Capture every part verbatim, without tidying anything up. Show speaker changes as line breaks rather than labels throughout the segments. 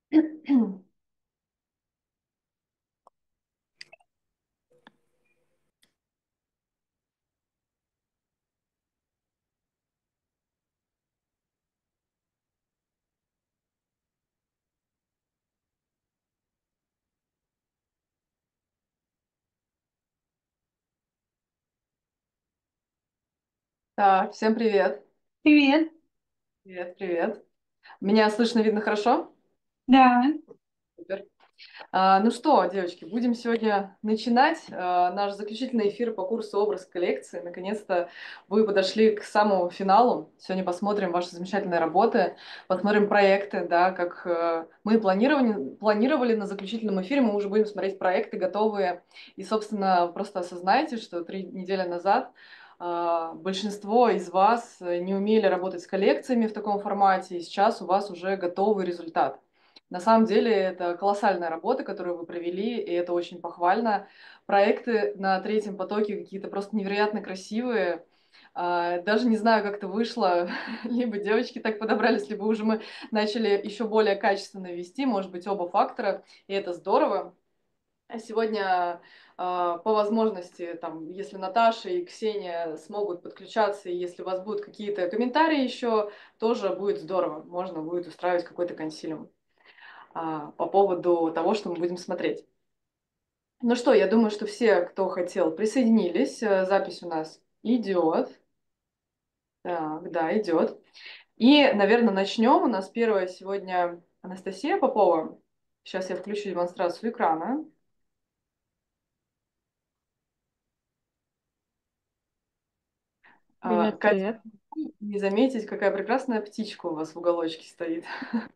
Так, всем привет.
Привет.
Привет, привет. Меня слышно, видно хорошо?
Да,
Супер. А, ну что, девочки, будем сегодня начинать а, наш заключительный эфир по курсу «Образ коллекции». Наконец-то вы подошли к самому финалу. Сегодня посмотрим ваши замечательные работы, посмотрим проекты, да, как э, мы планировали, планировали на заключительном эфире, мы уже будем смотреть проекты готовые. И, собственно, просто осознайте, что три недели назад а, большинство из вас не умели работать с коллекциями в таком формате, и сейчас у вас уже готовый результат. На самом деле это колоссальная работа, которую вы провели, и это очень похвально. Проекты на третьем потоке какие-то просто невероятно красивые. А, Даже не знаю, как это вышло. Либо девочки так подобрались, либо уже мы начали еще более качественно вести, может быть, оба фактора, и это здорово. А сегодня, а, по возможности, там, если Наташа и Ксения смогут подключаться, и если у вас будут какие-то комментарии еще, тоже будет здорово. Можно будет устраивать какой-то консилиум а, по поводу того, что мы будем смотреть. Ну что, я думаю, что все, кто хотел, присоединились. Э, Запись у нас идет. Так, да, идет. И, наверное, начнем. У нас первая сегодня Анастасия Попова. Сейчас я включу демонстрацию экрана. А,
привет,
Катя,
привет.
не заметить, какая прекрасная птичка у вас в уголочке стоит.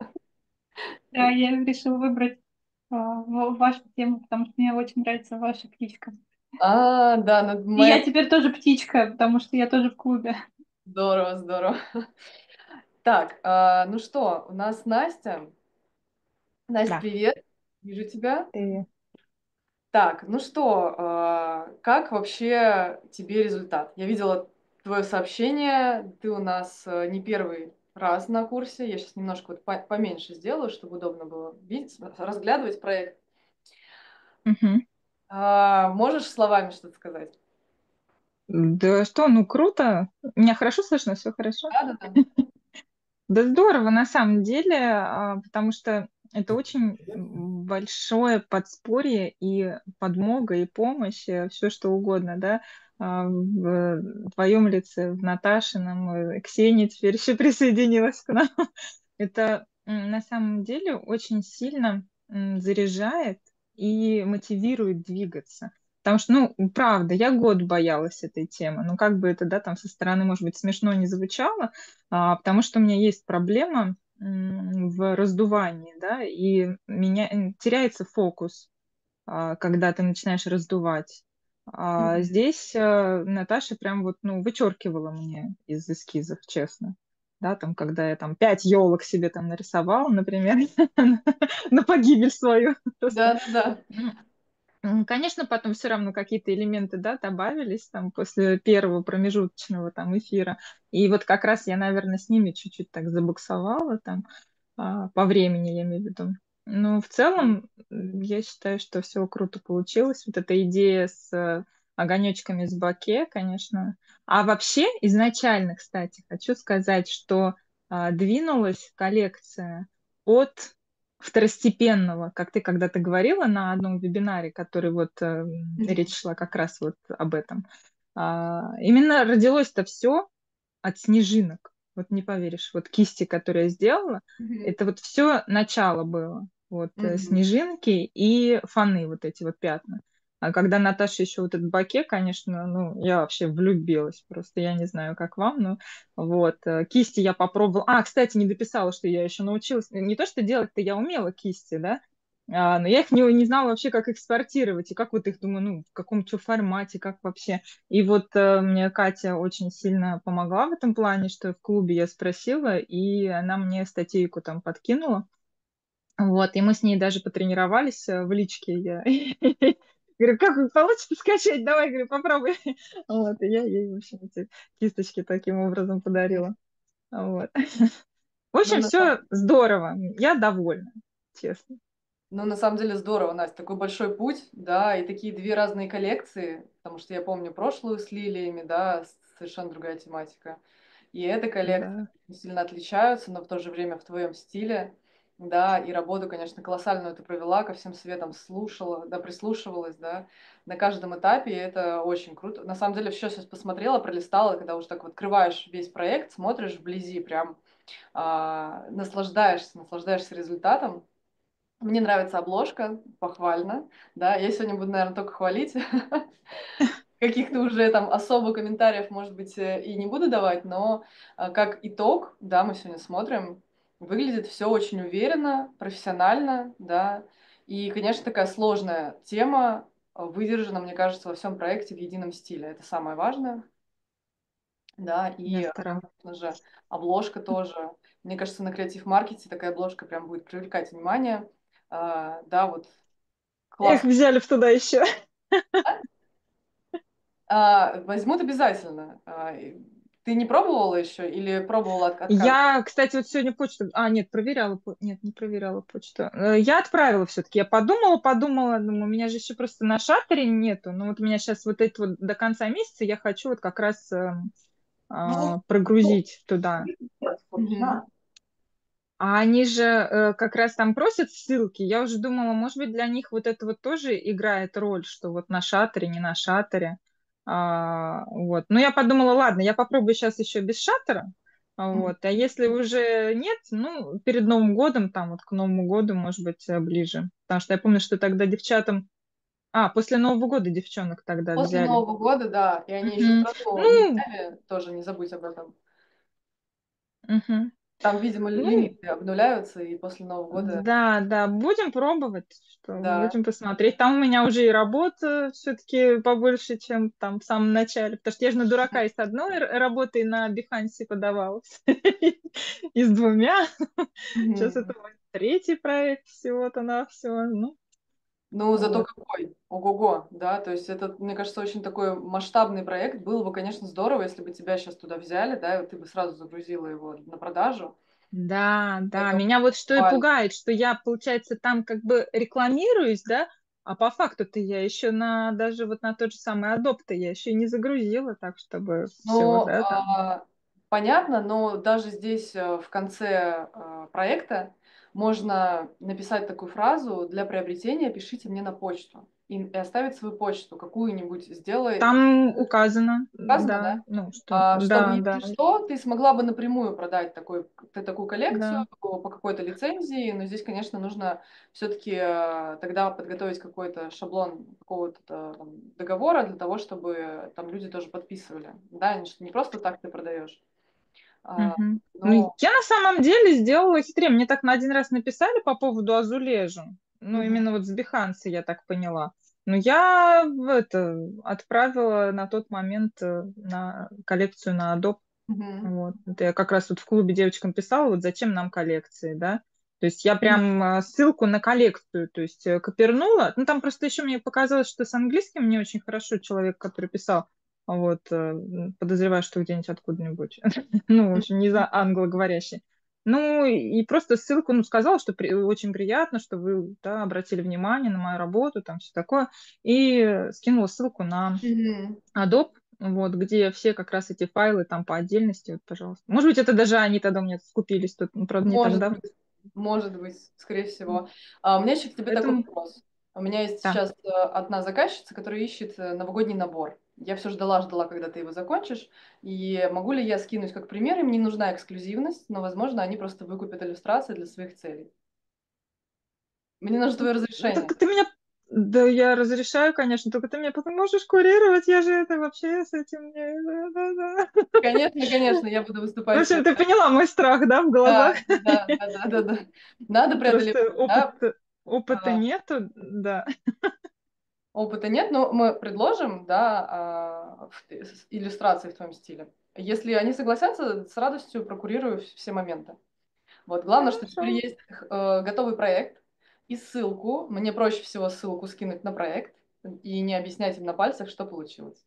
Да, я решила выбрать а, ва- вашу тему, потому что мне очень нравится ваша птичка.
А, да, ну,
И я
моя...
теперь тоже птичка, потому что я тоже в клубе.
Здорово, здорово. Так, а, ну что, у нас Настя. Настя,
Да.
привет. Вижу тебя.
Привет.
Так, ну что, а, как вообще тебе результат? Я видела твое сообщение, ты у нас э, не первый раз на курсе. Я сейчас немножко вот по- поменьше сделаю, чтобы удобно было видеть, разглядывать проект.
Мгм.
А, можешь словами что-то сказать?
Да что, ну круто. Меня хорошо слышно, все хорошо?
Да, да, да.
Да здорово, на самом деле, а, потому что это очень большое подспорье и подмога, и помощь, все что угодно, да, а, в твоем лице, в Наташином, э, Ксения теперь еще присоединилась к нам. Это м, на самом деле очень сильно м, заряжает и мотивирует двигаться. Потому что, ну, правда, я год боялась этой темы. Ну, как бы это, да, там со стороны, может быть, смешно не звучало, а, потому что у меня есть проблема м, в раздувании, да, и меня м, теряется фокус, а, когда ты начинаешь раздувать. А
Мгм.
здесь э, Наташа прям вот, ну, вычеркивала мне из эскизов, честно. Да, там, когда я там пять елок себе там нарисовала, например, на погибель свою. Просто,
Да, да, да.
ну, М, Конечно, потом все равно какие-то элементы, да, добавились там после первого промежуточного там эфира. И вот как раз я, наверное, с ними чуть-чуть так забуксовала там а, по времени, я имею в виду. Но в целом м, я считаю, что все круто получилось. Вот эта идея с э, огонечками с баке, конечно. А вообще изначально, кстати, хочу сказать, что а, двинулась коллекция от второстепенного, как ты когда-то говорила на одном вебинаре, который вот э,
Мгм.
речь шла как раз вот об этом. А, именно родилось-то все от снежинок. Вот не поверишь, вот кисти, которые я сделала,
Мгм.
это вот все начало было. Вот э,
Мгм.
снежинки и фоны, вот эти вот пятна. А когда Наташа еще вот этот баке, конечно, ну, я вообще влюбилась просто, я не знаю, как вам, но вот, э, кисти я попробовала. А, кстати, не дописала, что я еще научилась. Не то, что делать-то я умела кисти, да, а, но я их не, не знала вообще, как экспортировать, и как вот их, думаю, ну, в каком что формате, как вообще. И вот э, мне Катя очень сильно помогла в этом плане, что в клубе я спросила, и она мне статейку там подкинула. Вот, и мы с ней даже потренировались э, в личке. Я говорю, как вы получится скачать? Давай, говорю, попробуй. Вот, и я ей, в общем, эти кисточки таким образом
Мгм.
подарила. Вот. В
Ну,
общем,
на самом
все здорово. Я довольна. честно.
Ну, на самом деле здорово, Настя, такой большой путь, да, и такие две разные коллекции, потому что я помню прошлую с лилиями, да, с- совершенно другая тематика. И эта коллекция
Да.
очень сильно отличаются, но в то же время в твоем стиле, да, и работу, конечно, колоссальную ты провела, ко всем советам слушала, да, прислушивалась, да, на каждом этапе, и это очень круто. На самом деле, все сейчас посмотрела, пролистала, когда уже так вот открываешь весь проект, смотришь вблизи, прям а, наслаждаешься, наслаждаешься результатом. Мне нравится обложка, похвально, да. Я сегодня буду, наверное, только хвалить. Каких-то уже там особо комментариев, может быть, э, и не буду давать, но а, как итог, да, мы сегодня смотрим, выглядит все очень уверенно, профессионально, да. И, конечно, такая сложная тема а, выдержана, мне кажется, во всем проекте в едином стиле. Это самое важное, да.
Я
И,
старалась.
конечно же, обложка тоже. Мне кажется, на креатив-маркете такая обложка прям будет привлекать внимание. А, да, вот
Эх,
классно.
взяли в туда еще.
А, возьмут обязательно. А, и ты не пробовала еще или пробовала от отказа?
Я, кстати, вот сегодня почту... А, нет, проверяла. по- Нет, не проверяла почту. Э, Я отправила все-таки. Я подумала, подумала, думаю, у меня же еще просто на шатере нету. Но вот у меня сейчас вот это вот до конца месяца я хочу вот как раз эм, а, прогрузить туда.
Мгм.
А они же э, как раз там просят ссылки. Я уже думала, может быть, для них вот это вот тоже играет роль, что вот на шатере, не на шатере. А, вот. Но я подумала, ладно, я попробую сейчас еще без шатера. А,
Мгм.
Вот. А если уже нет, ну, перед Новым годом, там вот к Новому году, может быть, э, ближе. Потому что я помню, что тогда девчатам... А, после Нового года девчонок тогда
После
взяли.
Нового года, да, и они еще
Мгм.
страну не
Ну,
взяли, тоже не забудь об этом.
мгм.
Там, видимо,
Ну,
лимиты обнуляются, и после Нового года,
да, да, будем пробовать, что
да.
будем посмотреть. Там у меня уже и работа все-таки побольше, чем там в самом начале, потому что я же на дурака и с одной р- работой на Behance подавалась, и с двумя. Сейчас
Мгм.
это мой третий проект всего-то на все. Ну,
Ну, зато
вот.
какой, ого-го, да, то есть это, мне кажется, очень такой масштабный проект. Было бы, конечно, здорово, если бы тебя сейчас туда взяли, да, и вот ты бы сразу загрузила его на продажу.
Да, да,
Это
меня вот что и
актуально.
пугает, что я, получается, там как бы рекламируюсь, да, а по факту-то я еще на, даже вот на тот же самый Adobe я еще и не загрузила, так, чтобы все,
Ну,
да, там.
а, понятно, но даже здесь э, в конце э, проекта можно написать такую фразу: для приобретения пишите мне на почту. И, и оставить свою почту какую-нибудь, сделай,
Там указано,
указано, да?
да, ну, что,
А, чтобы,
да, да,
если что, ты смогла бы напрямую продать такой, ты такую коллекцию
да.
по, по какой-то лицензии, но здесь, конечно, нужно все-таки тогда подготовить какой-то шаблон какого-то там договора для того, чтобы там люди тоже подписывали. Да, не ш- не просто так ты продаешь. А,
Мгм. Ну,
но
я на самом деле сделала хитрее. Мне так на один раз написали по поводу Азулежа. Ну,
Мгм,
именно вот с Behance, я так поняла. Но я в это отправила на тот момент э, на коллекцию на Adobe.
мгм,
Вот. Это я как раз вот в клубе девочкам писала, вот зачем нам коллекции, да. То есть я
мгм,
прям э, ссылку на коллекцию, то есть э, копернула. Ну, там просто еще мне показалось, что с английским мне очень хорошо человек, который писал, вот, э, м, подозреваю, что где-нибудь откуда-нибудь. Ну, в общем, не за англоговорящий. Ну, и просто ссылку, ну, сказала, что при- очень приятно, что вы, да, обратили внимание на мою работу, там все такое. И э, скинула ссылку на
мгм.
Adobe, вот, где все как раз эти файлы там по отдельности, вот, пожалуйста. Может быть, это даже они тогда у меня скупились, тут, ну, правда, не так
Может
давно.
быть, может быть, скорее всего. А у меня еще к тебе такой
Поэтому,
вопрос. У меня есть
да.
сейчас э, одна заказчица, которая ищет э, новогодний набор. Я все ждала, ждала, когда ты его закончишь. И могу ли я скинуть как пример? Им не нужна эксклюзивность, но, возможно, они просто выкупят иллюстрации для своих целей. Мне нужно твое
Ну,
разрешение.
так ты меня... Да, я разрешаю, конечно, только ты меня потом можешь курировать, я же это вообще с этим не... Да, да, да.
Конечно, конечно, я буду
В
выступающей.
общем, ты поняла мой страх, да, в глазах?
Да, да, да, да, да, да. Надо преодолевать,
Просто опыт,
да.
опыта
А,
нету, да.
опыта нет, но мы предложим, да, а, в- с- иллюстрации в твоем стиле. Если они согласятся, с радостью прокурирую вс- все моменты. Вот, главное, что
Хорошо.
теперь есть э, готовый проект и ссылку. Мне проще всего ссылку скинуть на проект и не объяснять им на пальцах, что получилось.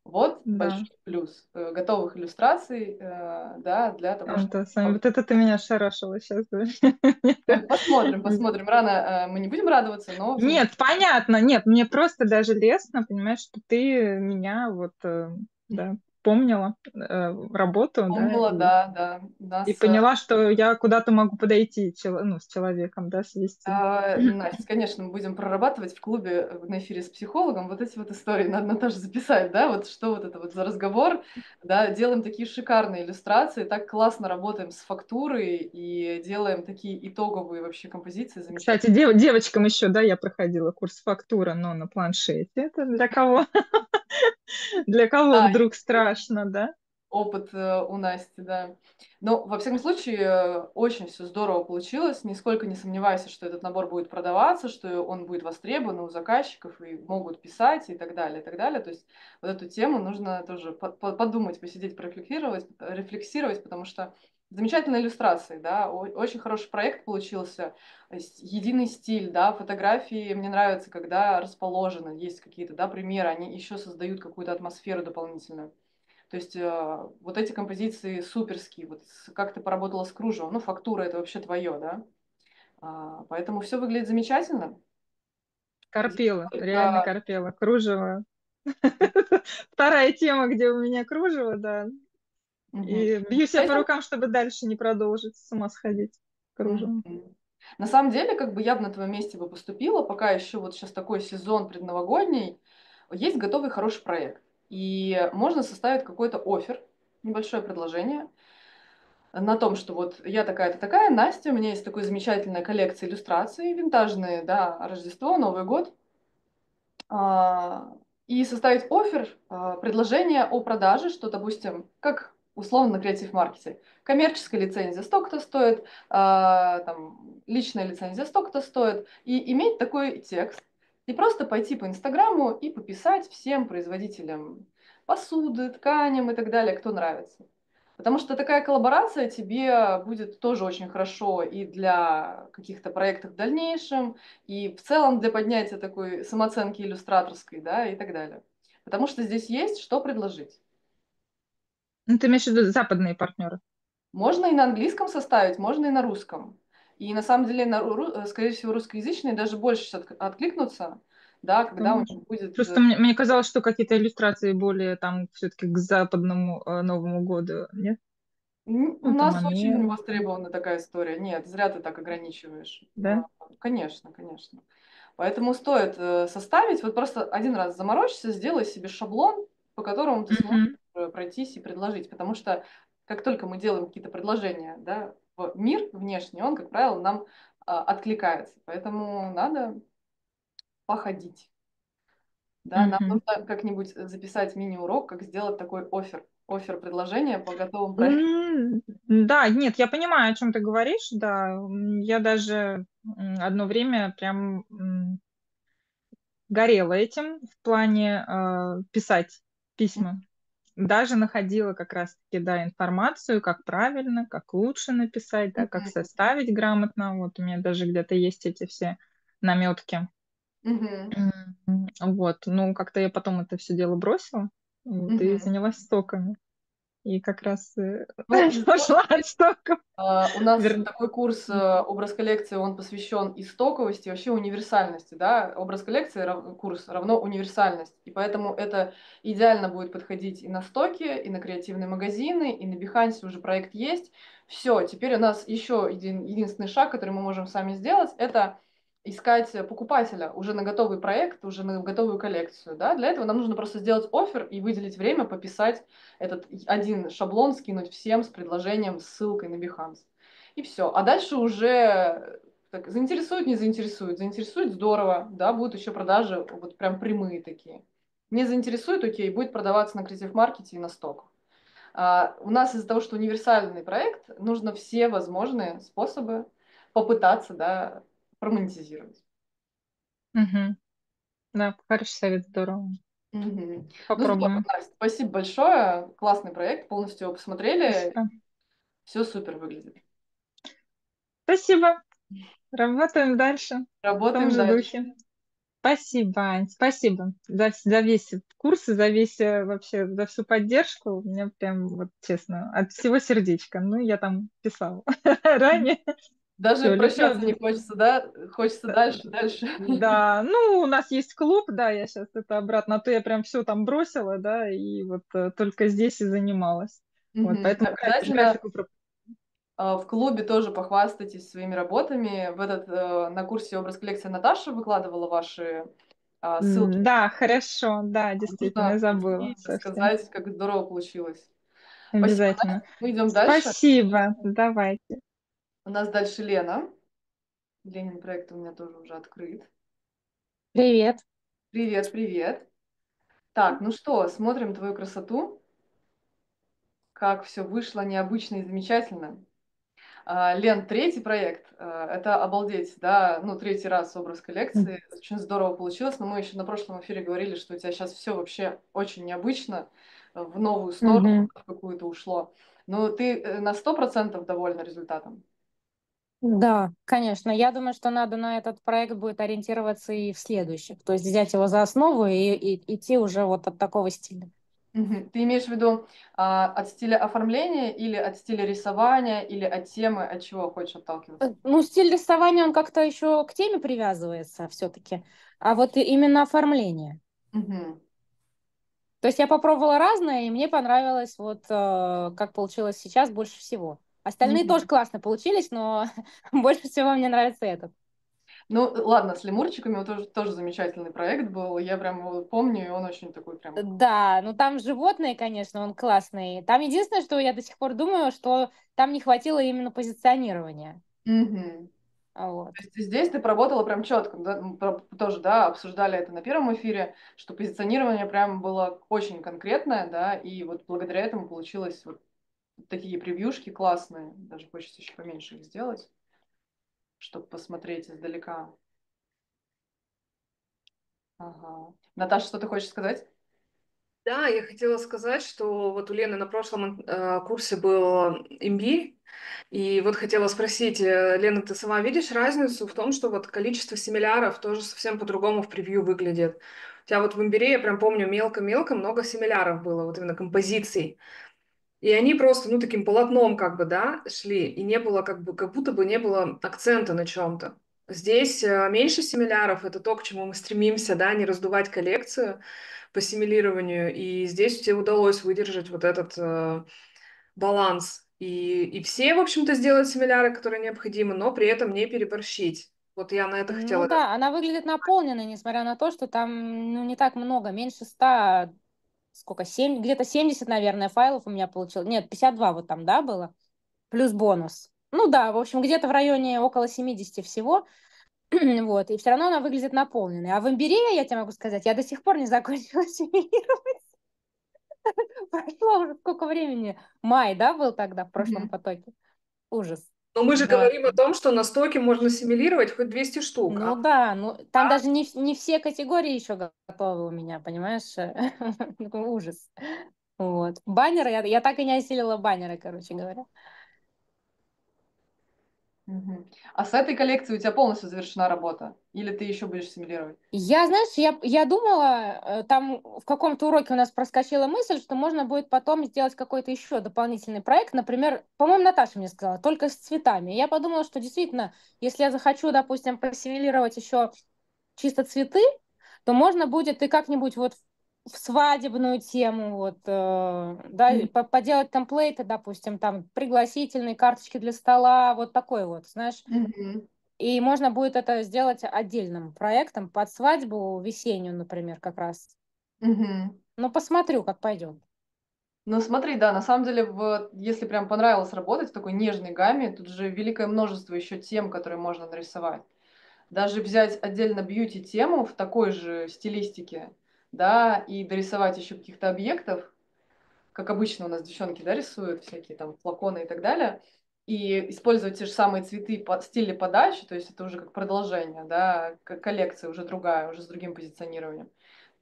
Вот
Да.
большой плюс э, готовых иллюстраций, э, да, для того,
А,
чтобы...
да, Сань, вот это ты меня ошарашила сейчас.
Ну, посмотрим, посмотрим. Рано э, мы не будем радоваться, но в
Нет,
замечательном.
понятно, нет, мне просто даже лестно, понимаешь, что ты меня вот, э, да, помнила, э, работу, да,
Помнила,
и,
да, да. У
и
нас, э,
поняла, что я куда-то могу подойти, чело- ну, с человеком, да, свести.
а, Настя, конечно, мы будем прорабатывать в клубе э, на эфире с психологом вот эти вот истории. Надо, Наташа, записать, да, вот что вот это вот за разговор, да, делаем такие шикарные иллюстрации, так классно работаем с фактурой и делаем такие итоговые вообще композиции
Кстати,
замечательные.
дев- девочкам еще, да, я проходила курс фактура, но на планшете. Это для кого? Для кого
Да,
вдруг страшно, да?
опыт э, у Насти, да. Но, во всяком случае, э, очень все здорово получилось. Нисколько не сомневайся, что этот набор будет продаваться, что он будет востребован у заказчиков и могут писать и так далее, и так далее. То есть вот эту тему нужно тоже по- по- подумать, посидеть, порефлексировать, рефлексировать, потому что замечательные иллюстрации, да, о- очень хороший проект получился, то есть единый стиль, да, фотографии мне нравится, когда расположены, есть какие-то, да, примеры, они еще создают какую-то атмосферу дополнительную. То есть э, вот эти композиции суперские. Вот с- как ты поработала с кружевом, ну, фактура это вообще твое, да? А, поэтому все выглядит замечательно. Здесь
Корпела, реально
только,
корпела. Кружево. Вторая тема, где у меня кружево, да.
мгм.
И бью себя по
Этим,
рукам, чтобы дальше не продолжить с ума сходить кружевом.
мгм. На самом деле, как бы я бы на твоем месте бы поступила, пока еще вот сейчас такой сезон предновогодний, есть готовый хороший проект. И можно составить какой-то оффер, небольшое предложение, на том, что вот я такая-то такая, Настя, у меня есть такая замечательная коллекция иллюстраций винтажные, да, Рождество, Новый год. А, и составить оффер, а, предложение о продаже, что, допустим, как условно на креатив-маркете. Коммерческая лицензия столько-то стоит, а, там, личная лицензия столько-то стоит. И иметь такой текст. И просто пойти по Инстаграму и пописать всем производителям посуды, тканям и так далее, кто нравится. Потому что такая коллаборация тебе будет тоже очень хорошо и для каких-то проектов в дальнейшем, и в целом для поднятия такой самооценки иллюстраторской, да, и так далее. Потому что здесь есть что предложить.
Ну, ты имеешь в виду западные партнеры?
Можно и на английском составить, можно и на русском. И на самом деле, на, ру- ру- скорее всего, русскоязычные даже больше сейчас отк- откликнутся, да, когда у
Там-
них будет...
Просто
э,
мне, мне казалось, что какие-то иллюстрации более там все-таки к западному э, Новому году, нет?
н- У
Ну, там
нас очень
Америка,
востребована такая история. Нет, зря ты так ограничиваешь.
да?
А, Конечно, конечно. Поэтому стоит э, составить, вот просто один раз заморочься, сделай себе шаблон, по которому ты сможешь
Мгм.
э, пройтись и предложить. Потому что как только мы делаем какие-то предложения, да, в мир внешний, он, как правило, нам а, откликается. Поэтому надо походить. Да, нам
Мгм.
нужно как-нибудь записать мини-урок, как сделать такой офер, офер предложения по готовым проектам.
М, Да, нет, я понимаю, о чем ты говоришь, да. М, Я даже м, одно время прям м, горела этим в плане э, писать письма. Даже находила как раз-таки, да, информацию, как правильно, как лучше написать, да, как
Мгм.
составить грамотно. Вот у меня даже где-то есть эти все наметки.
Мгм.
М, Вот, ну, как-то я потом это все дело бросила, вот, и
Мгм.
занялась стоками. И как раз э,
Ну, на самом
пошла от стоков.
А, У нас
Вер-
такой курс э, образ коллекции, он посвящен и стоковости, и вообще универсальности, да, образ коллекции, рав- курс равно универсальность, и поэтому это идеально будет подходить и на стоки, и на креативные магазины, и на Behance уже проект есть. Все, теперь у нас еще един, единственный шаг, который мы можем сами сделать, это искать покупателя уже на готовый проект, уже на готовую коллекцию, да, для этого нам нужно просто сделать офер и выделить время, пописать этот один шаблон скинуть всем с предложением, с ссылкой на Behance. И все. А дальше уже так, заинтересует, не заинтересует. Заинтересует здорово, да, будут еще продажи вот прям прямые такие. Не заинтересует, окей, будет продаваться на Creative Market и на сток. А, у нас из-за того, что универсальный проект, нужно все возможные способы попытаться, да, промонетизировать.
Мгм. Да, хороший совет, здорово.
Мгм. Ну здорово,
Попробуем.
Настя, спасибо большое. Классный проект, полностью его посмотрели.
Спасибо.
Все супер выглядит.
Спасибо. Работаем дальше в том
Работаем
же
дальше.
духе. Спасибо, Ань, спасибо за, вс- за весь курс и за весь э, вообще, за всю поддержку. У меня прям, вот честно, от всего сердечка. Ну, я там писала ранее.
Даже
Все, люблю
прощаться не
объяснять.
хочется, да? Хочется дальше, дальше.
Да, ну, у нас есть клуб, да, я сейчас это обратно, а то я прям все там бросила, да, и вот э, только здесь и занималась. Вот,
Мгм.
поэтому график,
Обязательно
графику про-
а, в клубе тоже похвастайтесь своими работами. В этот, э, на курсе «Образ коллекции» Наташа выкладывала ваши а, ссылки.
М, Да, хорошо, да, действительно, я
Нужно
забыла
прийти и
совсем.
рассказать, как здорово получилось. Спасибо,
Обязательно.
Настя. Мы идем дальше.
Спасибо, давай.
У нас дальше Лена. Ленин проект у меня тоже уже открыт.
Привет.
Привет, привет. Так, ну что, смотрим твою красоту, как все вышло необычно и замечательно. А, Лен, третий проект, а, это обалдеть, да, ну, третий раз образ коллекции, очень здорово получилось, но мы еще на прошлом эфире говорили, что у тебя сейчас все вообще очень необычно, э, в новую сторону
Мгм.
в какую-то ушло. Но ты э, на сто процентов довольна результатом?
Да, конечно. Я думаю, что надо на этот проект будет ориентироваться и в следующих. То есть взять его за основу и, и идти уже вот от такого стиля.
Мгм. Ты имеешь в виду а, от стиля оформления или от стиля рисования, или от темы, от чего хочешь
Э,
отталкиваться?
Ну, стиль рисования, он как-то еще к теме привязывается все-таки. А вот и- именно оформление.
Мгм.
То есть я попробовала разное, и мне понравилось вот э, как получилось сейчас больше всего. Остальные тоже
Мгм.
классно получились, но больше всего мне нравится этот.
Ну, ладно, с лемурчиками вот тоже, тоже замечательный проект был. Я прям его помню, и он очень такой прям.
Да, ну там животные, конечно, он классный. Там единственное, что я до сих пор думаю, что там не хватило именно позиционирования.
Мгм.
А Вот.
То есть здесь ты поработала прям четко, да, м, про- тоже, да, обсуждали это на первом эфире, что позиционирование прям было очень конкретное, да, и вот благодаря этому получилось вот такие превьюшки классные. Даже хочется еще поменьше их сделать, чтобы посмотреть издалека. Ага. Наташа, что ты хочешь сказать?
Да, я хотела сказать, что вот у Лены на прошлом э, курсе был имбирь, и вот хотела спросить, э, Лена, ты сама видишь разницу в том, что вот количество семиляров тоже совсем по-другому в превью выглядит? У тебя вот в имбире, я прям помню, мелко-мелко много семиляров было, вот именно композиций. И они просто, ну, таким полотном как бы, да, шли, и не было как бы, как будто бы не было акцента на чем-то. Здесь э, меньше семиляров, это то, к чему мы стремимся, да, не раздувать коллекцию по симилированию, и здесь тебе удалось выдержать вот этот э, баланс. И, и все, в общем-то, сделать семиляры, которые необходимы, но при этом не переборщить. Вот я на это
Ну
хотела.
да, она выглядит наполненной, несмотря на то, что там ну, не так много, меньше ста, сколько, семь, где-то семьдесят, наверное, файлов у меня получилось. Нет, пятьдесят два вот там, да, было, плюс бонус. Ну да, в общем, где-то в районе около семидесяти всего. Вот, и все равно она выглядит наполненной. А в имбире, я тебе могу сказать, я до сих пор не закончила семилировать. Прошло уже сколько времени? Май, да, был тогда в прошлом
Мгм.
потоке? Ужас.
Но мы же
Да.
говорим о том, что на стоке можно симилировать хоть двести штук, а
Ну да, ну там даже не, в- не все категории еще го- готовы у меня, понимаешь? Такой ужас. Вот. Баннеры, я, я так и не осилила баннеры, короче говоря.
Мгм. А с этой коллекцией у тебя полностью завершена работа? Или ты еще будешь симулировать?
Я, знаешь, я, я думала, э, там в каком-то уроке у нас проскочила мысль, что можно будет потом сделать какой-то еще дополнительный проект. Например, по-моему, Наташа мне сказала, только с цветами. И я подумала, что действительно, если я захочу, допустим, просимулировать еще чисто цветы, то можно будет и как-нибудь вот в свадебную тему, вот, э, да,
Мгм.
по- поделать темплейты, допустим, там, пригласительные карточки для стола, вот такой вот, знаешь.
Мгм.
И можно будет это сделать отдельным проектом под свадьбу весеннюю, например, как раз.
Мгм.
Ну, посмотрю, как пойдет.
Ну смотри, да, на самом деле, в, если прям понравилось работать в такой нежной гамме, тут же великое множество еще тем, которые можно нарисовать. Даже взять отдельно бьюти-тему в такой же стилистике, да, и дорисовать еще каких-то объектов, как обычно у нас девчонки, да, рисуют всякие там флаконы и так далее, и использовать те же самые цветы по стиле подачи, то есть это уже как продолжение, да, к- коллекция уже другая, уже с другим позиционированием.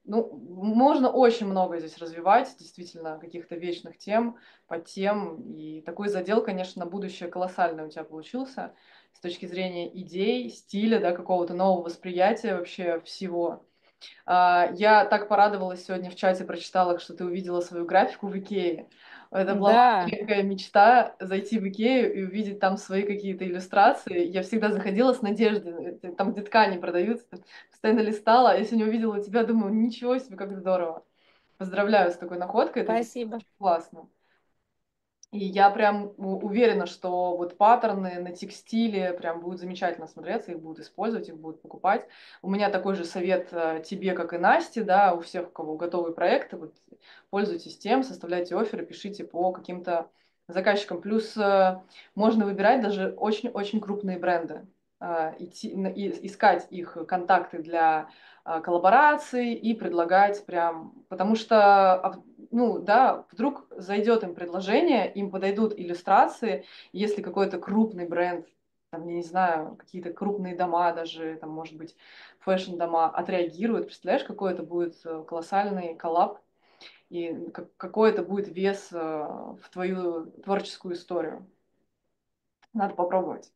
ну, можно очень много здесь развивать, действительно, каких-то вечных тем, подтем. И такой задел, конечно, на будущее колоссальный у тебя получился с точки зрения идей, стиля, да, какого-то нового восприятия вообще всего. А, Я так порадовалась сегодня в чате, прочитала, что ты увидела свою графику в Икее. Это была моя
Да,
маленькая мечта зайти в Икею и увидеть там свои какие-то иллюстрации. Я всегда заходила с надеждой, э, там, где ткани продаются, постоянно листала. Я сегодня увидела тебя, думаю, ничего себе, как здорово. Поздравляю с такой находкой, это действительно
спасибо.
очень классно. И я прям у- уверена, что вот паттерны на текстиле прям будут замечательно смотреться, их будут использовать, их будут покупать. У меня такой же совет э, тебе, как и Насте, да, у всех, у кого готовые проекты, вот, пользуйтесь тем, составляйте офферы, пишите по каким-то заказчикам. Плюс э, можно выбирать даже очень-очень крупные бренды, э, идти, на- и- искать их контакты для э, коллабораций и предлагать прям, потому что а, ну да, вдруг зайдет им предложение, им подойдут иллюстрации, если какой-то крупный бренд, там, я не знаю, какие-то крупные дома даже, там, может быть, фэшн-дома отреагируют, представляешь, какой это будет э, колоссальный коллаб и как- какой это будет вес э, в твою творческую историю. Надо попробовать.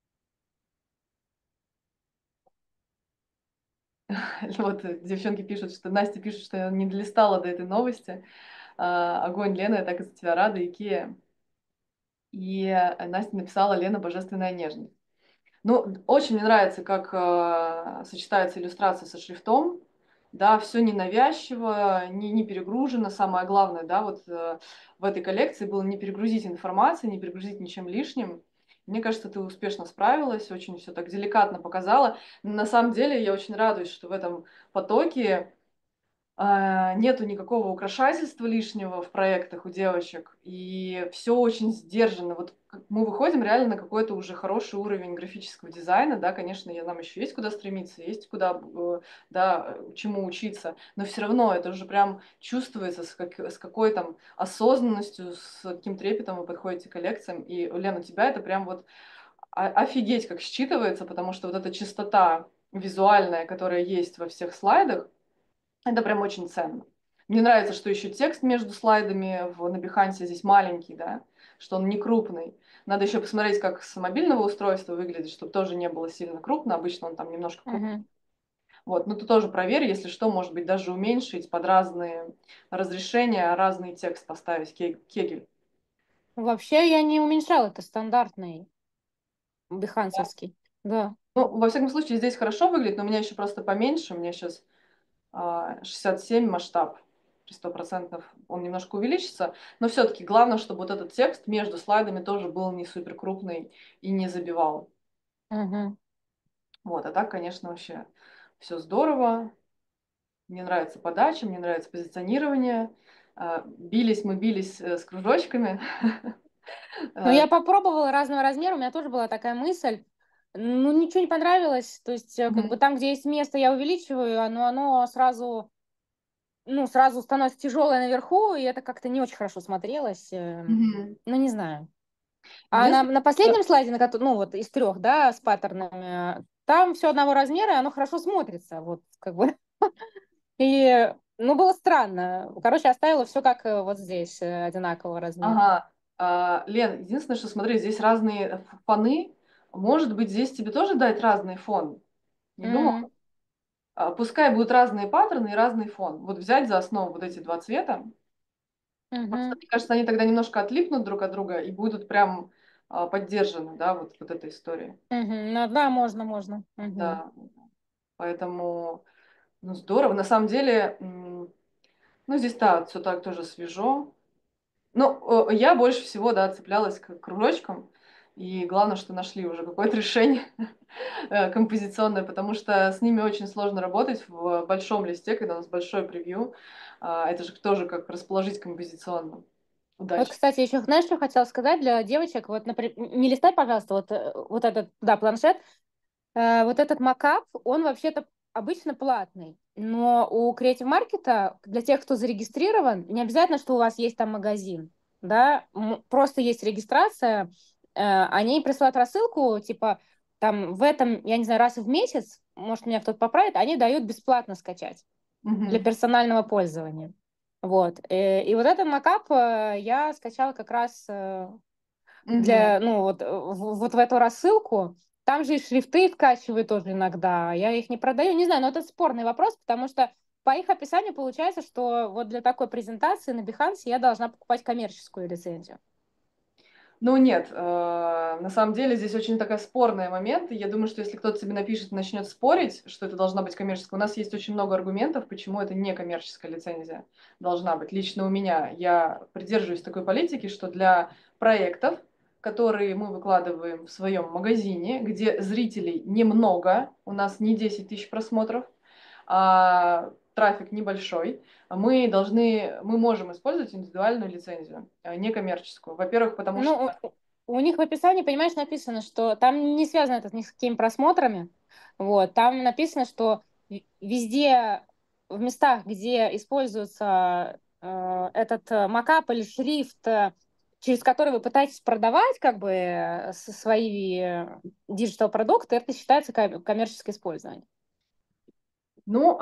Вот э, девчонки пишут, что Настя пишет, что не долистала до этой новости. А, Огонь, Лена, я так из-за тебя рада, Икея. И э, Настя написала Лена «Божественная нежность». Ну, очень мне нравится, как э, сочетается иллюстрация со шрифтом. Да, все ненавязчиво, не, не перегружено. Самое главное, да, вот э, в этой коллекции было не перегрузить информацией, не перегрузить ничем лишним. Мне кажется, ты успешно справилась, очень все так деликатно показала. На самом деле, я очень радуюсь, что в этом потоке а, нету никакого украшательства лишнего в проектах у девочек, и все очень сдержанно. Вот как мы выходим реально на какой-то уже хороший уровень графического дизайна, да, конечно, я, нам еще есть куда стремиться, есть куда, э, да, э, чему учиться, но все равно это уже прям чувствуется, с, как, с какой там осознанностью, с каким трепетом вы подходите к коллекциям, и, Лена, у тебя это прям вот о- офигеть как считывается, потому что вот эта чистота визуальная, которая есть во всех слайдах, это прям очень ценно. Мне нравится, что еще текст между слайдами в, на Behance здесь маленький, да, что он не крупный. Надо еще посмотреть, как с мобильного устройства выглядит, чтобы тоже не было сильно крупно. Обычно он там немножко крупный.
Мгм.
Вот, но ты тоже проверь, если что, может быть, даже уменьшить под разные разрешения, разный текст поставить, ке- кегель.
Вообще я не уменьшала, это стандартный бихансовский. Да.
Ну, во всяком случае, здесь хорошо выглядит, но у меня еще просто поменьше. У меня сейчас а, шестьдесят семь масштаб, при сто процентов он немножко увеличится, но все-таки главное, чтобы вот этот текст между слайдами тоже был не супер крупный и не забивал.
Мгм.
Вот, а так, конечно, вообще все здорово. Мне нравится подача, мне нравится позиционирование. А, Бились мы, бились э, с кружочками.
Ну,
А,
я попробовала разного размера, у меня тоже была такая мысль. Ну, ничего не понравилось. То есть, э, как бы
мгм,
там, где есть место, я увеличиваю, но оно сразу, ну, сразу становится тяжелое наверху, и это как-то не очень хорошо смотрелось. эм,
мгм.
Ну, не знаю. А на,
Единственное,
на последнем слайде, на кото- ну, вот из трех, да, с паттернами, там все одного размера, и оно хорошо смотрится. Вот, как бы. И, ну, было странно. Короче, оставила все как э, вот здесь, э, одинакового размера.
ага. А, Лен, единственное, что смотри, здесь разные ф- фоны. Может быть, здесь тебе тоже дать разный фон? Не думал?
М,
А, Пускай будут разные паттерны и разный фон. Вот взять за основу вот эти два цвета. Просто,
мгм,
мне кажется, они тогда немножко отлипнут друг от друга и будут прям а, поддержаны, да, вот, вот этой историей.
мгм. Ну, да, можно, можно. Мгм.
Да, поэтому, ну, здорово. На самом деле, м, ну, здесь, да, все так тоже свежо. Ну, э, я больше всего, да, цеплялась к кружочкам. И главное, что нашли уже какое-то решение э, композиционное, потому что с ними очень сложно работать в большом листе, когда у нас большой превью. А, Это же тоже как расположить композиционно.
Вот,
Удачи.
кстати, еще знаешь, что хотела сказать для девочек? Вот, например, не листай, пожалуйста, вот, э, вот этот, да, планшет. Э, вот этот макап, он вообще-то обычно платный. Но у Creative Market, для тех, кто зарегистрирован, не обязательно, что у вас есть там магазин. Да? М, Просто есть регистрация. Э, Они присылают рассылку, типа, там в этом, я не знаю, раз в месяц, может, меня кто-то поправит, они дают бесплатно скачать. для
Мгм.
персонального пользования. Вот. Э, И вот этот макап э, я скачала как раз э,
Мгм.
для, ну, вот, э, в- вот в эту рассылку. Там же и шрифты вкачивают тоже иногда. Я их не продаю. Не знаю, но это спорный вопрос, потому что по их описанию получается, что вот для такой презентации на Behance я должна покупать коммерческую лицензию.
Ну нет, э, на самом деле здесь очень такая спорный момент, и я думаю, что если кто-то тебе напишет и начнет спорить, что это должна быть коммерческая, у нас есть очень много аргументов, почему это не коммерческая лицензия должна быть. Лично у меня, я придерживаюсь такой политики, что для проектов, которые мы выкладываем в своем магазине, где зрителей немного, у нас не десять тысяч просмотров, а трафик небольшой, мы должны, мы можем использовать индивидуальную лицензию, а не коммерческую. Во-первых, потому что...
Ну, у, у них в описании, понимаешь, написано, что там не связано это ни с какими просмотрами. Вот, там написано, что ви- везде, в местах, где используется э, этот э, макап или шрифт, э, через который вы пытаетесь продавать как бы э, с- свои диджитал-продукты, это считается ком- коммерческое использование.
Ну,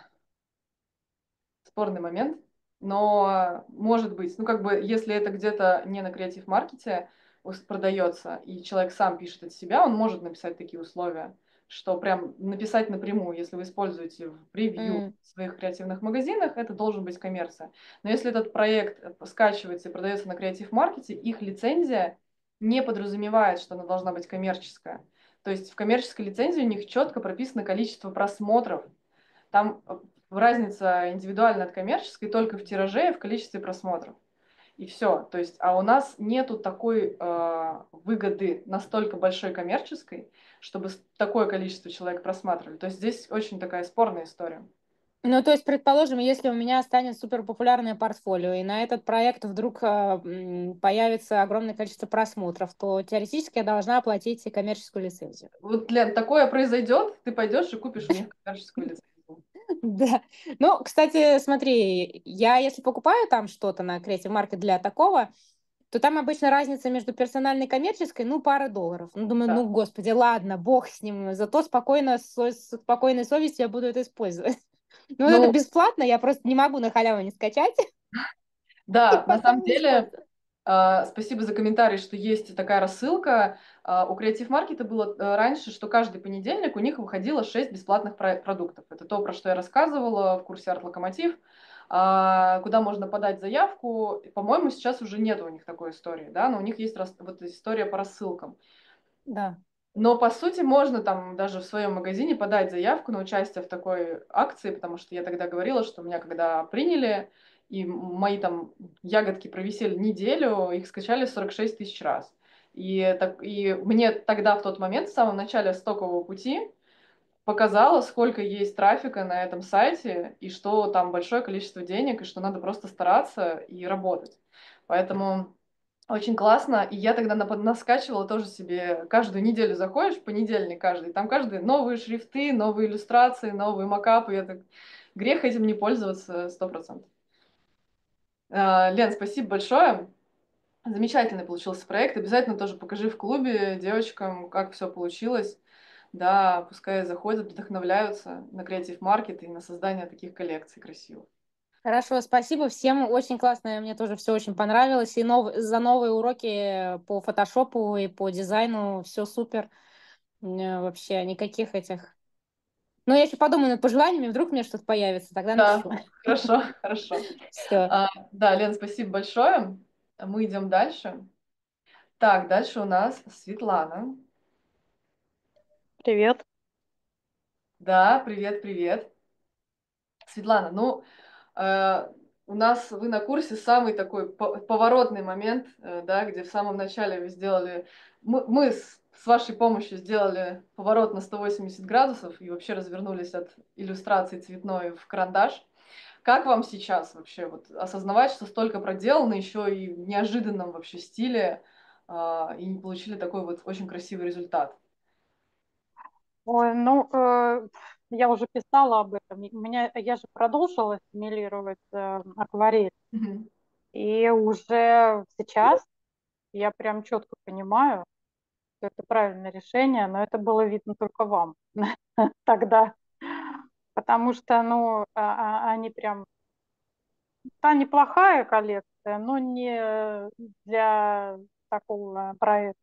спорный момент, но может быть, ну как бы, если это где-то не на креатив-маркете ус- продается, и человек сам пишет от себя, он может написать такие условия, что прям написать напрямую, если вы используете в превью
М.
в своих креативных магазинах, это должен быть коммерция. Но если этот проект э, скачивается и продается на креатив-маркете, их лицензия не подразумевает, что она должна быть коммерческая. То есть в коммерческой лицензии у них четко прописано количество просмотров. Там э, разница индивидуальная от коммерческой только в тираже и в количестве просмотров. И все. То есть, а у нас нету такой э, выгоды настолько большой коммерческой, чтобы с- такое количество человек просматривали. То есть здесь очень такая спорная история.
Ну, то есть, предположим, если у меня станет суперпопулярное портфолио, и на этот проект вдруг э, м, появится огромное количество просмотров, то теоретически я должна оплатить и коммерческую лицензию.
Вот, Лен, такое произойдет, ты пойдешь и купишь у них коммерческую лицензию.
Да. Ну, кстати, смотри, я если покупаю там что-то на Creative Market для такого, то там обычно разница между персональной и коммерческой, ну, пара долларов. Ну, думаю, ну,
Да.
господи, ладно, бог с ним, зато спокойно, со- с спокойной совестью я буду это использовать. Ну, это
Ну,
бесплатно, я просто не могу на халяву не скачать и
да, на самом
потом не
деле,
использовать.
а, спасибо за комментарий, что есть такая рассылка. А, У Creative Market было э, раньше, что каждый понедельник у них выходило шесть бесплатных про- продуктов. Это то, про что я рассказывала в курсе Арт Локомотив, а, куда можно подать заявку. И, По-моему, сейчас уже нет у них такой истории, да, но у них есть рас- вот история по рассылкам.
Да.
Но, по сути, можно там даже в своем магазине подать заявку на участие в такой акции, потому что я тогда говорила, что меня когда приняли, и м- мои там ягодки провисели неделю, их скачали сорок шесть тысяч раз. И, так, и мне тогда, в тот момент, в самом начале стокового пути, показала, сколько есть трафика на этом сайте, и что там большое количество денег, и что надо просто стараться и работать. Поэтому очень классно. И я тогда нап- наскачивала тоже себе, каждую неделю заходишь, понедельник каждый, там каждый новые шрифты, новые иллюстрации, новые макапы. Я так... Грех этим не пользоваться сто процентов. А, Лен, спасибо большое. Замечательный получился проект. Обязательно тоже покажи в клубе девочкам, как все получилось. Да, пускай заходят, вдохновляются на креатив маркет и на создание таких коллекций красивых.
Хорошо, спасибо всем. Очень классно, мне тоже все очень понравилось. И нов... за новые уроки по фотошопу и по дизайну все супер. Э, Вообще никаких этих. Но я еще подумаю над пожеланиями, вдруг у меня что-то появится, тогда
Да,
напишу.
хорошо, хорошо.
Все.
А, да, Лен, спасибо большое. Мы идем дальше. Так, дальше у нас Светлана.
Привет.
Да, привет, привет. Светлана, ну, э, у нас вы на курсе самый такой по- поворотный момент, э, да, где в самом начале вы сделали, мы, мы с, с вашей помощью сделали поворот на сто восемьдесят градусов и вообще развернулись от иллюстрации цветной в карандаш. Как вам сейчас вообще вот осознавать, что столько проделано еще и в неожиданном вообще стиле, а, и получили такой вот очень красивый результат?
Ой, ну, э, я уже писала об этом. И У меня, я же продолжила симулировать э, акварель.
Мгм.
И уже сейчас я прям четко понимаю, что это правильное решение, но это было видно только вам тогда. потому что, ну, а- а- они прям, та неплохая коллекция, но не для такого проекта.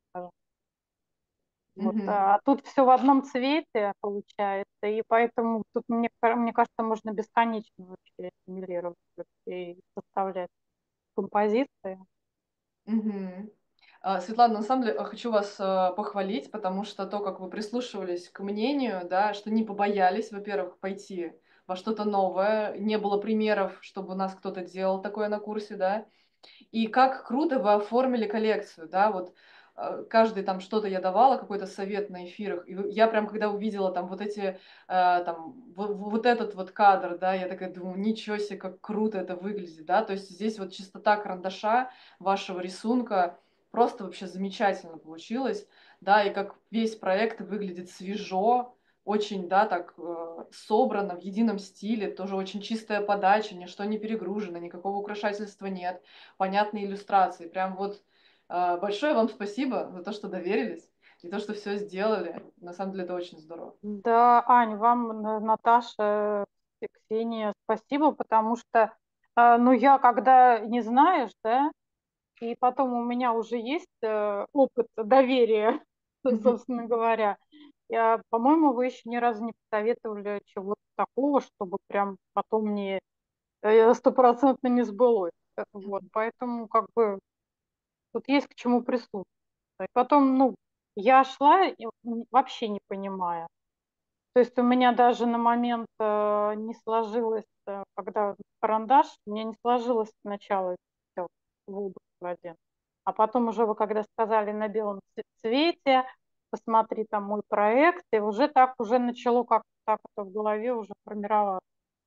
Вот.
Мгм.
А тут все в одном цвете получается, и поэтому тут, мне, ка- мне кажется, можно бесконечно вообще ассимилировать вообще и составлять композиции.
Мгм. А, Светлана, на самом деле, э, хочу вас э, похвалить, потому что то, как вы прислушивались к мнению, да, что не побоялись, во-первых, пойти во что-то новое, не было примеров, чтобы у нас кто-то делал такое на курсе, да, и как круто вы оформили коллекцию, да, вот э, каждый там что-то я давала, какой-то совет на эфирах, и вы- я прям когда увидела там вот эти, э, там, во- во- вот этот вот кадр, да, я такая думаю, ничего себе, как круто это выглядит, да, то есть здесь вот чистота карандаша вашего рисунка просто вообще замечательно получилось, да, и как весь проект выглядит свежо, очень, да, так э, собрано в едином стиле, тоже очень чистая подача, ничто не перегружено, никакого украшательства нет, понятные иллюстрации. Прям вот э, большое вам спасибо за то, что доверились и то, что все сделали. На самом деле это очень здорово.
Да, Ань, вам, На- Наташа, и Ксения, спасибо, потому что, э, ну, я когда не знаешь, да, и потом у меня уже есть э, опыт доверия,
Мгм.
собственно говоря. Я, по-моему, вы еще ни разу не посоветовали чего-то такого, чтобы прям потом не э, стопроцентно не сбылось. Э, Вот, поэтому как бы тут есть к чему прислушаться. И потом, ну, я шла и м, вообще не понимая. То есть у меня даже на момент э, не сложилось, э, когда карандаш, у меня не сложилось сначала все в обувь в один. А потом уже вы когда сказали на белом ц- цвете, посмотри там мой проект, и уже так уже начало как-то так это в голове уже формироваться.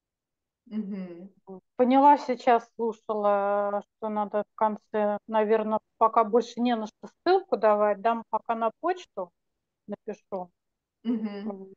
Мгм.
Поняла сейчас, слушала, что надо в конце, наверное, пока больше не на что ссылку давать, дам пока на почту, напишу.
Мгм.
Вот.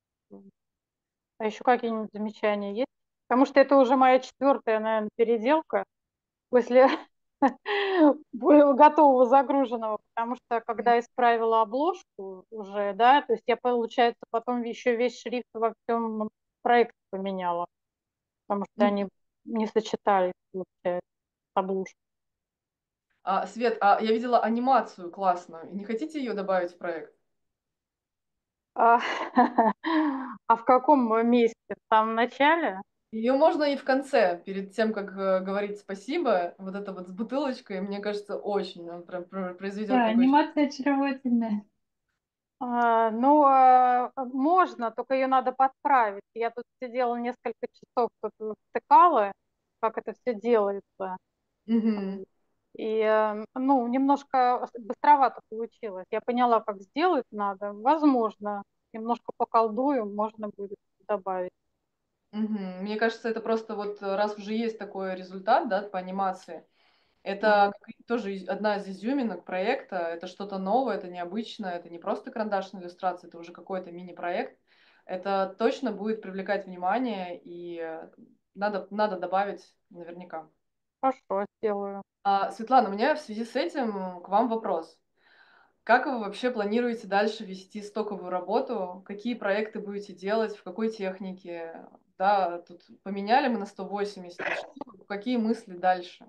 А еще какие-нибудь замечания есть? Потому что это уже моя четвертая, наверное, переделка после более готового загруженного, потому что когда исправила обложку уже, да, то есть я, получается, потом еще весь шрифт во всем проекте поменяла, потому что
Мгм.
они не сочетались, получается, с обложкой.
А, Свет, а я видела анимацию классную. Не хотите ее добавить в проект?
А, а в каком месте? В самом начале?
Ее можно и в конце, перед тем, как э, говорить спасибо, вот это вот с бутылочкой, мне кажется, очень он прям пр- произведет
Да,
такой.
анимация очаровательная.
А, ну, а, можно, только ее надо подправить. Я тут сидела несколько часов, тут втыкала, как это все делается.
Мгм.
И, э, ну, немножко быстровато получилось. Я поняла, как сделать надо. Возможно, немножко поколдую, можно будет добавить.
Мгм. Мне кажется, это просто вот э, раз уже есть такой результат, да, по анимации, это
Мгм.
как и тоже из- одна из изюминок проекта, это что-то новое, это необычное, это не просто карандашная иллюстрация, это уже какой-то мини-проект. Это точно будет привлекать внимание, и э, надо, надо добавить наверняка.
Хорошо, сделаю.
А, Светлана, у меня в связи с этим к вам вопрос. Как вы вообще планируете дальше вести стоковую работу? Какие проекты будете делать? В какой технике? Да, тут поменяли мы на сто восемьдесят. Что, какие мысли дальше?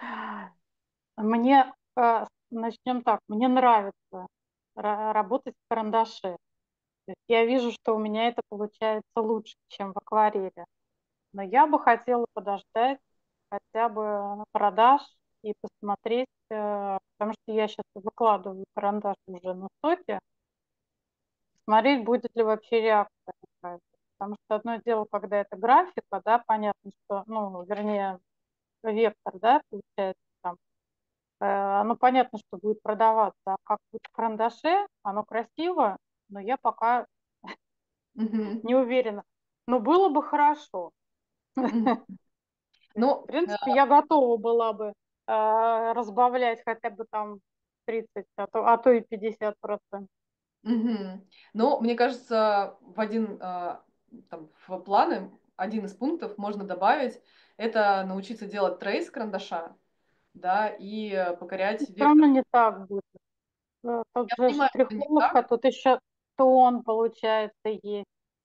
Мне, э, начнем так, мне нравится ра- работать в карандаше. То есть я вижу, что у меня это получается лучше, чем в акварели. Но я бы хотела подождать хотя бы на продаж и посмотреть, э, потому что я сейчас выкладываю карандаш уже на соке, смотреть, будет ли вообще реакция какая-то. Потому что одно дело, когда это графика, да, понятно, что, ну, вернее, вектор, да, получается там, э, оно понятно, что будет продаваться, а как будет в карандаше, оно красиво, но я пока
Мгм.
не уверена. Но было бы хорошо.
Мгм.
В
Ну, э,
принципе, я готова была бы э, разбавлять хотя бы там тридцать, а то, а то и пятьдесят процентов.
мгм. Ну, мне кажется, в один а, там, в планы один из пунктов можно добавить это научиться делать трейс карандаша, да, и э, покорять
Все
вектор.
равно не так будет. Э, Тут
Я
же
понимаю, что не так.
штриховка, тут еще тон, получается, есть.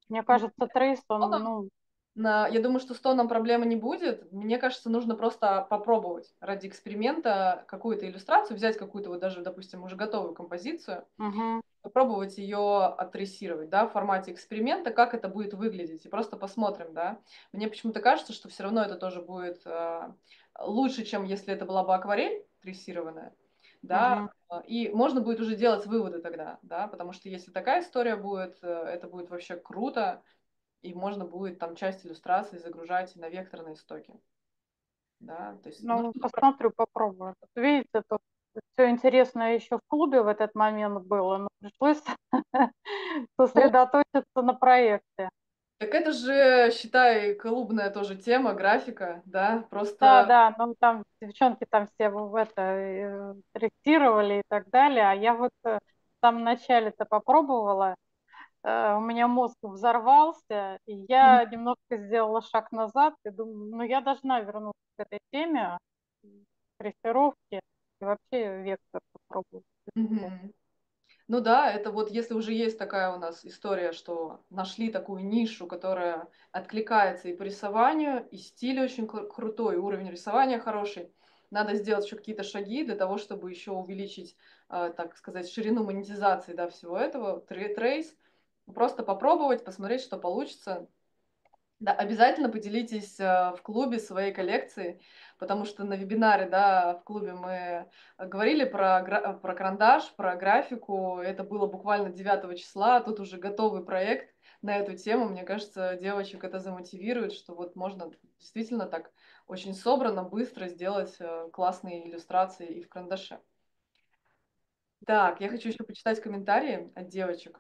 Мне кажется, трейс, он,
Потом
ну,
на- я думаю, что с тоном проблемы не будет. Мне кажется, нужно просто попробовать ради эксперимента какую-то иллюстрацию, взять какую-то вот даже, допустим, уже готовую композицию,
мгм.
попробовать ее оттрессировать, да, в формате эксперимента, как это будет выглядеть, и просто посмотрим, да. Мне почему-то кажется, что все равно это тоже будет э, лучше, чем если это была бы акварель трессированная, да,
Мгм.
а, и можно будет уже делать выводы тогда, да, потому что если такая история будет, э, это будет вообще круто, и можно будет там часть иллюстраций загружать на векторные стоки, да, то есть
Ну,
нужно попробовать.
посмотрю, попробую. Вот видите, тут все интересное еще в клубе в этот момент было, но пришлось
Ну,
сосредоточиться на проекте.
так это же, считай, клубная тоже тема, графика, да,
Да,
просто.
да, ну там девчонки там все в это э, тестировали и так далее, а я вот э, в самом начале-то попробовала, э, у меня мозг взорвался, и
Мгм.
я немножко сделала шаг назад и думаю, ну я должна вернуться к этой теме тестировки и вообще вектор попробовать.
Мгм. Ну да, это вот если уже есть такая у нас история, что нашли такую нишу, которая откликается и по рисованию, и стиль очень кру- крутой, и уровень рисования хороший, надо сделать еще какие-то шаги для того, чтобы еще увеличить, э, так сказать, ширину монетизации, да, всего этого, тре- трейс, просто попробовать, посмотреть, что получится. Да, обязательно поделитесь э, в клубе своей коллекцией, потому что на вебинаре, да, в клубе мы э, говорили про, гра- э, про карандаш, про графику. Это было буквально девятого числа. Тут уже готовый проект на эту тему. Мне кажется, девочек это замотивирует, что вот можно действительно так очень собрано, быстро сделать э, классные иллюстрации и в карандаше. Так, я хочу еще почитать комментарии от девочек.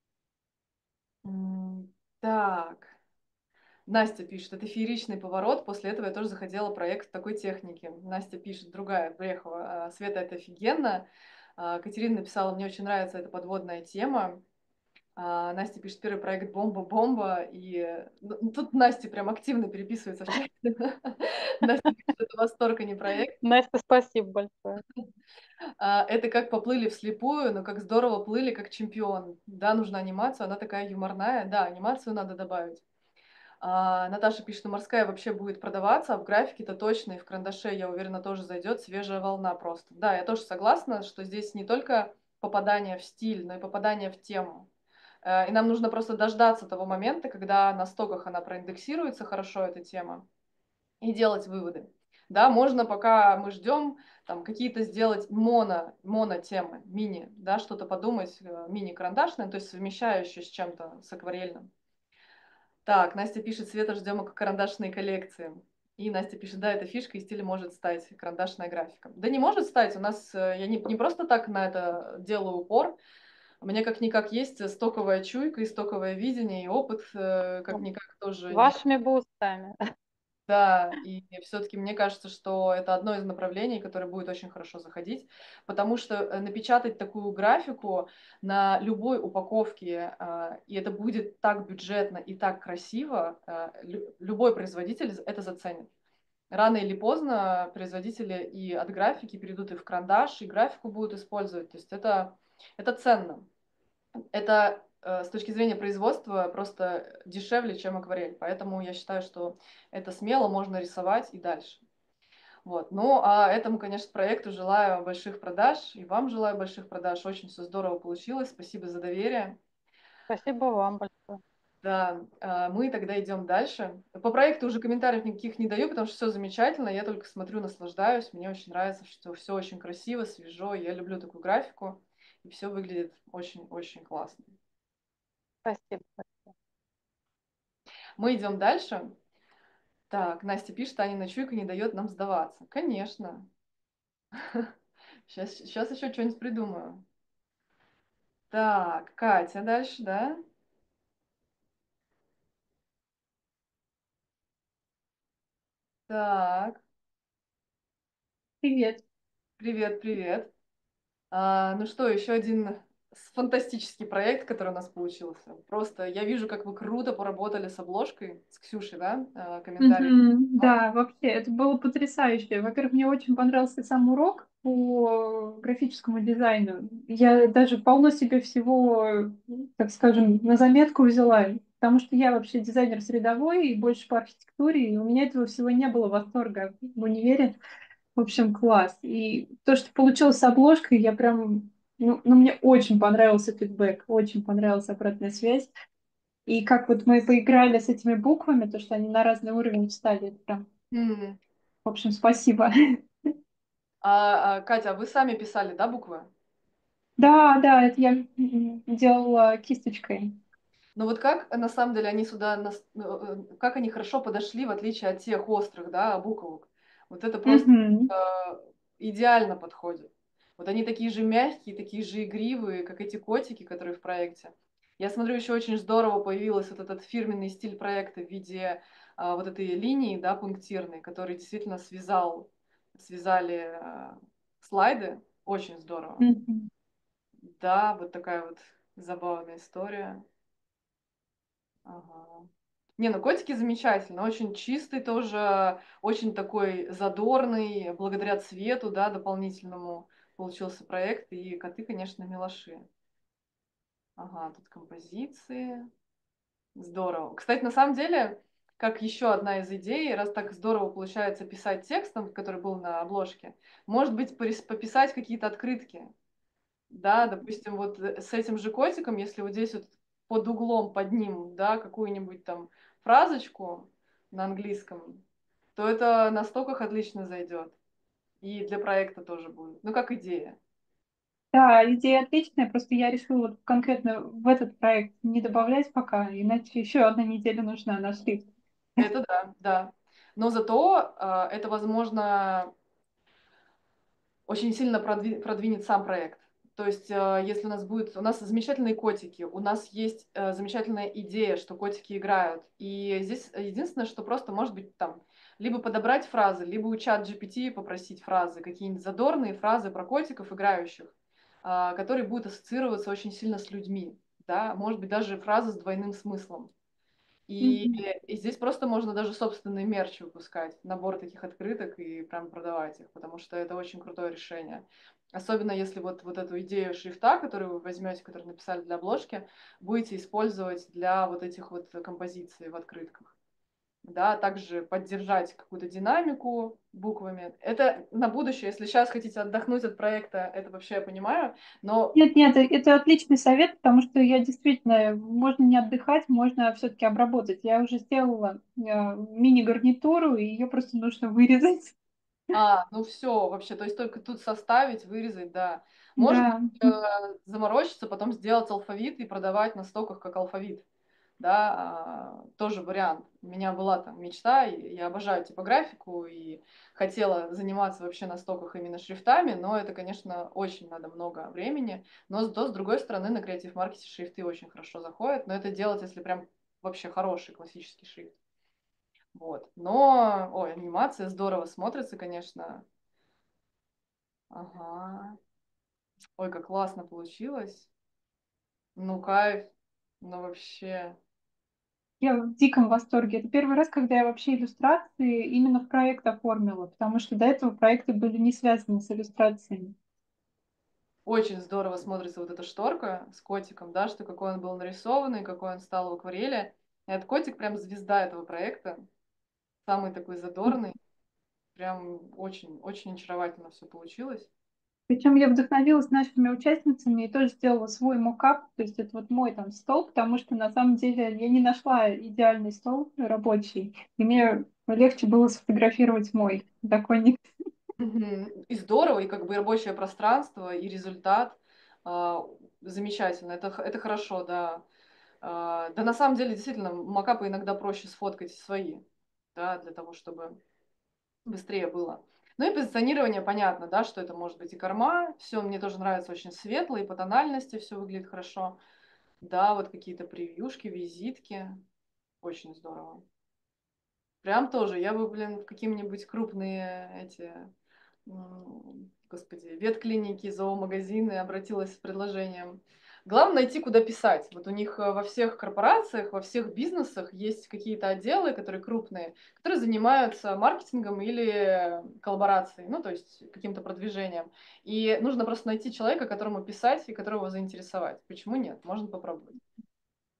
М, Так. Настя пишет, это фееричный поворот. После этого я тоже захотела проект в такой технике. Настя пишет, другая, Брехова. «А, Света, это офигенно. А, Катерина написала, мне очень нравится эта подводная тема. А, Настя пишет, первый проект «Бомба-бомба». И э, ну, ну, тут Настя прям активно переписывается в чате. Настя пишет, это восторг, а не проект.
Настя, спасибо большое.
А, Это как поплыли вслепую, но как здорово плыли, как чемпион. Да, нужна анимация, она такая юморная. Да, анимацию надо добавить. А, Наташа пишет, что морская вообще будет продаваться, а в графике-то точно и в карандаше, я уверена, тоже зайдет свежая волна просто. Да, я тоже согласна, что здесь не только попадание в стиль, но и попадание в тему. Э, И нам нужно просто дождаться того момента, когда на стоках она проиндексируется хорошо, эта тема, и делать выводы. Да, можно, пока мы ждем, там какие-то сделать моно, моно-темы, мини, да, что-то подумать, э, мини-карандашное, то есть совмещающее с чем-то, с акварельным. Так, Настя пишет, Света, ждем карандашные коллекции. И Настя пишет, да, эта фишка и стиль может стать карандашная графика. Да не может стать, у нас, э, я не, не просто так на это делаю упор, у меня как-никак есть стоковая чуйка и стоковое видение, и опыт э, как-никак тоже не.
Вашими бы устами.
Да, и все-таки мне кажется, что это одно из направлений, которое будет очень хорошо заходить, потому что э, напечатать такую графику на любой упаковке, а, и это будет так бюджетно и так красиво, а, лю- любой производитель это заценит. Рано или поздно производители и от графики перейдут и в карандаш, и графику будут использовать. То есть это, это ценно. Это э, с точки зрения производства просто дешевле, чем акварель. Поэтому я считаю, что это смело можно рисовать и дальше. Вот. Ну, а этому, конечно, проекту желаю больших продаж. И вам желаю больших продаж. Очень все здорово получилось. Спасибо за доверие.
Спасибо вам большое.
Да, а, мы тогда идем дальше. По проекту уже комментариев никаких не даю, потому что все замечательно. Я только смотрю, наслаждаюсь. Мне очень нравится, что все очень красиво, свежо. Я люблю такую графику. И все выглядит очень-очень классно.
Спасибо.
Мы идем дальше. Так, Настя пишет, Анина чуйка не дает нам сдаваться. Конечно. Сейчас, сейчас еще что-нибудь придумаю. Так, Катя дальше, да? Так,
Привет.
привет, привет. А, ну что, еще один с- фантастический проект, который у нас получился. Просто я вижу, как вы круто поработали с обложкой, с Ксюшей, да? А, комментарий.
Мгм. Да, вообще, это было потрясающе. Во-первых, мне очень понравился сам урок по графическому дизайну. Я даже полно себе всего, так скажем, на заметку взяла. потому что я вообще дизайнер средовой и больше по архитектуре, и у меня этого всего не было восторга в универе. В общем, класс. И то, что получилось с обложкой, я прям... Ну, ну, мне очень понравился фидбэк, очень понравилась обратная связь. И как вот мы поиграли с этими буквами, то, что они на разный уровень встали, это прям...
М.
В общем, спасибо.
А, а, Катя, а вы сами писали, да, буквы?
Да, да, это я м, делала кисточкой.
Но вот как на самом деле они сюда, нас- ну, э, как они хорошо подошли, в отличие от тех острых, да, буквок. Вот это просто
Мгм.
э, идеально подходит. Вот они такие же мягкие, такие же игривые, как эти котики, которые в проекте. Я смотрю, еще очень здорово появился вот этот фирменный стиль проекта в виде а, вот этой линии, да, пунктирной, который действительно связал, связали э, слайды. Очень здорово.
Мгм.
Да, вот такая вот забавная история. Ага. Не, ну котики замечательно, очень чистый тоже, очень такой задорный, благодаря цвету, да, дополнительному получился проект, и коты, конечно, милаши. Ага, тут композиции, здорово. Кстати, на самом деле, как еще одна из идей, раз так здорово получается писать текстом, который был на обложке, может быть, порис- пописать какие-то открытки, да, допустим, вот э, с этим же котиком, если вот здесь вот под углом под ним, да, какую-нибудь там фразочку на английском, то это на стоках отлично зайдет. И для проекта тоже будет. Ну, как идея.
Да, идея отличная, просто я решила вот конкретно в этот проект не добавлять пока, иначе еще одна неделя нужна на шрифт.
Это да, да. Но зато а, это, возможно, очень сильно продви- продвинет сам проект. То есть, э, если у нас будет... У нас замечательные котики, у нас есть э, замечательная идея, что котики играют. И здесь единственное, что просто, может быть, там, либо подобрать фразы, либо у чат джи пи ти попросить фразы, какие-нибудь задорные фразы про котиков играющих, а, которые будут ассоциироваться очень сильно с людьми. Да? Может быть, даже фразы с двойным смыслом. И,
Мгм.
и здесь просто можно даже собственный мерч выпускать, набор таких открыток и прям продавать их, потому что это очень крутое решение. Особенно если вот, вот эту идею шрифта, которую вы возьмете, которую написали для обложки, будете использовать для вот этих вот композиций в открытках. Да, также поддержать какую-то динамику буквами. Это на будущее, если сейчас хотите отдохнуть от проекта, это вообще я понимаю, но
Нет, нет, э, это отличный совет, потому что я действительно, можно не отдыхать, можно все-таки обработать. Я уже сделала э, мини-гарнитуру, и ее просто нужно вырезать.
А, ну все, вообще, то есть только тут составить, вырезать, да. Можно
Да.
э, заморочиться, потом сделать алфавит и продавать на стоках как алфавит, да, а, тоже вариант. У меня была там мечта, и я обожаю типографику и хотела заниматься вообще на стоках именно шрифтами, но это, конечно, очень надо много времени. Но зато, с другой стороны, на креатив-маркете шрифты очень хорошо заходят, но это делать, если прям вообще хороший классический шрифт. Вот. Но, ой, анимация здорово смотрится, конечно. Ага. Ой, как классно получилось. Ну, кайф. Ну, вообще.
Я в диком восторге. Это первый раз, когда я вообще иллюстрации именно в проект оформила, потому что до этого проекты были не связаны с иллюстрациями.
Очень здорово смотрится вот эта шторка с котиком, да, что какой он был нарисованный, какой он стал в акварели. И этот котик прям звезда этого проекта. Самый такой задорный. Прям очень, очень очаровательно все получилось.
Причем я вдохновилась нашими участницами и тоже сделала свой мокап, то есть это вот мой там стол, потому что на самом деле я не нашла идеальный стол рабочий, и мне легче было сфотографировать мой законник.
Мгм. И здорово, и как бы и рабочее пространство, и результат а, замечательно. Это, х- это хорошо, да. А, да, на самом деле, действительно, макапы иногда проще сфоткать свои, да, для того, чтобы быстрее было. Ну и позиционирование, понятно, да, что это может быть и корма. Все мне тоже нравится очень светло, и по тональности все выглядит хорошо. Да, вот какие-то превьюшки, визитки. Очень здорово. Прям тоже. Я бы, блин, в какие-нибудь крупные эти, м, господи, ветклиники, зоомагазины обратилась с предложением. Главное найти, куда писать. Вот у них э, во всех корпорациях, во всех бизнесах есть какие-то отделы, которые крупные, которые занимаются маркетингом или коллаборацией, ну, то есть каким-то продвижением. И нужно просто найти человека, которому писать и которого заинтересовать. Почему нет? Можно попробовать.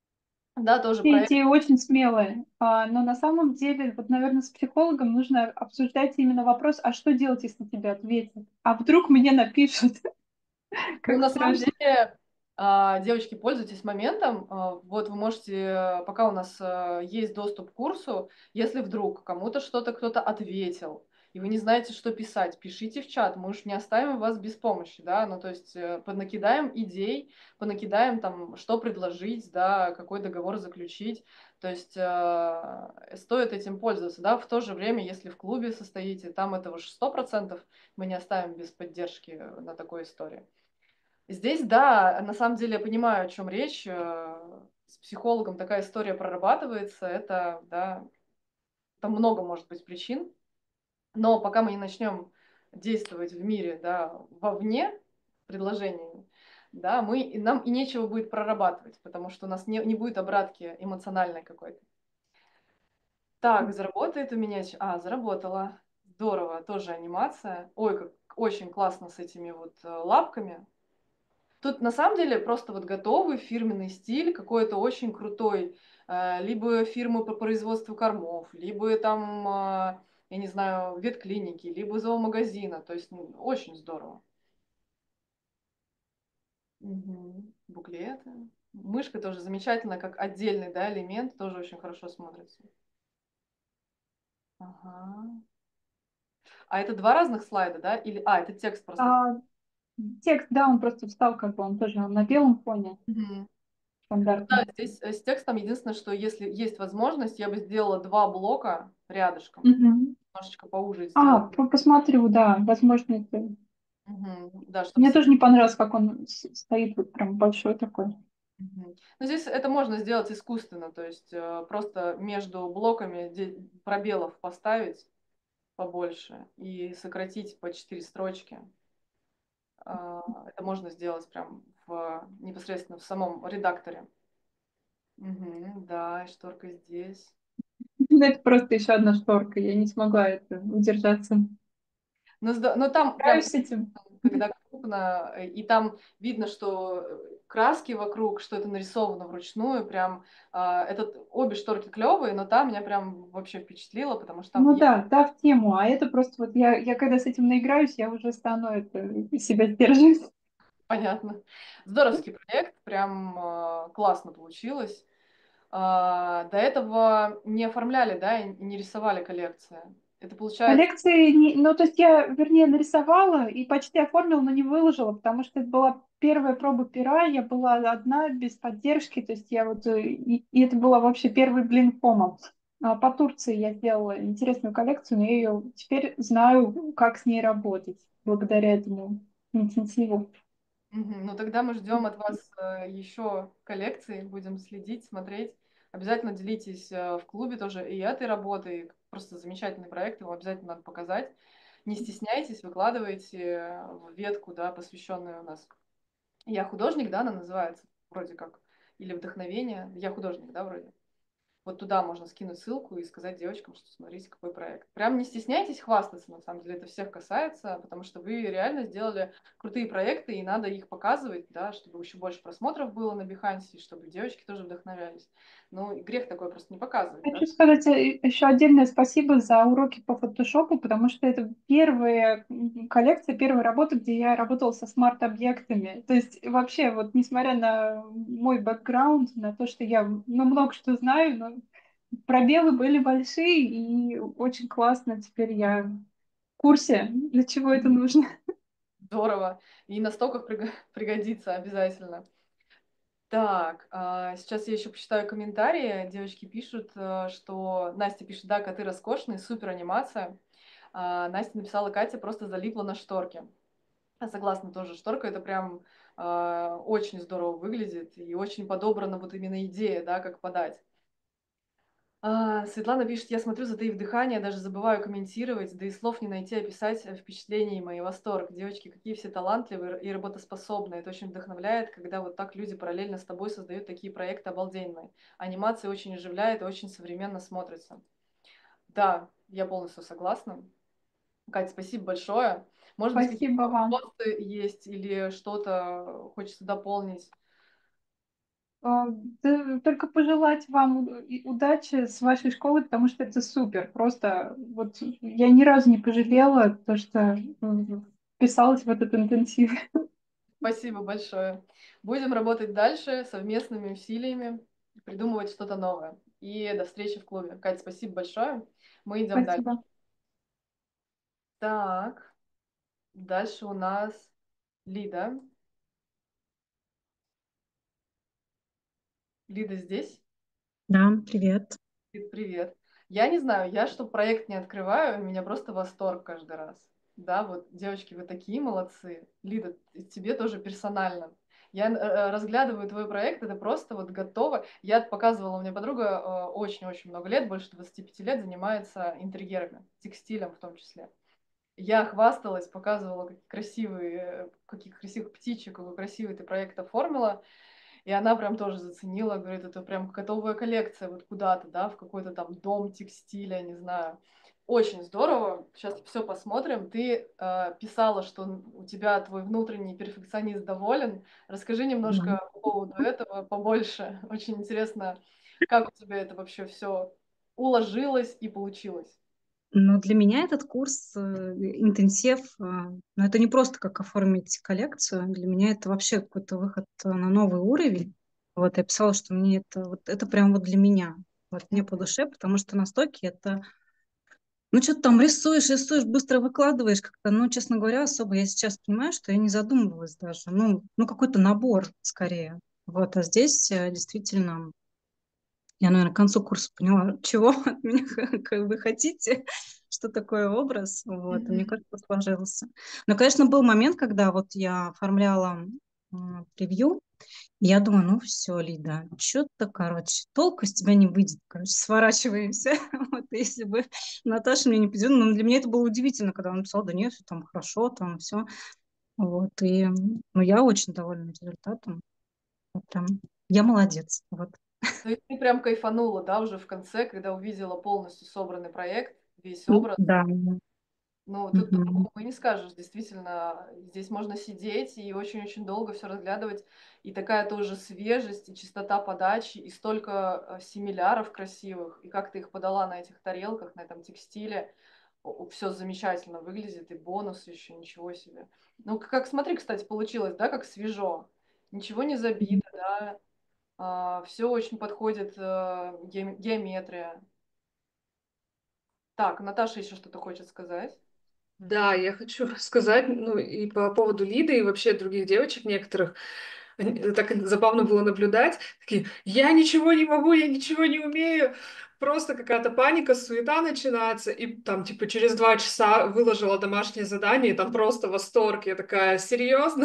Да, тоже
Все
проект.
идеи очень смелые, а, но на самом деле, вот, наверное, с психологом нужно обсуждать именно вопрос, а что делать, если тебе ответят? А вдруг мне напишут?
Ну,
Как
на самом
страшно.
деле, а, девочки, пользуйтесь моментом. А, Вот вы можете, э, пока у нас а, есть доступ к курсу, если вдруг кому-то что-то кто-то ответил, и вы не знаете, что писать, пишите в чат, мы уж не оставим вас без помощи, да, ну, то есть э, понакидаем идей, понакидаем там, что предложить, да, какой договор заключить, то есть э, стоит этим пользоваться, да, в то же время, если в клубе состоите, там этого же сто процентов мы не оставим без поддержки на такой истории. Здесь, да, на самом деле я понимаю, о чем речь. э, С психологом такая история прорабатывается. Это, да, там много может быть причин. Но пока мы не начнем действовать в мире, да, вовне предложениями, да, мы, и нам и нечего будет прорабатывать, потому что у нас не, не будет обратки эмоциональной какой-то. Так, заработает у меня... ч- А, заработала. Здорово, тоже анимация. Ой, как очень классно с этими вот э, лапками. Тут на самом деле просто вот готовый фирменный стиль, какой-то очень крутой, э, либо фирмы по производству кормов, либо там, а, я не знаю, ветклиники, либо зоомагазина. То есть ну, очень здорово. Мгм. Буклеты. Мышка тоже замечательно, как отдельный, да, элемент, тоже очень хорошо смотрится. Ага. А это два разных слайда, да? Или, а, это текст просто.
А, текст, да, он просто встал, как бы он тоже на белом фоне
Мгм. Да,
стандартно.
здесь э, с текстом единственное, что если есть возможность, я бы сделала два блока рядышком.
Мгм.
Немножечко поуже
А,
сделать.
по- посмотрю, да, возможно, это...
Мгм. Да, чтобы
Мне тоже
соединить.
не понравилось, как он с- стоит вот прям большой такой.
Мгм. Но здесь это можно сделать искусственно, то есть э, просто между блоками де- пробелов поставить побольше и сократить по четыре строчки. А, Это можно сделать прям в, непосредственно в самом редакторе. Мгм. Да, и шторка здесь.
Ну, это просто еще одна шторка, я не смогла это удержаться.
Но, сда- но там прям
Играю с этим.
когда крупно, э, и там видно, что э, краски вокруг, что это нарисовано вручную, прям а, этот, обе шторки клевые, но там меня прям вообще впечатлило, потому что там
Ну
я-
да, да, в тему. А это просто вот я, я когда с этим наиграюсь, я уже стану это себя сдерживать.
понятно. Здоровский проект, прям а, классно получилось. А, до этого не оформляли, да, и не рисовали коллекции. Это получается...
Коллекции, не- ну то есть я, вернее, нарисовала и почти оформила, но не выложила, потому что это была первая проба пера, я была одна, без поддержки, то есть я вот, э, и, и это была вообще первый блин фома. А по Турции я сделала интересную коллекцию, но я ее теперь знаю, как с ней работать, благодаря этому интенсиву.
Мгм. Ну, тогда мы ждем от вас э, еще коллекции, будем следить, смотреть. Обязательно делитесь э, в клубе тоже и этой работой. Просто замечательный проект, его обязательно надо показать. Не стесняйтесь, выкладывайте э, в ветку, да, посвященную у нас. Я художник, да, она называется вроде как. Или вдохновение. Я художник, да, вроде. Вот туда можно скинуть ссылку и сказать девочкам, что смотрите, какой проект. Прям не стесняйтесь хвастаться, на самом деле, это всех касается, потому что вы реально сделали крутые проекты, и надо их показывать, да, чтобы еще больше просмотров было на Behance, и чтобы девочки тоже вдохновлялись. Ну, и грех такой просто не показывать, да.
Хочу сказать э, еще отдельное спасибо за уроки по фотошопу, потому что это первая м, коллекция, первая работа, где я работала со смарт-объектами. То есть вообще, вот несмотря на мой бэкграунд, на то, что я ну, много что знаю, но пробелы были большие, и очень классно теперь я в курсе, для чего это
Мгм.
нужно.
Здорово. И на стоках приго- пригодится обязательно. Так, а, сейчас я еще почитаю комментарии. Девочки пишут, э, что Настя пишет, да, коты роскошные, супер анимация. А, Настя написала, Катя просто залипла на шторке. Я согласна тоже, шторка это прям а, очень здорово выглядит и очень подобрана вот именно идея, да, как подать. А, Светлана пишет, я смотрю, затаив дыхание, даже забываю комментировать, да и слов не найти, описать э, впечатления мои, восторг. Девочки, какие все талантливые и работоспособные. Это очень вдохновляет, когда вот так люди параллельно с тобой создают такие проекты обалденные. Анимация очень оживляет и очень современно смотрится. Да, я полностью согласна. Катя, спасибо большое. Может быть, какие-то
Спасибо вам.
вопросы есть или что-то хочется дополнить?
А, да, только пожелать вам у- и удачи с вашей школой, потому что это супер. Просто вот я ни разу не пожалела то, что м, вписалась в этот интенсив.
Спасибо большое. Будем работать дальше совместными усилиями, придумывать что-то новое. И до встречи в клубе. Катя, спасибо большое. Мы идем дальше.
Спасибо.
Так, дальше у нас Лида. Лида здесь?
Да, привет.
Лид, привет. Я не знаю, я что проект не открываю, у меня просто восторг каждый раз. Да, вот, девочки, вы такие молодцы. Лида, т- тебе тоже персонально. Я э, э, разглядываю твой проект, это просто вот готово. Я показывала, у меня подруга э, очень-очень много лет, больше двадцати пяти лет, занимается интерьерами, текстилем в том числе. Я хвасталась, показывала, какие красивые, э, каких красивых птичек, какой красивый ты проект оформила. И она прям тоже заценила, говорит, это прям готовая коллекция вот куда-то, да, в какой-то там дом текстиля, не знаю. Очень здорово. Сейчас все посмотрим. Ты э, писала, что у тебя твой внутренний перфекционист доволен. Расскажи
Да.
немножко по поводу этого побольше. Очень интересно, как у тебя это вообще все уложилось и получилось.
Но для меня этот курс, э, интенсив, э, но это не просто как оформить коллекцию. Для меня это вообще какой-то выход э, на новый уровень. Вот я писала, что мне это, вот это прям вот для меня. Вот мне по душе, потому что на стоке это, ну, что-то там рисуешь, рисуешь, быстро выкладываешь как-то. Ну, честно говоря, особо я сейчас понимаю, что я не задумывалась даже. Ну, ну какой-то набор скорее. Вот, а здесь э, действительно я, наверное, к концу курса поняла, чего от меня как вы хотите, что такое образ. Вот, и мне
Мгм.
кажется, сложился. Но, конечно, был момент, когда вот я оформляла м, превью, и я думаю, ну все, Лида, что-то, короче, толку из тебя не выйдет, короче, сворачиваемся. Вот, если бы Наташа мне не поделила, но для меня это было удивительно, когда он написал, да нет, все там хорошо, там все. Вот, и, ну, я очень довольна результатом. Вот прям, я молодец. Вот.
То есть ты прям кайфанула, да, уже в конце, когда увидела полностью собранный проект, весь
М,
образ.
Да.
Ну, тут
Мгм.
по-другому и не скажешь. Действительно, здесь можно сидеть и очень-очень долго все разглядывать. И такая тоже свежесть, и чистота подачи, и столько э, симиляров красивых, и как ты их подала на этих тарелках, на этом текстиле. Все замечательно выглядит, и бонус еще, ничего себе. Ну, к- как, смотри, кстати, получилось, да, как свежо. Ничего не забито, да. Все очень подходит, э, геом- геометрия. Так, Наташа еще что-то хочет сказать.
Да, я хочу рассказать, ну, и по поводу Лиды, и вообще других девочек некоторых. Они- Так забавно было наблюдать. Такие, я ничего не могу, я ничего не умею. Просто какая-то паника, суета начинается. И там, типа, через два часа выложила домашнее задание, и там просто восторг. Я такая, серьезно?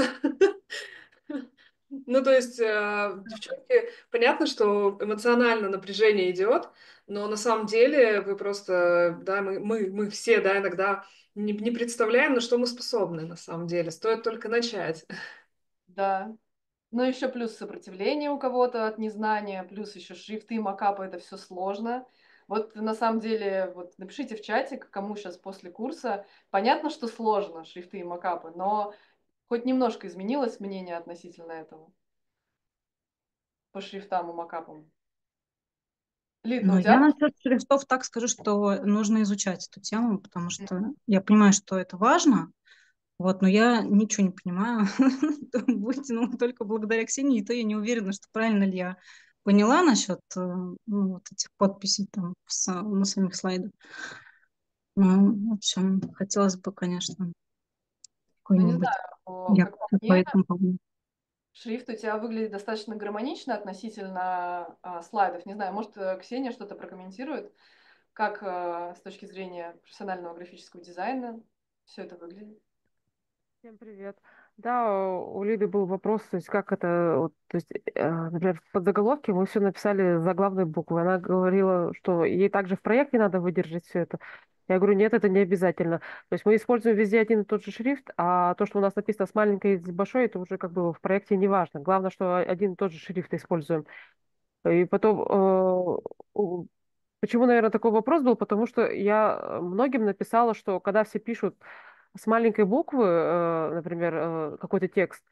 Ну, то есть, э, девчонки, понятно, что эмоционально напряжение идет, но на самом деле вы просто, да, мы, мы, мы все, да, иногда не, не представляем, на что мы способны на самом деле. Стоит только начать.
Да. Ну, еще плюс сопротивление у кого-то от незнания, плюс еще шрифты, макапы, это все сложно. Вот на самом деле, вот напишите в чатик, кому сейчас после курса. Понятно, что сложно, шрифты и макапы, но хоть немножко изменилось мнение относительно этого по шрифтам и макапам. Лид, ну
Но
у
я
тебя...
насчет шрифтов так скажу, что нужно изучать эту тему, потому что я понимаю, что это важно, вот, но я ничего не понимаю. Будь, ну, только благодаря Ксении, и то я не уверена, что правильно ли я поняла насчет э, ну, вот этих подписей там с- на самих слайдах. Ну, в общем, хотелось бы, конечно,
Ну, не
какой-нибудь
знаю, о,
я
как по
по
мне,
этому поводу.
шрифт у тебя выглядит достаточно гармонично относительно а, слайдов. Не знаю, может, э, Ксения что-то прокомментирует, как э, с точки зрения профессионального графического дизайна все это выглядит.
Всем привет. Да, у Лиды был вопрос, то есть как это, вот, то есть, э, например, в подзаголовке мы все написали заглавной буквой. Она говорила, что ей также в проекте надо выдержать все это. Я говорю, нет, это не обязательно. То есть мы используем везде один и тот же шрифт, а то, что у нас написано с маленькой и с большой, это уже как бы в проекте не важно. Главное, что один и тот же шрифт используем. И потом, э, у- почему, наверное, такой вопрос был? Потому что я э, многим написала, что когда все пишут с маленькой буквы, э, например, э, какой-то текст,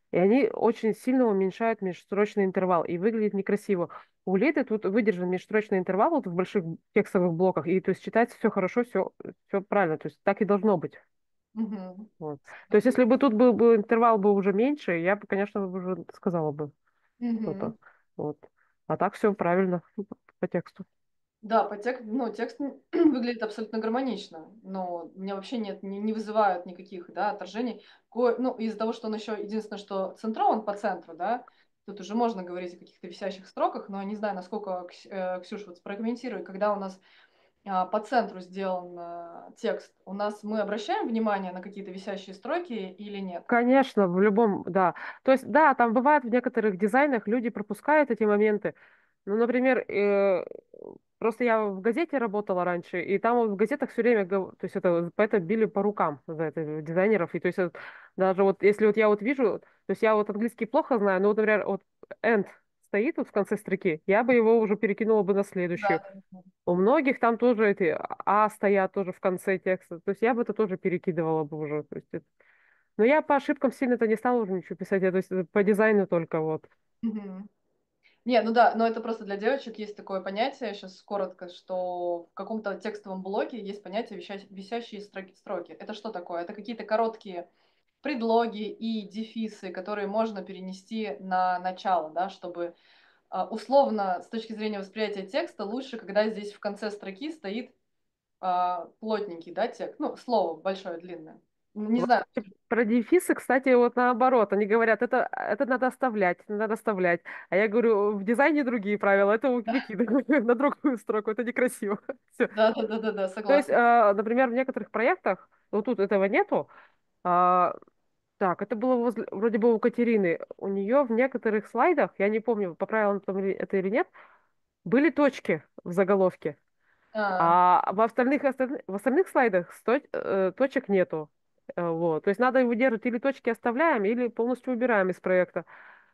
И они очень сильно уменьшают межстрочный интервал, и выглядит некрасиво. У Лиды тут выдержан межстрочный интервал вот в больших текстовых блоках, и то есть читается все хорошо, все, все правильно, то есть так и должно быть.
Мгм.
Вот. То есть если бы тут был бы интервал бы уже меньше, я бы, конечно, уже сказала бы что-то.
Мгм.
Вот. А так все правильно по тексту.
Да, по тек- ну, текст выглядит абсолютно гармонично, но у меня вообще нет, не, не вызывают никаких, да, отторжений. Ко- ну, из-за того, что он еще, единственное, что центрован по центру, да, тут уже можно говорить о каких-то висящих строках, но я не знаю, насколько, Кс- э, Ксюша, вот прокомментируй, когда у нас а, по центру сделан а, текст, у нас мы обращаем внимание на какие-то висящие строки или нет?
Конечно, в любом, да. То есть, да, там бывает в некоторых дизайнах люди пропускают эти моменты. Ну, например, э, просто я в газете работала раньше, и там вот в газетах все время, гов- то есть это поэта били по рукам за это дизайнеров, и то есть это даже вот если вот я вот вижу, то есть я вот английский плохо знаю, но вот, например, вот end стоит вот в конце строки, я бы его уже перекинула бы на
Да,
следующую.
да, да.
У многих там тоже эти а стоят тоже в конце текста, то есть я бы это тоже перекидывала бы уже. То есть это- Но я по ошибкам сильно-то не стала уже ничего писать, я, то есть э, по дизайну только вот.
Мгм. Не, ну да, но это просто для девочек есть такое понятие, сейчас коротко, что в каком-то текстовом блоке есть понятие вися- висящие строки, строки. Это что такое? Это какие-то короткие предлоги и дефисы, которые можно перенести на начало, да, чтобы а, условно с точки зрения восприятия текста лучше, когда здесь в конце строки стоит а, плотненький, да, текст, ну, слово большое, длинное. Не
Вот,
знаю.
кстати, про дефисы, кстати, вот наоборот, они говорят, это, это надо оставлять, надо оставлять. А я говорю, в дизайне другие правила, это вы- выкидываю на другую строку, это некрасиво. Всё.
Да, да, да, да, да,
То есть,
согласна.
э, например, в некоторых проектах, вот тут этого нету, а, так, это было возле- вроде бы у Катерины, у нее в некоторых слайдах, я не помню, по правилам там ли это или нет, были точки в заголовке.
А,
А в остальных, остальных, в остальных слайдах сто- э, точек нету. Э, Вот. То есть надо выдерживать или точки оставляем, или полностью убираем из проекта.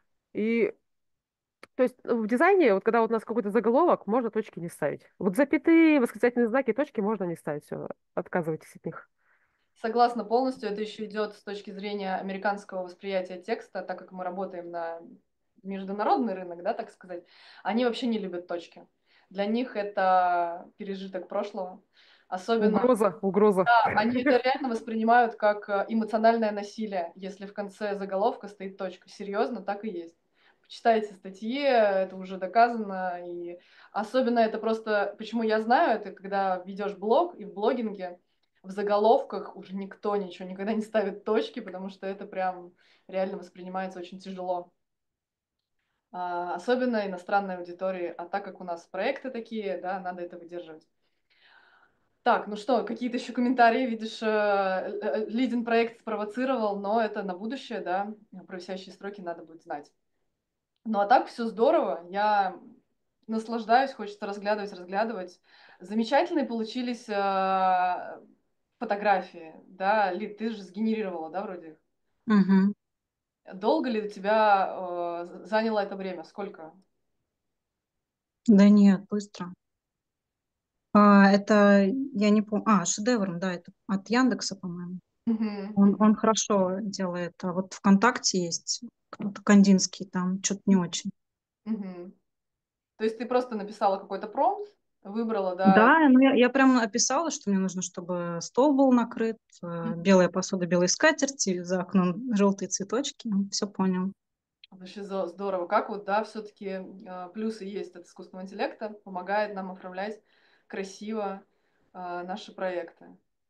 И то есть в дизайне, вот когда вот у нас какой-то заголовок, можно точки не ставить. Вот запятые, восклицательные знаки, точки можно не ставить. Все, отказывайтесь от них.
Согласна полностью. Это еще идет с точки зрения американского восприятия текста, так как мы работаем на международный рынок, да, так сказать. Они вообще не любят точки. Для них это пережиток прошлого. Особенно,
Угроза, угроза.
да, они это реально воспринимают как э, эмоциональное насилие, если в конце заголовка стоит точка. Серьезно, так и есть. Почитайте статьи, это уже доказано. И особенно это просто, почему я знаю, это когда ведешь блог, и в блогинге в заголовках уже никто ничего никогда не ставит точки, потому что это прям реально воспринимается очень тяжело. А, особенно иностранной аудитории. А так как у нас проекты такие, да, надо это выдерживать. Так, ну что, какие-то еще комментарии? Видишь, э, э, Лидин проект спровоцировал, но это на будущее, да, про висящие строки надо будет знать. Ну а так все здорово, я наслаждаюсь, хочется разглядывать, разглядывать. Замечательные получились э, фотографии, да, Лид, ты же сгенерировала, да, вроде их?
Мгм.
Долго ли у тебя э, заняло это время? Сколько?
Да нет, быстро. А, это, я не помню, а, шедевром, да, это от Яндекса, по-моему.
Мгм,
Он,
мгм,
он хорошо делает. А вот ВКонтакте есть кто-то Кандинский, там что-то не очень.
мгм. То есть ты просто написала какой-то промпт, выбрала, да,
Да, ну я, я прям описала, что мне нужно, чтобы стол был накрыт, э, белая посуда, белые скатерти, за окном желтые цветочки. Все понял.
вообще за- здорово. Как вот, да, все-таки плюсы есть от искусственного интеллекта, помогает нам оформлять красиво а, наши проекты.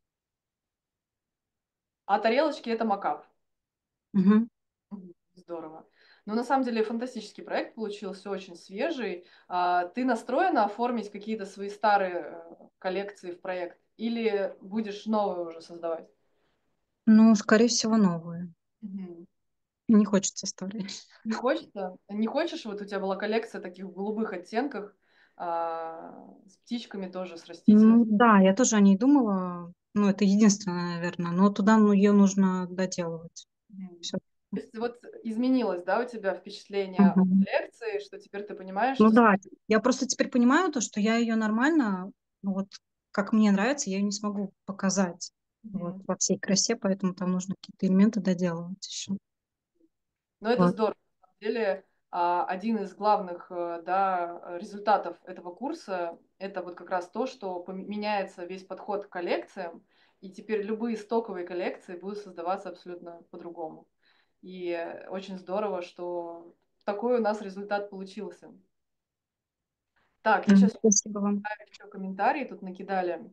А тарелочки это макап.
Мгм.
Мгм. Здорово. Ну, на самом деле, фантастический проект получился, очень свежий. А, ты настроена оформить какие-то свои старые э, коллекции в проект? Или будешь новые уже создавать?
Ну, скорее всего, новые.
Мгм.
Не хочется старые.
Не хочется? Не хочешь? Вот у тебя была коллекция таких в голубых оттенках, а, с птичками тоже, с растительностью.
Ну, да, я тоже о ней думала. Ну, это единственное, наверное. Но туда ну, ее нужно доделывать.
Мгм.
Все.
То есть вот изменилось, да, у тебя впечатление о коллекции, что теперь ты понимаешь,
Ну
что...
да, я просто теперь понимаю то, что я ее нормально, ну вот как мне нравится, я ее не смогу показать вот
Мгм.
во всей красе, поэтому там нужно какие-то элементы доделывать еще.
Но это
Вот.
здорово. На самом деле, а, один из главных э, да, результатов этого курса – это вот как раз то, что пом- меняется весь подход к коллекциям, и теперь любые стоковые коллекции будут создаваться абсолютно по-другому. И э, очень здорово, что такой у нас результат получился. Так, я
Да,
сейчас
спасибо вам.
еще комментарии тут накидали.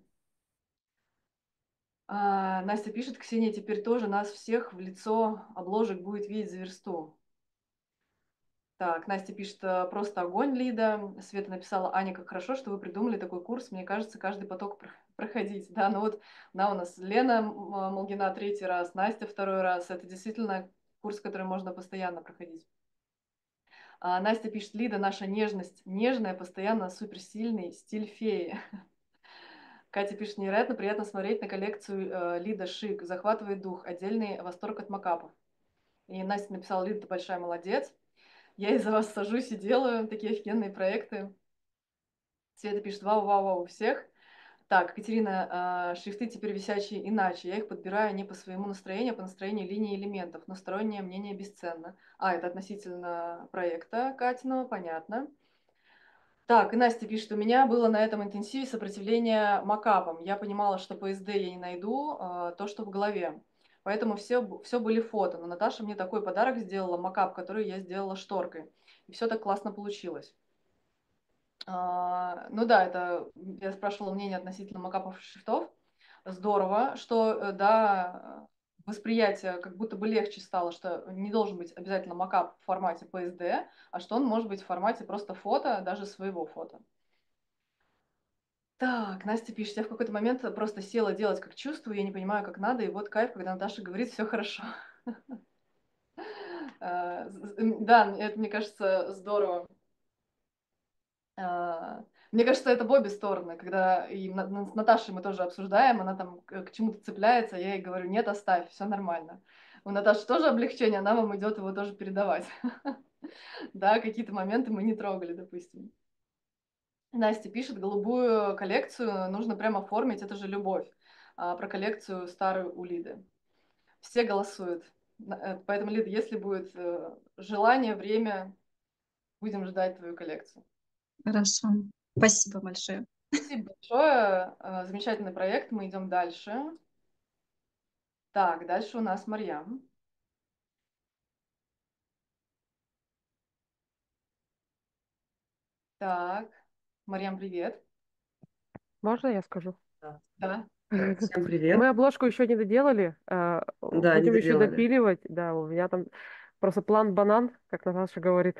А, Настя пишет, Ксения теперь тоже нас всех в лицо обложек будет видеть за версту. Так, Настя пишет, э, просто огонь, Лида. Света написала, Аня, как хорошо, что вы придумали такой курс. Мне кажется, каждый поток про- проходить. Да, ну вот, да, у нас Лена М- Молгина третий раз, Настя второй раз. Это действительно курс, который можно постоянно проходить. А, Настя пишет, Лида, наша нежность, нежная, постоянно суперсильный стиль феи. Катя пишет, невероятно приятно смотреть на коллекцию э, Лида Шик, захватывает дух, отдельный восторг от макапов. И Настя написала, Лида, ты большая молодец. Я из-за вас сажусь и делаю такие офигенные проекты. Света пишет, вау, вау, вау, у всех. Так, Катерина, э, шрифты теперь висячие иначе. Я их подбираю не по своему настроению, а по настроению линии элементов. Но стороннее мнение бесценно. А, это относительно проекта Катиного, понятно. Так, и Настя пишет, у меня было на этом интенсиве сопротивление макапам. Я понимала, что по эс дэ я не найду э, то, что в голове. Поэтому все, все были фото. Но Наташа мне такой подарок сделала, макап, который я сделала шторкой. И все так классно получилось. А, ну да, это я спрашивала мнение относительно макапов и шрифтов. Здорово, что, э, да, восприятие как будто бы легче стало, что не должен быть обязательно макап в формате пи эс ди, а что он может быть в формате просто фото, даже своего фото. Так, Настя пишет, я в какой-то момент просто села делать как чувствую, я не понимаю, как надо, и вот кайф, когда Наташа говорит, все хорошо. А, з- з- Да, это, мне кажется, здорово. А, Мне кажется, это в обе стороны, когда и на- на- с Наташей мы тоже обсуждаем, она там к к чему-то цепляется, я ей говорю, нет, оставь, все нормально. У Наташи тоже облегчение, она вам идет его тоже передавать. Да, какие-то моменты мы не трогали, допустим. Настя пишет, голубую коллекцию нужно прямо оформить, это же любовь. А, про коллекцию старую у Лиды. Все голосуют. На- э, Поэтому, Лида, если будет э, желание, время, будем ждать твою коллекцию.
Хорошо. Спасибо большое.
Спасибо большое. э, Замечательный проект. Мы идем дальше. Так, дальше у нас Марьям. Так, Марьям, привет.
Можно я скажу?
Да.
Да.
Всем привет.
Мы обложку еще не доделали, а,
Да, не
будем еще
доделали.
допиливать. Да, у меня там просто план банан, как Наташа говорит.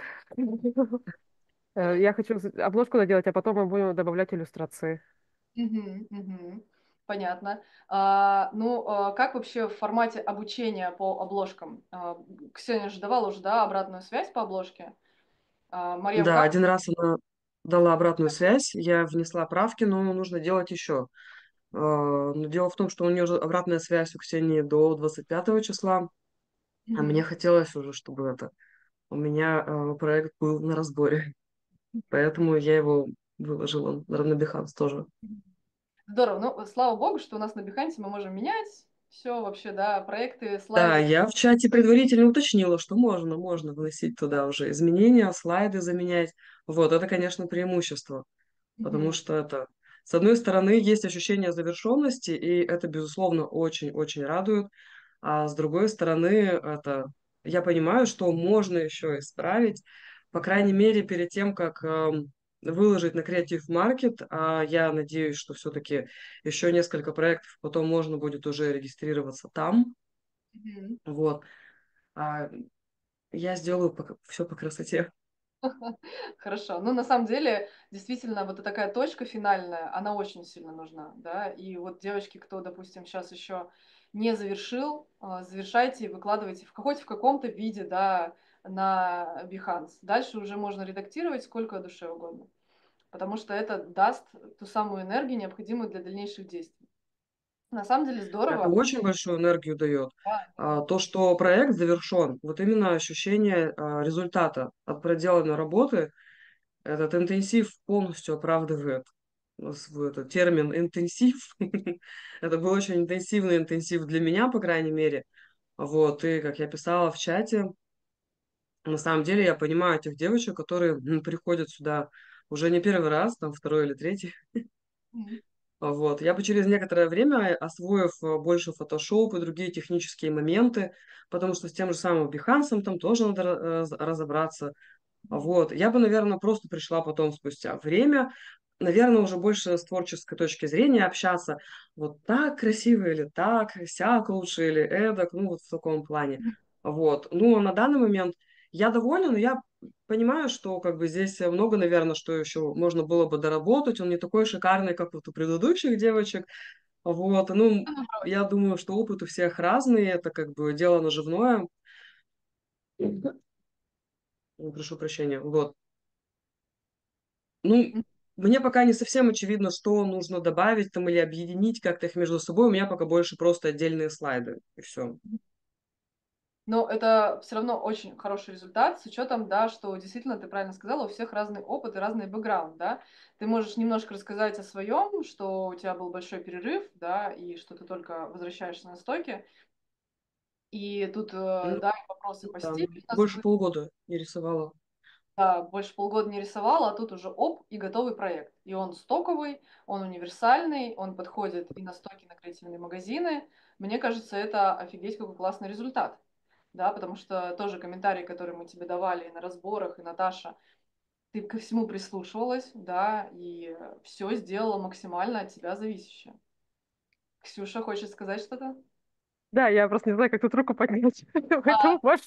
Э, Я хочу с- обложку доделать, а потом мы будем добавлять иллюстрации.
Мгм, мгм. Понятно. А, ну, а, как вообще в формате обучения по обложкам? А, Ксения же давала уже, да, обратную связь по обложке. А, Марьям,
Да,
как?
один раз она дала обратную связь, я внесла правки, но нужно делать еще. Э, Но дело в том, что у нее же обратная связь у Ксении до двадцать пятого числа, а мне
Мгм.
хотелось уже, чтобы это у меня э, проект был на разборе, поэтому я его выложила на Равнобеханс тоже.
Здорово. Ну, слава богу, что у нас на Behance мы можем менять все вообще, да, проекты,
Да,
слайды.
я в чате предварительно уточнила, что можно, можно вносить туда уже изменения, слайды заменять. Вот, это, конечно, преимущество. Потому
Мгм.
что это, с одной стороны, есть ощущение завершенности, и это, безусловно, очень-очень радует. А с другой стороны, это, я понимаю, что можно еще исправить, по крайней мере, перед тем, как эм, выложить на Creative Market, а я надеюсь, что все-таки еще несколько проектов потом можно будет уже регистрироваться там.
Мгм.
Вот. А я сделаю все по красоте.
Хорошо. Ну, на самом деле, действительно, вот такая точка финальная, она очень сильно нужна, да. И вот девочки, кто, допустим, сейчас еще не завершил, а, завершайте и выкладывайте в, хоть в каком-то виде, да, на Behance. Дальше уже можно редактировать сколько душе угодно, потому что это даст ту самую энергию, необходимую для дальнейших действий. На самом деле
Это
здорово.
очень большую энергию дает.
Да,
А, То, что проект завершен, вот именно ощущение а, результата от проделанной работы, этот интенсив полностью оправдывает ну, свой этот термин интенсив. Это был очень интенсивный интенсив для меня, по крайней мере. Вот, и как я писала в чате, на самом деле я понимаю этих девочек, которые м, приходят сюда уже не первый раз, там второй или третий.
Мгм.
Вот. Я бы через некоторое время, освоив э, больше Photoshop и другие технические моменты, потому что с тем же самым Behance там тоже надо ра- раз- разобраться.
Мгм.
Вот. Я бы, наверное, просто пришла потом спустя время, наверное, уже больше с творческой точки зрения общаться. Вот так красиво или так, сяк лучше или эдак, ну вот в таком плане. Вот. Ну, а на данный момент я довольна, но я понимаю, что как бы здесь много, наверное, что еще можно было бы доработать. Он не такой шикарный, как вот у предыдущих девочек. Вот. Ну,
Ну, брось.
я думаю, что опыт у всех разный, это как бы дело наживное. Прошу прощения. Вот. Ну,
М.
мне пока не совсем очевидно, что нужно добавить там или объединить как-то их между собой. У меня пока больше просто отдельные слайды, и все.
Но это все равно очень хороший результат с учетом, да, что действительно, ты правильно сказала, у всех разный опыт и разный бэкграунд, да. Ты можешь немножко рассказать о своем, что у тебя был большой перерыв, да, и что ты только возвращаешься на стойки. И тут, э,
Ну,
да, и вопросы по
там
стилю у нас
больше
были.
полгода не рисовала.
Да, больше полгода не рисовала, а тут уже оп, и готовый проект. И он стоковый, он универсальный, он подходит и на стоки, и на креативные магазины. Мне кажется, это офигеть какой классный результат. Да, потому что тоже комментарии, которые мы тебе давали и на разборах, и Наташа, ты ко всему прислушивалась, да, и все сделала максимально от тебя зависящее. Ксюша хочет сказать что-то?
Да, я просто не знаю, как тут руку поднять,
А,
поэтому машу.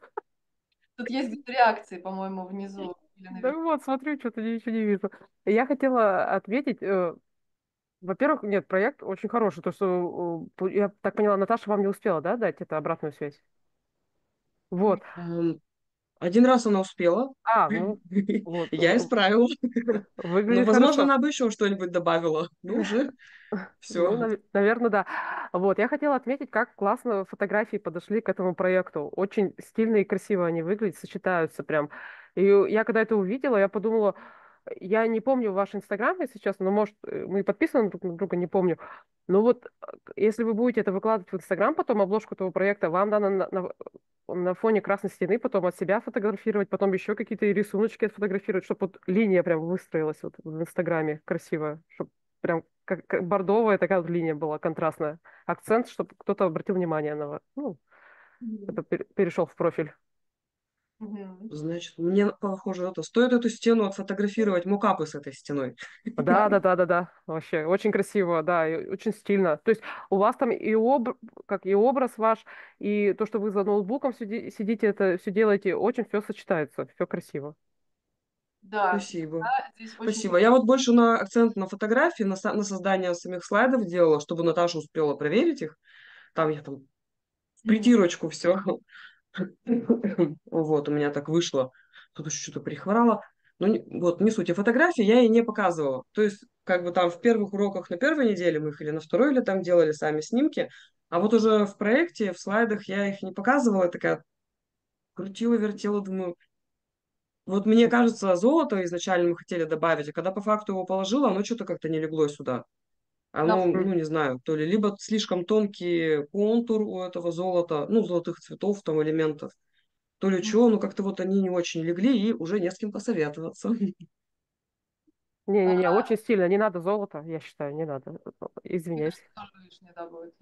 тут есть где-то реакции, по-моему, внизу или
Да
наверху.
вот, смотрю, что-то ничего не вижу. Я хотела ответить, э, во-первых, нет, проект очень хороший, то, что, э, я так поняла, Наташа вам не успела, да, дать это обратную связь? Вот.
Эм, Один раз она успела,
А, ну, вот,
я
в-
исправила. Ну,
выглядит
возможно,
хорошо.
она бы еще что-нибудь добавила. Ну, уже
Ну,
все.
наверное, да. Вот, я хотела отметить, как классно фотографии подошли к этому проекту. Очень стильно и красиво они выглядят, сочетаются прям. И я когда это увидела, я подумала, я не помню ваш Инстаграм, если честно, но, может, э, мы подписаны друг на друга, не помню. Но вот э, если вы будете это выкладывать в Инстаграм, потом обложку этого проекта, вам надо на, на, на фоне красной стены потом от себя фотографировать, потом еще какие-то рисуночки отфотографировать, чтобы вот линия прям выстроилась вот в Инстаграме красиво, чтобы прям как, как бордовая такая вот линия была контрастная. Акцент, чтобы кто-то обратил внимание на вас. Ну,
Мгм.
это пер- перешел в профиль.
Мгм.
Значит, мне похоже, это стоит эту стену отфотографировать, мокапы с этой стеной.
Да, да, да, да, да. Вообще, очень красиво, да, и очень стильно. То есть у вас там и об... как и образ ваш, и то, что вы за ноутбуком сиди- сидите, это все делаете, очень все сочетается, все красиво.
Да,
Спасибо.
стена здесь очень
Спасибо. Я вот больше на акцент на фотографии, на, со- на создание самих слайдов делала, чтобы Наташа успела проверить их. Там я там в
Мгм.
притирочку все. Вот, у меня так вышло. Тут еще что-то прихворало. Ну, не- вот, не суть. А фотографии я ей не показывала. То есть, как бы там в первых уроках на первой неделе мы их или на второй, или там делали сами снимки. А вот уже в проекте, в слайдах я их не показывала. Я такая крутила, вертела, думаю, вот мне кажется, золото изначально мы хотели добавить, а когда по факту его положила, оно что-то как-то не легло сюда.
На
Оно,
М.
ну, не знаю, то ли либо слишком тонкий контур у этого золота, ну, золотых цветов, там, элементов, то ли
фон.
чего, но как-то вот они не очень легли, и уже не с кем посоветоваться.
Не-не-не, очень стильно, не надо золота, я считаю, не надо.
Мне
Извиняюсь.
кажется, тоже лишнее, да, будет.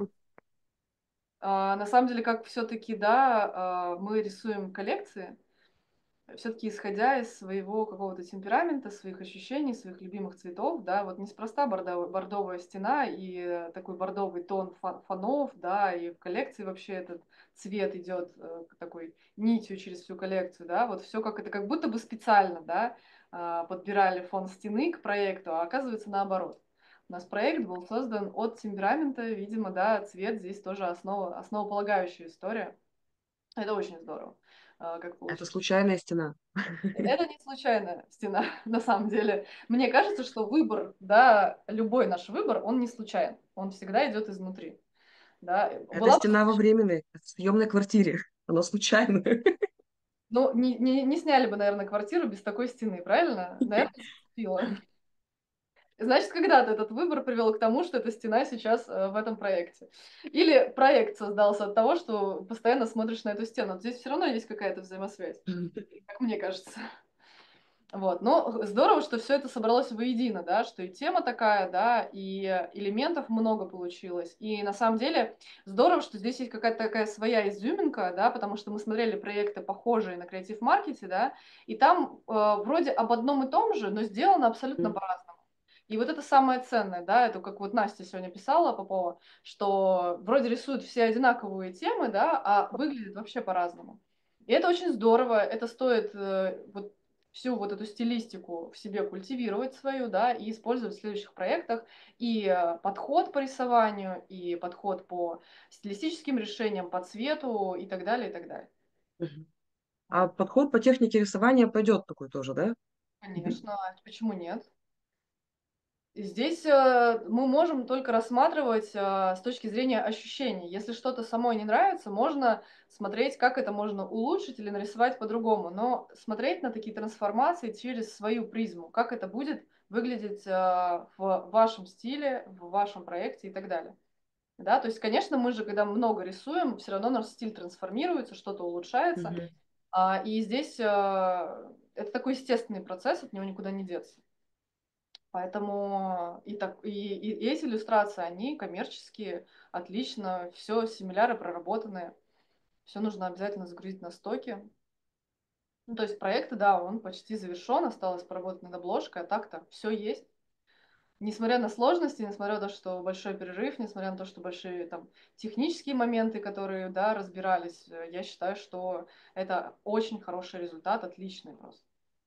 А, на самом деле, как все-таки, да, а, мы рисуем коллекции, все-таки исходя из своего какого-то темперамента, своих ощущений, своих любимых цветов, да, вот неспроста бордовая, бордовая стена и э, такой бордовый тон фон- фонов, да, и в коллекции вообще этот цвет идет э, такой нитью через всю коллекцию, да, вот все как это как будто бы специально, да, а, подбирали фон стены к проекту, а оказывается наоборот. У нас проект был создан от темперамента, видимо, да, цвет здесь тоже основа, основополагающая история. Это очень здорово, а, как
Это
получилось.
случайная стена.
Это не случайная стена, на самом деле. Мне кажется, что выбор, да, любой наш выбор, он не случайен. Он всегда идет изнутри. Да.
Это
Была бы
стена во
случайно,
временной, съемной квартире. Она случайная.
но не, не, не сняли бы, наверное, квартиру без такой стены, правильно? Наверное, зацепило. Значит, когда-то этот выбор привел к тому, что эта стена сейчас э, в этом проекте. Или проект создался от того, что постоянно смотришь на эту стену. Здесь все равно есть какая-то взаимосвязь, как мне кажется. Вот. Но здорово, что все это собралось воедино, да, что и тема такая, да, и элементов много получилось. И на самом деле здорово, что здесь есть какая-то такая своя изюминка, да, потому что мы смотрели проекты, похожие на креатив-маркете, да, и там э, вроде об одном и том же, но сделано абсолютно по-разному. И вот это самое ценное, да, это как вот Настя сегодня писала Попова, что вроде рисуют все одинаковые темы, да, а выглядит вообще по-разному. И это очень здорово, это стоит э, вот всю вот эту стилистику в себе культивировать свою, да, и использовать в следующих проектах. И э, подход по рисованию, и подход по стилистическим решениям, по цвету и так далее, и так далее.
Мгм. А подход по технике рисования пойдет такой тоже, да?
Конечно, а почему нет? И здесь э, мы можем только рассматривать э, с точки зрения ощущений. Если что-то самой не нравится, можно смотреть, как это можно улучшить или нарисовать по-другому. Но смотреть на такие трансформации через свою призму, как это будет выглядеть э, в вашем стиле, в вашем проекте и так далее. Да, то есть, конечно, мы же, когда много рисуем, все равно наш стиль трансформируется, что-то улучшается.
Мгм.
А, и здесь э, это такой естественный процесс, от него никуда не деться. Поэтому и, так, и, и эти иллюстрации, они коммерческие, отлично, все, симиляры проработанные, все нужно обязательно загрузить на стоки. Ну, то есть проект, да, он почти завершен, осталось поработать над обложкой, а так-то все есть. Несмотря на сложности, несмотря на то, что большой перерыв, несмотря на то, что большие там технические моменты, которые, да, разбирались, э, я считаю, что это очень хороший результат, отличный просто.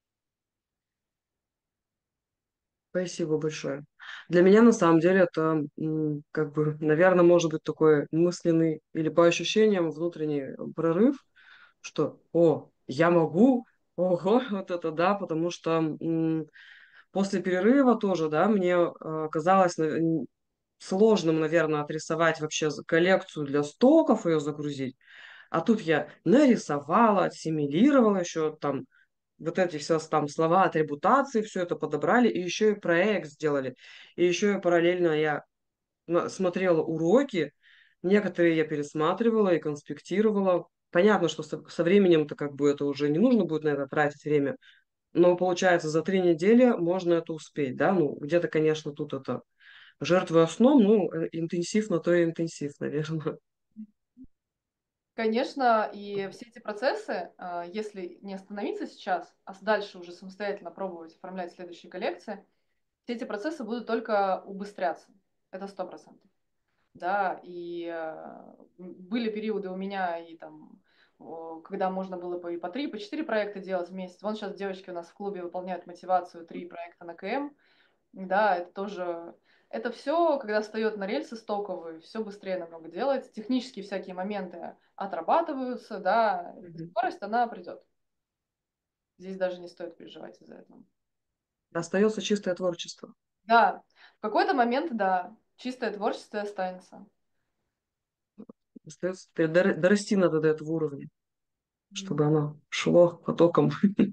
Спасибо большое. Для меня на самом деле это м, как бы, наверное, может быть такой мысленный или по ощущениям внутренний прорыв, что, о, я могу, ого, вот это да, потому что м, после перерыва тоже, да, мне э, казалось нав- н- сложным, наверное, отрисовать вообще за- коллекцию для стоков, ее загрузить. А тут я нарисовала, ассимилировала еще там вот эти все там слова атрибутации, все это подобрали, и еще и проект сделали. И еще и параллельно я на- смотрела уроки, некоторые я пересматривала и конспектировала. Понятно, что со, со временем-то как бы это уже не нужно будет на это тратить время, но получается за три недели можно это успеть, да, ну где-то, конечно, тут это жертвуя сном, ну э, интенсив на то и интенсив, наверное.
Конечно, и все эти процессы, а, если не остановиться сейчас, а с- дальше уже самостоятельно пробовать оформлять следующие коллекции, все эти процессы будут только убыстряться. Это сто процентов. Да, и э, м, были периоды у меня и там, о, когда можно было по, и по три, по четыре проекта делать в месяц. Вон сейчас девочки у нас в клубе выполняют мотивацию три проекта на КМ. Да, это тоже, это все, когда встает на рельсы стоковые, все быстрее намного делается. Технические всякие моменты отрабатываются, да,
Мгм.
скорость, она придет. Здесь даже не стоит переживать из-за этого.
Остается чистое творчество.
Да, в какой-то момент, да, чистое творчество останется.
Остается д- дор- дорасти надо до этого уровня,
М.
чтобы оно шло потоком.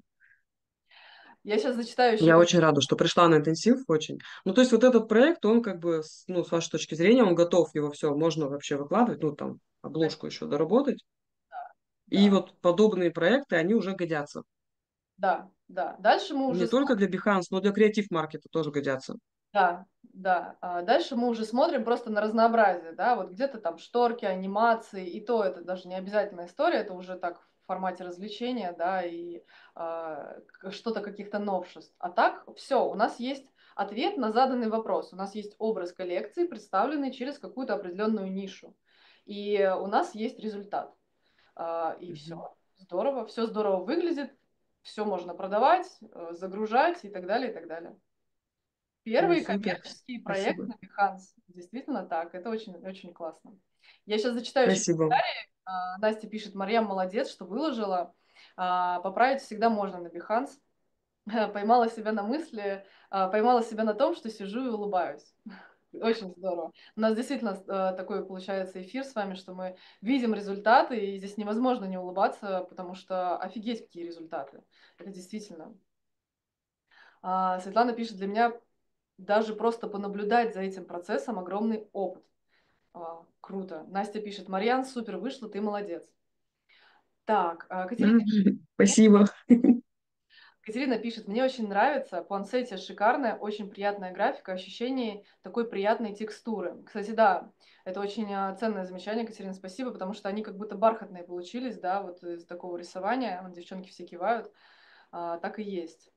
Я сейчас зачитаю еще
Я
комментарий.
очень рада, что пришла на интенсив, очень. Ну, то есть вот этот проект, он как бы, с- ну, с вашей точки зрения, он готов, его все можно вообще выкладывать, ну, там, обложку еще доработать. И
Да,
вот подобные проекты, они уже годятся.
да, да. Дальше мы
Не
уже
только
смотрим,
для Behance, но для креатив-маркета тоже годятся.
да, да. А дальше мы уже смотрим просто на разнообразие, да, вот где-то там шторки, анимации, и то это даже не обязательная история, это уже так в формате развлечения, да, и а, к- что-то каких-то новшеств. А так все, у нас есть ответ на заданный вопрос, у нас есть образ коллекции, представленный через какую-то определенную нишу, и у нас есть результат. А, и
Мгм.
все. Здорово, все здорово выглядит, все можно продавать, э, загружать и так далее, и так далее.
Ну,
Первый
супер.
коммерческий проект
Спасибо.
на Behance. Действительно так, это очень, очень классно. Я сейчас зачитаю еще
Спасибо.
комментарии. А, Настя пишет: Марьям молодец, что выложила. А, Поправить всегда можно на Behance. Поймала себя на мысли, а, поймала себя на том, что сижу и улыбаюсь. Очень здорово. У нас действительно э, такой получается эфир с вами, что мы видим результаты, и здесь невозможно не улыбаться, потому что офигеть, какие результаты. Это действительно. А, Светлана пишет: для меня даже просто понаблюдать за этим процессом огромный опыт. А, круто. Настя пишет: Марьян, супер вышло, ты молодец. Так, а, Катерина,
Спасибо.
Катерина пишет: мне очень нравится, плансетия шикарная, очень приятная графика, ощущение такой приятной текстуры. Кстати, да, это очень а, ценное замечание, Катерина, спасибо, потому что они как будто бархатные получились, да, вот из такого рисования, вон девчонки все кивают, а, так и есть.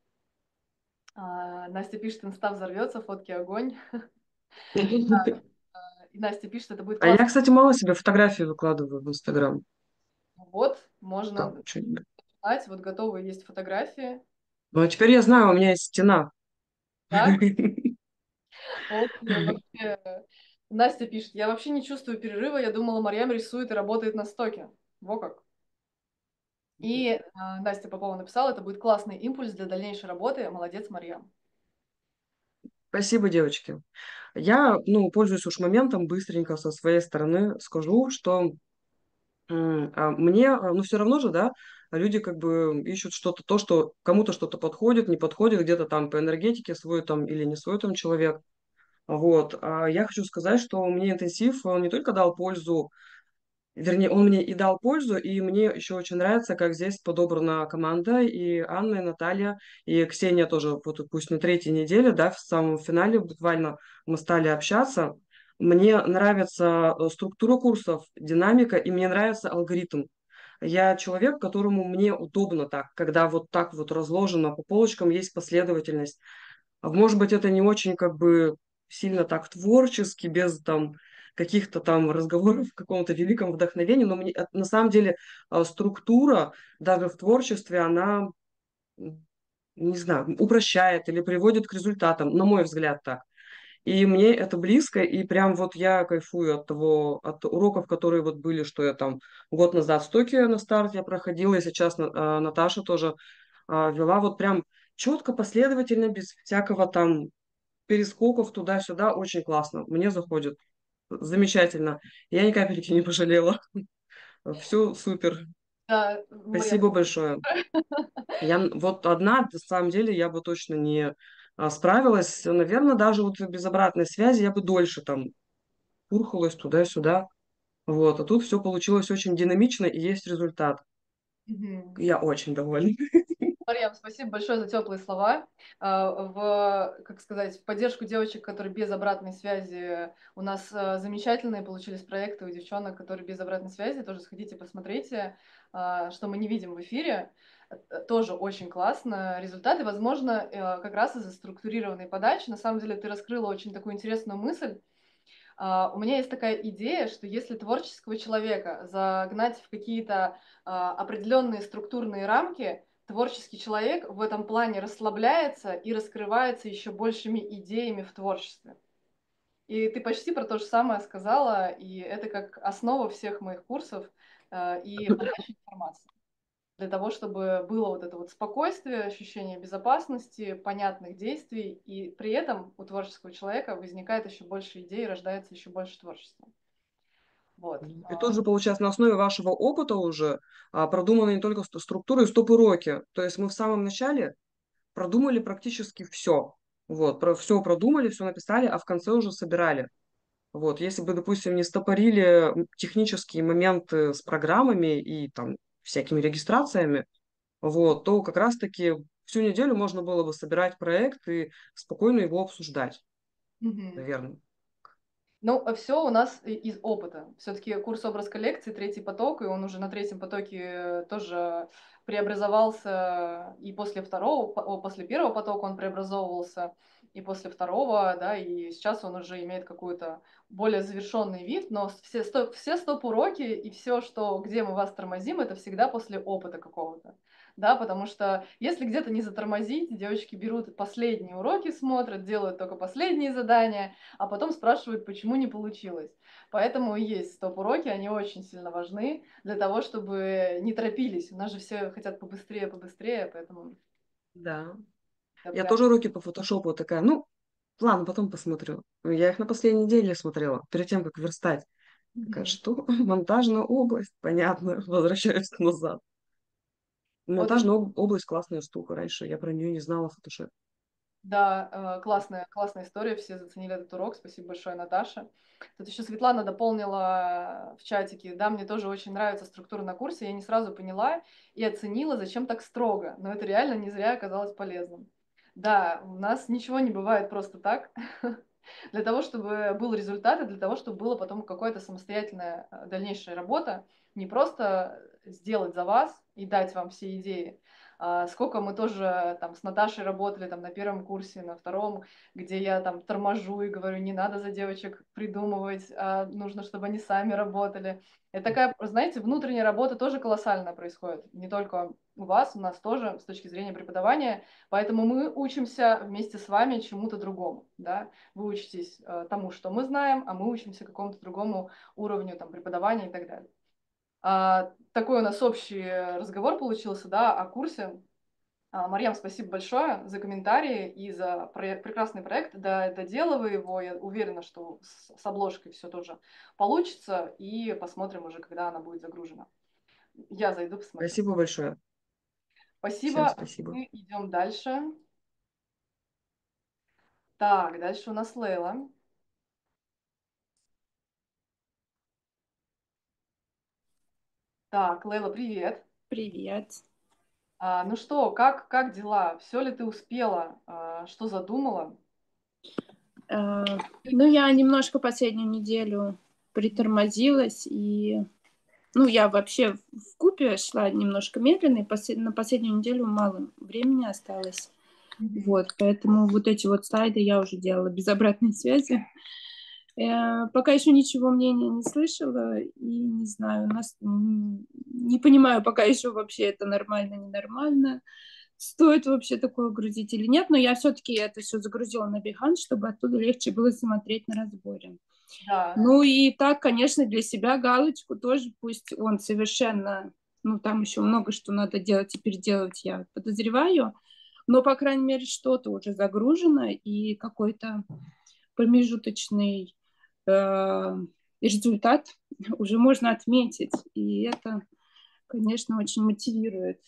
А, Настя пишет: инста взорвется, фотки огонь. И Настя пишет: это будет
А я,
классно.
кстати, мало себе фотографии выкладываю в Инстаграм.
Вот,
Там
можно
что-нибудь.
начинать, вот готовые есть фотографии.
Ну, а теперь я знаю, у меня есть стена.
Так, вот, я вообще... Настя пишет: я вообще не чувствую перерыва, я думала, Марьям рисует и работает на стоке. Во как. И а, Настя Попова написала: это будет классный импульс для дальнейшей работы. Молодец, Марьям.
Спасибо, девочки. Я, ну, пользуюсь уж моментом, быстренько со своей стороны скажу, что м, а, мне, а, ну, все равно же, да, люди как бы ищут что-то, то, что кому-то что-то подходит, не подходит, где-то там по энергетике свой там или не свой там человек. Вот. А я хочу сказать, что мне интенсив, он не только дал пользу. Вернее, он мне и дал пользу, и мне еще очень нравится, как здесь подобрана команда, и Анна, и Наталья, и Ксения тоже, вот пусть на третьей неделе, да, в самом финале буквально мы стали общаться. Мне нравится э, структура курсов, динамика, и мне нравится алгоритм. Я человек, которому мне удобно так, когда вот так вот разложено по полочкам, есть последовательность. А может быть, это не очень как бы сильно так творчески, без там каких-то там разговоров, каком-то великом вдохновении, но мне, э, на самом деле а, структура даже в творчестве, она, м, не знаю, упрощает или приводит к результатам, на мой взгляд, так. И мне это близко, и прям вот я кайфую от того, от уроков, которые вот были, что я там год назад в Токио на старт я проходила, и сейчас На- а, Наташа тоже а, вела вот прям четко, последовательно, без всякого там перескоков туда-сюда, очень классно. Мне заходит. Замечательно. Я ни капельки не пожалела. Все супер.
Да, Марьям,
Спасибо большое. Я н- вот одна, на самом деле, я бы точно не а, справилась. Наверное, даже вот без обратной связи я бы дольше там пурхалась туда-сюда. Вот. А тут все получилось очень динамично и есть результат.
мгм.
Я очень довольна.
Марьям, спасибо большое за теплые слова. А, В, как сказать, в поддержку девочек, которые без обратной связи, у нас а, замечательные получились проекты у девчонок, которые без обратной связи. Тоже сходите, посмотрите, а, что мы не видим в эфире. Э, Тоже очень классно. Результаты, возможно, э, как раз из-за структурированной подачи. На самом деле ты раскрыла очень такую интересную мысль. А, У меня есть такая идея, что если творческого человека загнать в какие-то а, определенные структурные рамки, творческий человек в этом плане расслабляется и раскрывается еще большими идеями в творчестве. И ты почти про то же самое сказала, и это как основа всех моих курсов а, и подачи информации. Для того, чтобы было вот это вот спокойствие, ощущение безопасности, понятных действий, и при этом у творческого человека возникает еще больше идей, рождается еще больше творчества. Вот.
И тут же, получается, на основе вашего опыта уже а, продуманы не только ст- структуры и стоп-уроки. То есть мы в самом начале продумали практически все. Вот, про все продумали, все написали, а в конце уже собирали. Вот, если бы, допустим, не стопорили м, технические моменты с программами и там всякими регистрациями, вот, то как раз-таки всю неделю можно было бы собирать проект и спокойно его обсуждать,
Мгм.
наверное.
Ну, все у нас и- из опыта. Все-таки курс образ коллекции, третий поток, и он уже на третьем потоке тоже преобразовался, и после второго, по- о, после первого потока он преобразовывался, и после второго, да, и сейчас он уже имеет какой-то более завершенный вид, но все, стоп, все стоп-уроки и все, что, где мы вас тормозим, это всегда после опыта какого-то. Да, потому что если где-то не затормозить, девочки берут последние уроки, смотрят, делают только последние задания, а потом спрашивают, почему не получилось. Поэтому и есть стоп-уроки, они очень сильно важны для того, чтобы не торопились. У нас же все хотят побыстрее, побыстрее, поэтому
Да.
это
Я
прям...
тоже уроки по фотошопу такая, ну, ладно, потом посмотрю. Я их на последней неделе смотрела, перед тем, как верстать. Такая,
Мгм.
что? Монтажная область, понятно, возвращаюсь назад.
Вот,
Монтажная об- область классная штука. Раньше я про нее не знала в фотошопе.
Да, э, классная, классная история, все заценили этот урок. Спасибо большое, Наташа. Тут еще Светлана дополнила в чатике. Да, мне тоже очень нравится структура на курсе. Я не сразу поняла и оценила, зачем так строго. Но это реально не зря оказалось полезным. Да, у нас ничего не бывает просто так. Для того, чтобы был результат, и для того, чтобы было потом какая-то самостоятельная э, дальнейшая работа, не просто сделать за вас и дать вам все идеи. А, сколько мы тоже там с Наташей работали там на первом курсе, на втором, где я там торможу и говорю, не надо за девочек придумывать, а нужно, чтобы они сами работали. Это такая, знаете, внутренняя работа тоже колоссальная происходит. Не только у вас, у нас тоже с точки зрения преподавания. Поэтому мы учимся вместе с вами чему-то другому. Да? Вы учитесь э, тому, что мы знаем, а мы учимся какому-то другому уровню там, преподавания и так далее. А, такой у нас общий разговор получился, да, о курсе. А, Марьям, спасибо большое за комментарии и за проект, прекрасный проект. Да, доделывай его. Я уверена, что с, с обложкой все тоже получится. И посмотрим уже, когда она будет загружена. Я зайду, посмотрю.
Спасибо большое. Всем
Спасибо.
спасибо.
Мы идем дальше. Так, дальше у нас Лейла. Так, Лейла, привет.
Привет.
А, ну что, как, как дела? Все ли ты успела? А, что задумала?
Э, Ну, я немножко последнюю неделю притормозилась, и, ну, я вообще в купе шла немножко медленно, и посе- на последнюю неделю мало времени осталось. Вот, поэтому вот эти вот слайды я уже делала без обратной связи. Э, Пока еще ничего мнения не слышала, и не знаю, нас м, не понимаю пока еще вообще это нормально, ненормально. Стоит вообще такое грузить или нет, но я все-таки это все загрузила на Behance, чтобы оттуда легче было смотреть на разборе.
Да.
Ну и так, конечно, для себя галочку тоже, пусть он совершенно, ну там еще много что надо делать и переделать, я подозреваю, но, по крайней мере, что-то уже загружено и какой-то промежуточный э, результат уже можно отметить, и это, конечно, очень мотивирует.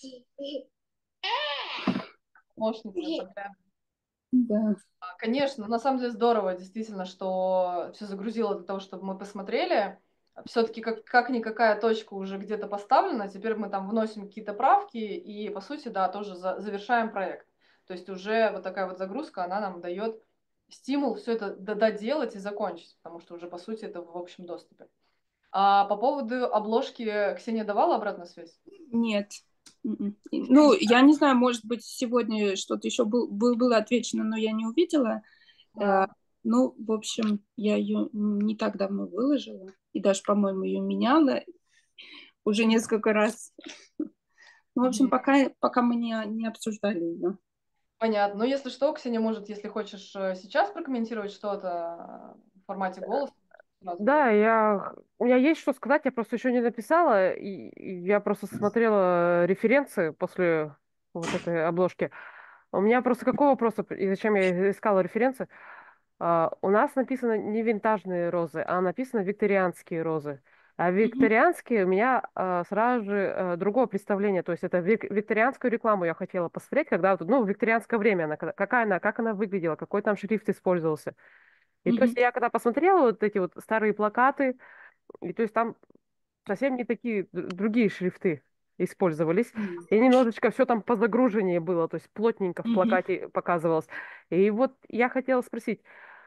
Помощница, подряд.
Да.
А, Конечно, на самом деле здорово, действительно, что все загрузило для того, чтобы мы посмотрели. Все-таки как, как-никакая точка уже где-то поставлена, теперь мы там вносим какие-то правки и, по сути, да, тоже за- завершаем проект. То есть уже вот такая вот загрузка, она нам дает стимул все это д- доделать и закончить, потому что уже, по сути, это в общем доступе. А по поводу обложки Ксения давала обратную связь?
Нет. Мгм. И- Ну, я не знаю, может быть, сегодня что-то еще был, был- было отвечено, но я не увидела. Э,
А,
Ну, в общем, я ее не так давно выложила, и даже, по-моему, ее меняла уже несколько раз. Ну, в общем,
мгм.
пока, пока мы не, не обсуждали ее.
Понятно. Ну, если что, Ксения может, если хочешь э, сейчас прокомментировать что-то э, в формате голоса, сразу говори.
Да, я, у меня есть что сказать, я просто еще не написала, и, и я просто смотрела референсы после вот этой обложки. У меня просто какой вопрос, и зачем я искала референсы? А, у нас написано не винтажные розы, а написано викторианские розы. А
Мгм.
викторианские у меня а, сразу же а, другое представление. То есть это вик- викторианскую рекламу я хотела посмотреть, когда вот, ну, в викторианское время она, когда- какая она, как она выглядела, какой там шрифт использовался. И то есть
Мгм.
я когда посмотрела вот эти вот старые плакаты, и то есть там совсем не такие д- другие шрифты использовались. И немножечко все там по загруженнее было, то есть плотненько в
Мгм.
плакате показывалось. И вот я хотела спросить,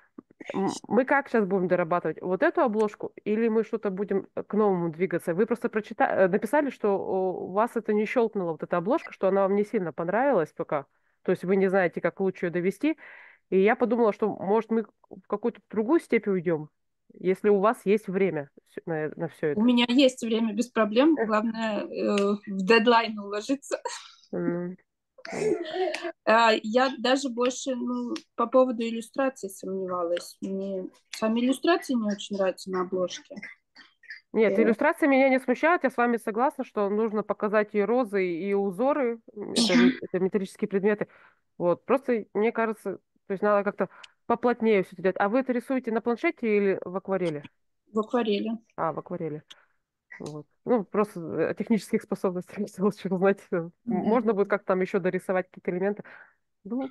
м, мы как сейчас будем дорабатывать? Вот эту обложку или мы что-то будем э, к новому двигаться? Вы просто прочитали, написали, что о, у вас это не щелкнула, вот эта обложка, что она вам не сильно понравилась пока. То есть вы не знаете, как лучше ее довести. И я подумала, что, может, мы в какую-то другую степь уйдем, если у вас есть время всё- на, на все
У
это.
меня есть время без проблем. Главное, э, в дедлайн уложиться.
М, вот.
А, Я даже больше, ну, по поводу иллюстрации сомневалась. Мне сами иллюстрации не очень нравятся на обложке.
Нет,
Э,
иллюстрации меня не смущают. Я с вами согласна, что нужно показать и розы, и узоры. М, Это, ме- это металлические предметы. Вот. Просто, мне кажется, то есть надо как-то поплотнее все это делать. А вы это рисуете на планшете или в акварели?
В акварели.
А, в акварели. Вот. Ну, просто э, о технических способностях хотелось что узнать. Э,
Да.
Можно будет как-то там еще дорисовать какие-то элементы. Ну,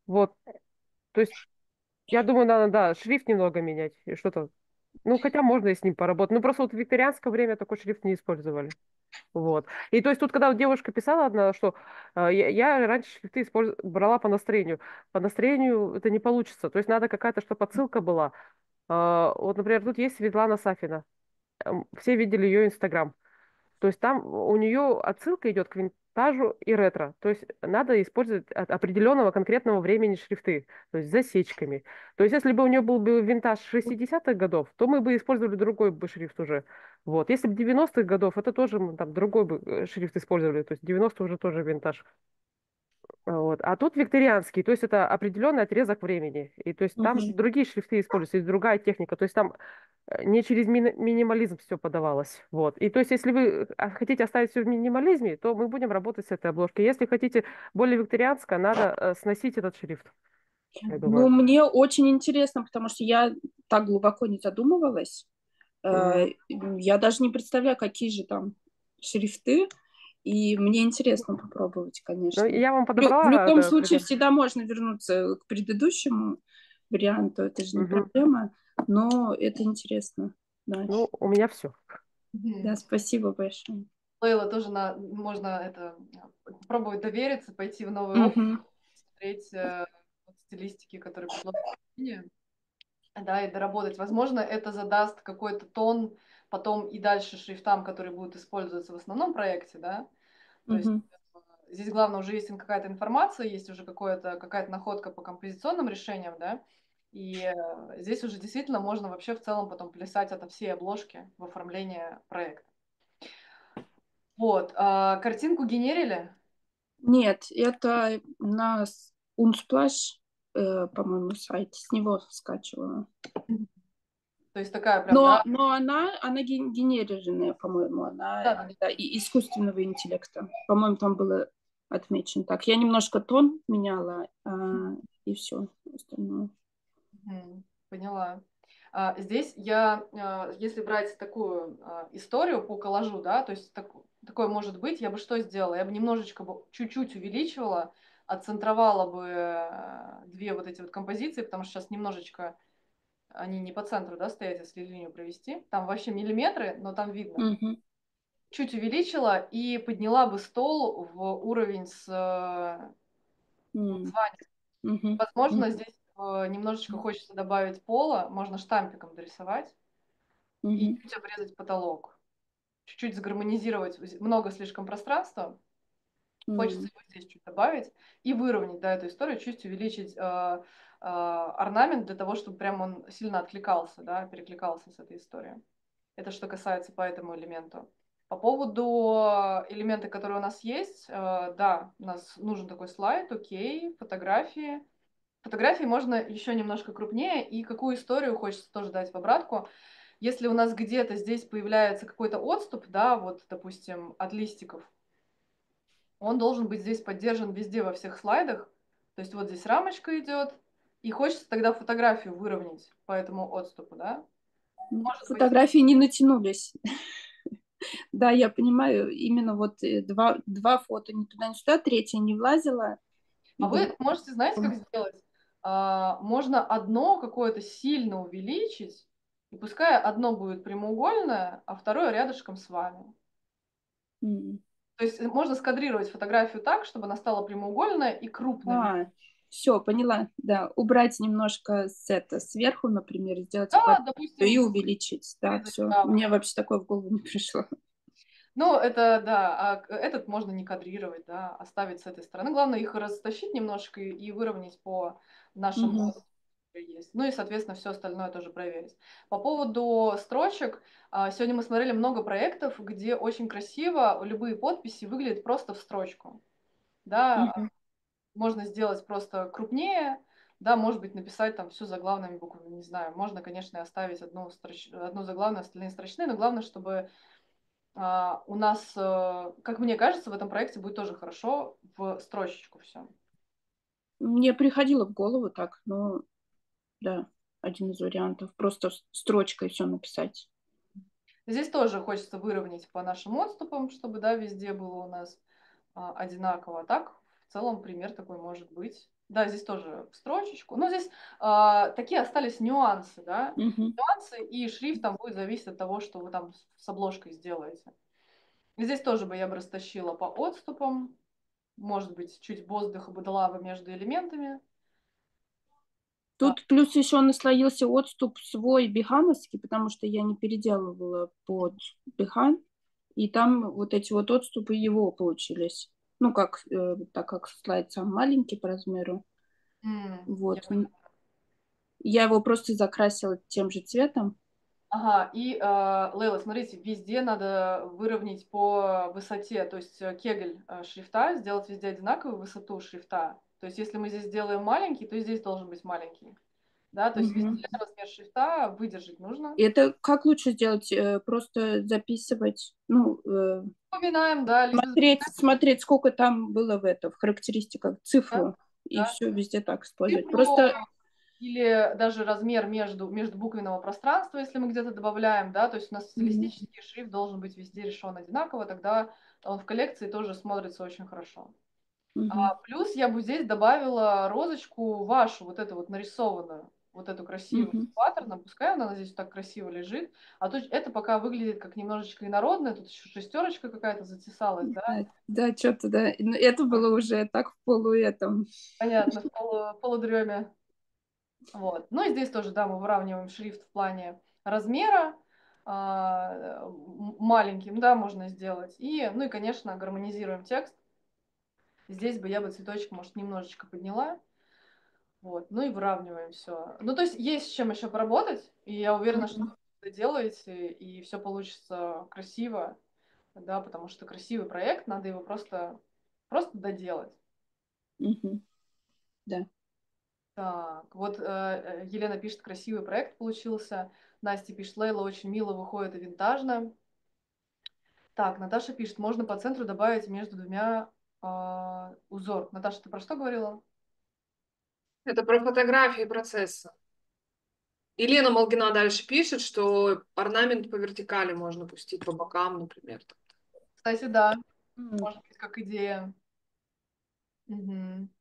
Вот, то есть я думаю, надо, да, шрифт немного менять и что-то. Ну, хотя можно и с ним поработать. Ну, просто вот в викторианское время такой шрифт не использовали. Вот. И то есть тут, когда вот девушка писала одна, что э, я, я раньше шрифты использ- брала по настроению. По настроению это не получится. То есть надо какая-то, чтобы отсылка была. Э, вот, например, тут есть Светлана Сафина. Эм, Все видели ее Инстаграм. То есть там у нее отсылка идет к винтажу и ретро. То есть надо использовать от определенного конкретного времени шрифты, то есть с засечками. То есть если бы у нее был бы винтаж шестидесятых годов, то мы бы использовали другой бы шрифт уже. Вот. Если бы девяностых годов, это тоже мы там другой бы э, шрифт использовали. То есть девяностые уже тоже винтаж. Вот. А тут викторианский, то есть это определенный отрезок времени. И то есть там
Мгм.
другие шрифты используются, и другая техника. То есть там э, не через мини- минимализм все подавалось. Вот. И то есть если вы а, хотите оставить все в минимализме, то мы будем работать с этой обложкой. Если хотите более викторианское, надо э, сносить этот шрифт, я
Ну,
думаю.
мне очень интересно, потому что я так глубоко не задумывалась. Э,
Мгм.
Я даже не представляю, какие же там шрифты. И мне интересно попробовать,
Ну,
конечно.
я вам
В лю- в
подобрала
любом
это
случае
пример.
всегда можно вернуться к предыдущему варианту, это же не
Мгм.
проблема, но это интересно. Да,
Ну, у меня все.
да,
Мгм.
спасибо большое.
Лейла, тоже на, можно это а, попробовать довериться, пойти в новый опыт,
Мгм.
смотреть э, вот стилистики, которые предложены, да, и доработать. Возможно, это задаст какой-то тон потом и дальше шрифтам, которые будут использоваться в основном проекте, да. То есть
Мгм.
э, здесь главное уже есть какая-то информация, есть уже какое-то, какая-то находка по композиционным решениям, да. И э, здесь уже действительно можно вообще в целом потом плясать от всей обложки в оформлении проекта. Вот, а, картинку генерили?
Нет, это на с- Unsplash, э, по-моему, сайт, с него скачивала.
То есть такая прям,
Но,
да?
но она, она ген- генерированная, по-моему, она
Да, да.
да, и- искусственного интеллекта. По-моему, там было отмечено так. Я немножко тон меняла, а, и все остальное.
Мгм. Поняла. А, здесь я, а, если брать такую а, историю по коллажу, да, то есть так- такое может быть, я бы что сделала? Я бы немножечко, бы- чуть-чуть увеличивала, отцентровала бы э, две вот эти вот композиции, потому что сейчас немножечко они не по центру, да, стоят, если линию провести. Там вообще миллиметры, но там видно.
Мгм.
Чуть увеличила и подняла бы стол в уровень с э,
М.
названием.
Мгм.
Возможно,
Мгм.
здесь э, немножечко хочется добавить пола, можно штампиком дорисовать и
Мгм.
чуть обрезать потолок. Чуть-чуть загармонизировать, много слишком пространства, хочется
М.
его здесь чуть добавить и выровнять, да, эту историю, чуть увеличить э, э, орнамент для того, чтобы прям он сильно откликался, да, перекликался с этой историей. Это что касается по этому элементу. По поводу элемента, который у нас есть, э, да, у нас нужен такой слайд, окей, фотографии. Фотографии можно еще немножко крупнее, и какую историю хочется тоже дать в обратку. Если у нас где-то здесь появляется какой-то отступ, да, вот, допустим, от листиков, он должен быть здесь поддержан везде во всех слайдах. То есть вот здесь рамочка идет, и хочется тогда фотографию выровнять по этому отступу, да. Может быть,
Фотографии не натянулись. Да, я понимаю, именно вот э, два, два фото ни туда, ни сюда, третье не влазило. И
а
думаю,
вы можете, знаете, как сделать? А, можно одно какое-то сильно увеличить, и пускай одно будет прямоугольное, а второе рядышком с вами.
м.
То есть можно скадрировать фотографию так, чтобы она стала прямоугольная и крупной.
А, все, поняла, да. Убрать немножко с это сверху, например, сделать
Да,
аквариум и
допустим,
увеличить. Да,
вырезать
все.
справа.
Мне вообще такое в голову не пришло.
Ну, это да, а к- этот можно не кадрировать, да, оставить с этой стороны. Главное их растащить немножко и, и выровнять по нашим
Мгм.
осям, которые есть. Ну и, соответственно, все остальное тоже проверить. По поводу строчек, а, сегодня мы смотрели много проектов, где очень красиво любые подписи выглядят просто в строчку. Да,
Мгм.
можно сделать просто крупнее, да, может быть, написать там все заглавными буквами, не знаю. Можно, конечно, и оставить одну, строч... одну заглавную, остальные строчные, но главное, чтобы а, у нас, э, как мне кажется, в этом проекте будет тоже хорошо в строчечку все.
Мне приходило в голову так, но да, один из вариантов. Просто с- строчкой все написать.
Здесь тоже хочется выровнять по нашим отступам, чтобы, да, везде было у нас а, одинаково. А так, в целом, пример такой может быть. Да, здесь тоже в строчечку. Но здесь а, такие остались нюансы, да.
Мгм.
Нюансы, и шрифт там будет зависеть от того, что вы там с с обложкой сделаете. И здесь тоже бы я бы растащила по отступам. Может быть, чуть воздуха бы дала бы между элементами. А,
Тут плюс еще наслоился отступ свой бихановский, потому что я не переделывала под бихан, и там вот эти вот отступы его получились. Ну, как, э, так как слайд сам маленький по размеру.
м, я
Вот.
поняла.
Я его просто закрасила тем же цветом.
Ага, и, а, Лейла, смотрите, везде надо выровнять по высоте, то есть э, кегель э, шрифта, сделать везде одинаковую высоту шрифта. То есть если мы здесь сделаем маленький, то и здесь должен быть маленький. Да, то есть
Мгм.
везде размер шрифта выдержать нужно.
И это как лучше сделать? Э, Просто записывать, ну, э,
Вспоминаем, да, либо
смотреть, смотреть, сколько там было в этом, в характеристиках,
да,
цифру, и
да.
все везде так использовать.
Цифру
Просто
или даже размер между, между буквенного пространства, если мы где-то добавляем, да, то есть у нас
мгм,
стилистический шрифт должен быть везде решен одинаково, тогда он в коллекции тоже смотрится очень хорошо.
мгм.
А, плюс я бы здесь добавила розочку вашу, вот эту вот нарисованную, вот эту красивую с
Мгм.
паттерном, пускай она здесь так красиво лежит, а то это пока выглядит как немножечко инородное, тут еще шестерочка какая-то затесалась, да,
Да, да, что-то, да. Ну, это было уже так в полу этом.
понятно, в полу, в полудреме. Вот. Ну и здесь тоже, да, мы выравниваем шрифт в плане размера, а, м- маленьким, да, можно сделать. И, ну и, конечно, гармонизируем текст. Здесь бы я бы цветочек, может, немножечко подняла. Вот. Ну и выравниваем все. Ну, то есть есть с чем еще поработать, и я уверена, что
Мгм.
вы это делаете, и все получится красиво, да, потому что красивый проект, надо его просто, просто доделать.
Мгм. Да.
Так, вот э, э, Елена пишет, красивый проект получился. Настя пишет, Лейла очень мило выходит и винтажно. Так, Наташа пишет, можно по центру добавить между двумя а, узор. Наташа, ты про что говорила?
Это про фотографии процесса. Елена Малгина дальше пишет, что орнамент по вертикали можно пустить по бокам, например.
Кстати, да,
М.
может быть, как идея. Мгм.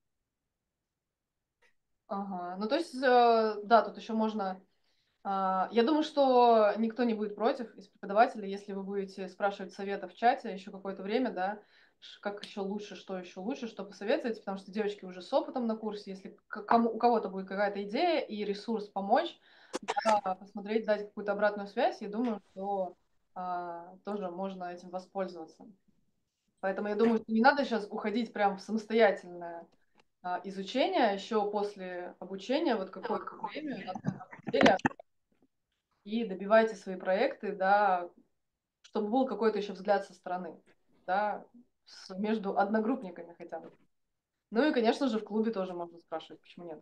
Ага. Ну, то есть, э, да, тут еще можно... а, Я думаю, что никто не будет против из преподавателей, если вы будете спрашивать совета в чате еще какое-то время, да, ш- как еще лучше, что еще лучше, что посоветуете, потому что девочки уже с опытом на курсе, если к- кому, у кого-то будет какая-то идея и ресурс помочь, да, посмотреть, дать какую-то обратную связь, я думаю, что а, тоже можно этим воспользоваться. Поэтому я думаю, что не надо сейчас уходить прям в самостоятельное а, изучение, еще после обучения, вот какое-то время на самом деле, и добивайте свои проекты, да, чтобы был какой-то еще взгляд со стороны, да, с- между одногруппниками хотя бы. Ну и, конечно же, в клубе тоже можно спрашивать, почему нет.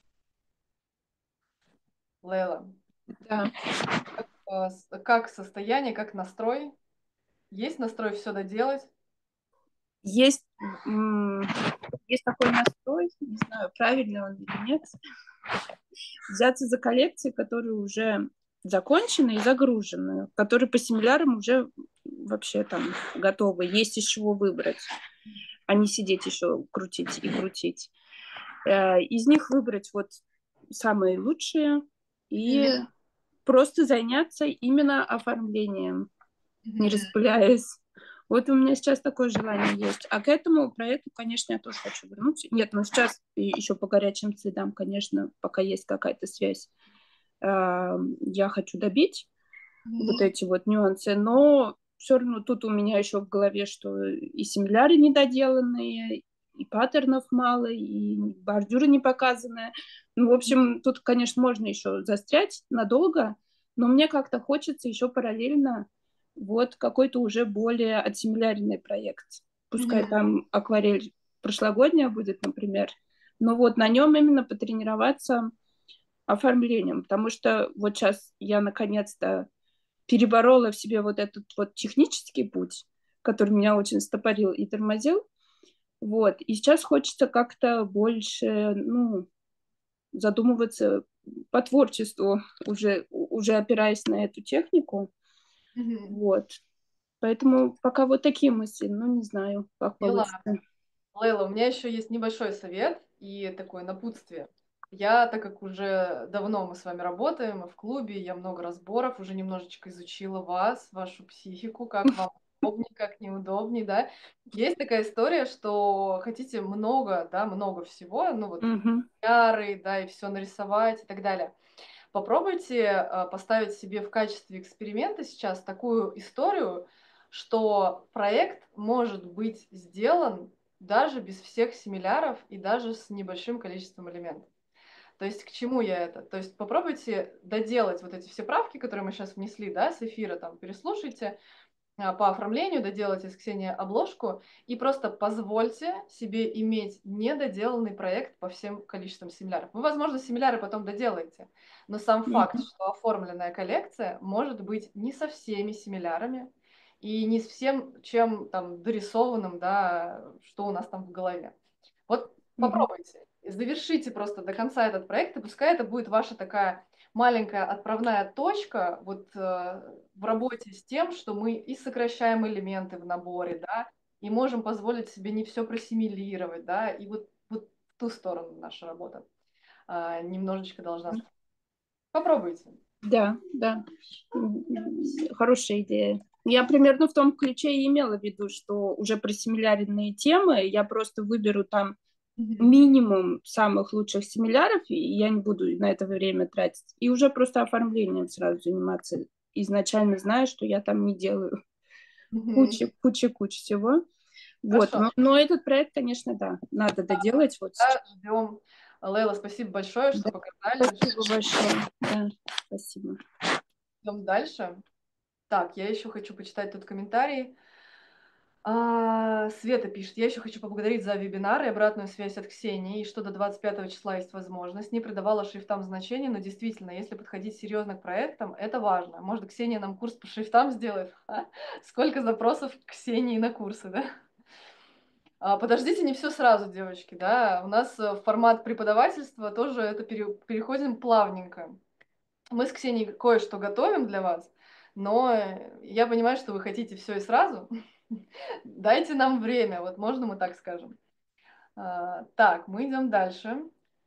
Лейла,
Да.
а, с- как состояние, как настрой? Есть настрой все доделать?
Есть, м, есть такой настрой, не знаю, правильный он или нет, взяться за коллекции, которые уже закончены и загружены, которые по симилярам уже вообще там готовы, есть из чего выбрать, а не сидеть еще крутить и крутить. Э, Из них выбрать вот самые лучшие и
Мгм.
просто заняться именно оформлением, не
Мгм.
распыляясь. Вот у меня сейчас такое желание есть. А к этому проекту, конечно, я тоже хочу вернуться. Нет, ну сейчас еще по горячим следам, конечно, пока есть какая-то связь, э, я хочу добить вот
Мгм.
эти вот нюансы, но все равно тут у меня еще в голове, что и семинары недоделанные, и паттернов мало, и бордюры не показаны. Ну, в общем, тут, конечно, можно еще застрять надолго, но мне как-то хочется еще параллельно вот какой-то уже более отсемиляренный проект. Пускай
Мгм.
там акварель прошлогодняя будет, например, но вот на нем именно потренироваться оформлением, потому что вот сейчас я наконец-то переборола в себе вот этот вот технический путь, который меня очень стопорил и тормозил. Вот. И сейчас хочется как-то больше, ну, задумываться по творчеству, уже, уже опираясь на эту технику.
Мгм.
Вот. Поэтому пока вот такие мысли, ну, не знаю, как
Поняла.
получится.
Лейла, у меня еще есть небольшой совет. и такое напутствие. Я, так как уже давно мы с вами работаем, и в клубе, я много разборов, уже немножечко изучила вас, вашу психику, как вам удобнее, как неудобнее, да. Есть такая история, что хотите много, да, много всего, ну вот,
Мгм.
яры, да, и все нарисовать и так далее. Попробуйте э, поставить себе в качестве эксперимента сейчас такую историю, что проект может быть сделан даже без всех симиляров и даже с небольшим количеством элементов. То есть к чему я это? То есть попробуйте доделать вот эти все правки, которые мы сейчас внесли, да, с эфира, там, переслушайте, а, по оформлению, доделайте с Ксенией обложку и просто позвольте себе иметь недоделанный проект по всем количествам семинаров. Вы, возможно, семинары потом доделаете, но сам факт,
Мгм.
что оформленная коллекция может быть не со всеми семинарами и не с всем, чем там дорисованным, да, что у нас там в голове. Вот
Мгм.
попробуйте, завершите просто до конца этот проект, и пускай это будет ваша такая маленькая отправная точка вот э, в работе с тем, что мы и сокращаем элементы в наборе, да, и можем позволить себе не все просимилировать, да, и вот, вот в ту сторону наша работа а, немножечко должна. Попробуйте.
Да, да. М, Хорошая идея. Я примерно в том ключе и имела в виду, что уже про семилярные темы я просто выберу там
Мгм.
минимум самых лучших семиляров, и я не буду на это время тратить. И уже просто оформлением сразу заниматься. Изначально зная, что я там не делаю
Мгм.
куча, куча, куча всего. Вот.
Хорошо.
Но, но этот проект, конечно, да, надо доделать вот сейчас.
Да, ждем. Лейла, спасибо большое, что
Да.
показали.
Спасибо большое. Да, спасибо.
Идем дальше. Так, я еще хочу почитать тут комментарий. А, Света пишет, я еще хочу поблагодарить за вебинар и обратную связь от Ксении, и что до двадцать пятого числа есть возможность. Не придавала шрифтам значения, но действительно, если подходить серьезно к проектам, это важно. Может, Ксения нам курс по шрифтам сделает? Ха? Сколько запросов к Ксении на курсы, да? А, Подождите, не все сразу, девочки, да? У нас э, формат преподавательства тоже это пере- переходим плавненько. Мы с Ксенией кое-что готовим для вас, но э, я понимаю, что вы хотите все и сразу. Дайте нам время, вот можно мы так скажем. А, так, мы идем дальше.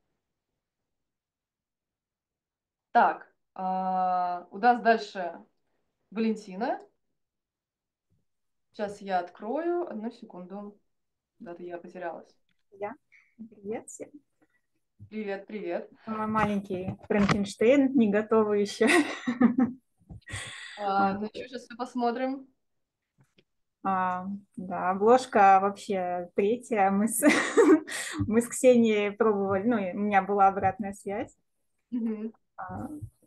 Так, а, у нас дальше Валентина. Сейчас я открою. Одну секунду. Куда-то я потерялась.
Я. Привет всем.
Привет, привет.
Мой маленький Франкенштейн, не готовый еще.
А, ну что, сейчас все посмотрим.
А, да, обложка вообще третья. Мы с, мы с Ксенией пробовали, ну, у меня была обратная связь.
Мгм.
А,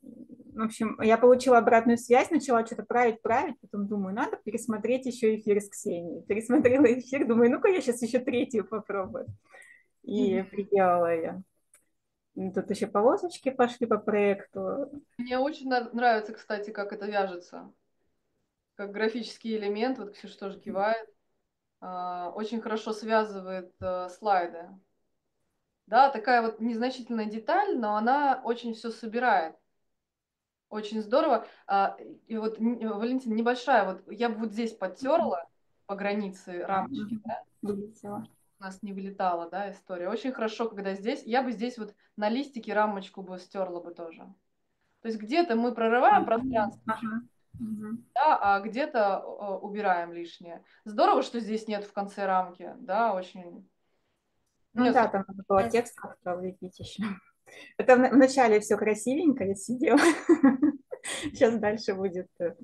в общем, я получила обратную связь, начала что-то править, править, потом думаю, надо пересмотреть еще эфир с Ксенией. Пересмотрела эфир, думаю, ну-ка я сейчас еще третью попробую. И приделала ее. И тут еще полосочки пошли по проекту.
Мне очень на- нравится, кстати, как это вяжется. Как графический элемент, вот Ксюша тоже кивает. А, очень хорошо связывает э, слайды. Да, такая вот незначительная деталь, но она очень все собирает. Очень здорово. А, и вот, н- Валентин, небольшая, вот я бы вот здесь подтерла по границе рамочки, да,
Вылетела.
у нас не вылетала, да, история. Очень хорошо, когда здесь, я бы здесь вот на листике рамочку бы стерла бы тоже. То есть где-то мы прорываем пространство,
Ага. Мгм.
да, а где-то э, убираем лишнее. Здорово, что здесь нет в конце рамки, да, очень.
Ну
Нет,
да, там надо было текст как-то влепить еще. Это в в начале все красивенько, я сидела. Сейчас дальше будет э,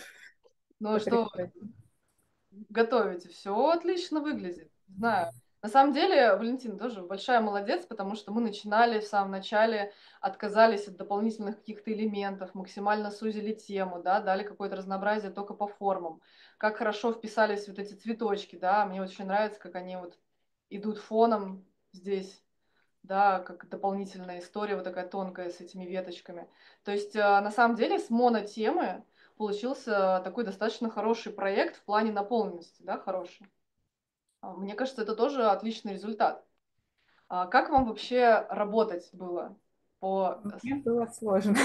ну что,
потрясающе.
готовите, все отлично выглядит. Не знаю. На самом деле, Валентина тоже большая молодец, потому что мы начинали в самом начале, отказались от дополнительных каких-то элементов, максимально сузили тему, да, дали какое-то разнообразие только по формам. Как хорошо вписались вот эти цветочки, да, мне очень нравится, как они вот идут фоном здесь, да, как дополнительная история вот такая тонкая с этими веточками. То есть, э, на самом деле, с монотемы получился такой достаточно хороший проект в плане наполненности, да, хороший. А, Мне кажется, это тоже отличный результат. А как вам вообще работать было по...
Мне было сложно.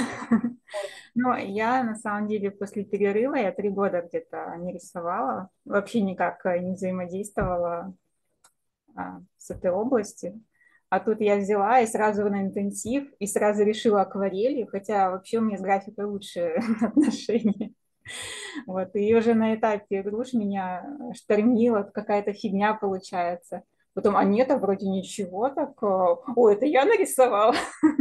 Но я на самом деле после перерыва, я три года где-то не рисовала, вообще никак э, не взаимодействовала а, с этой областью. А тут я взяла и сразу на интенсив, и сразу решила акварелью, хотя вообще у меня с графикой лучшие отношения. Вот, и уже на этапе груш меня штормило, какая-то фигня получается. Потом, а нет, а вроде ничего так. э, О, это я нарисовала.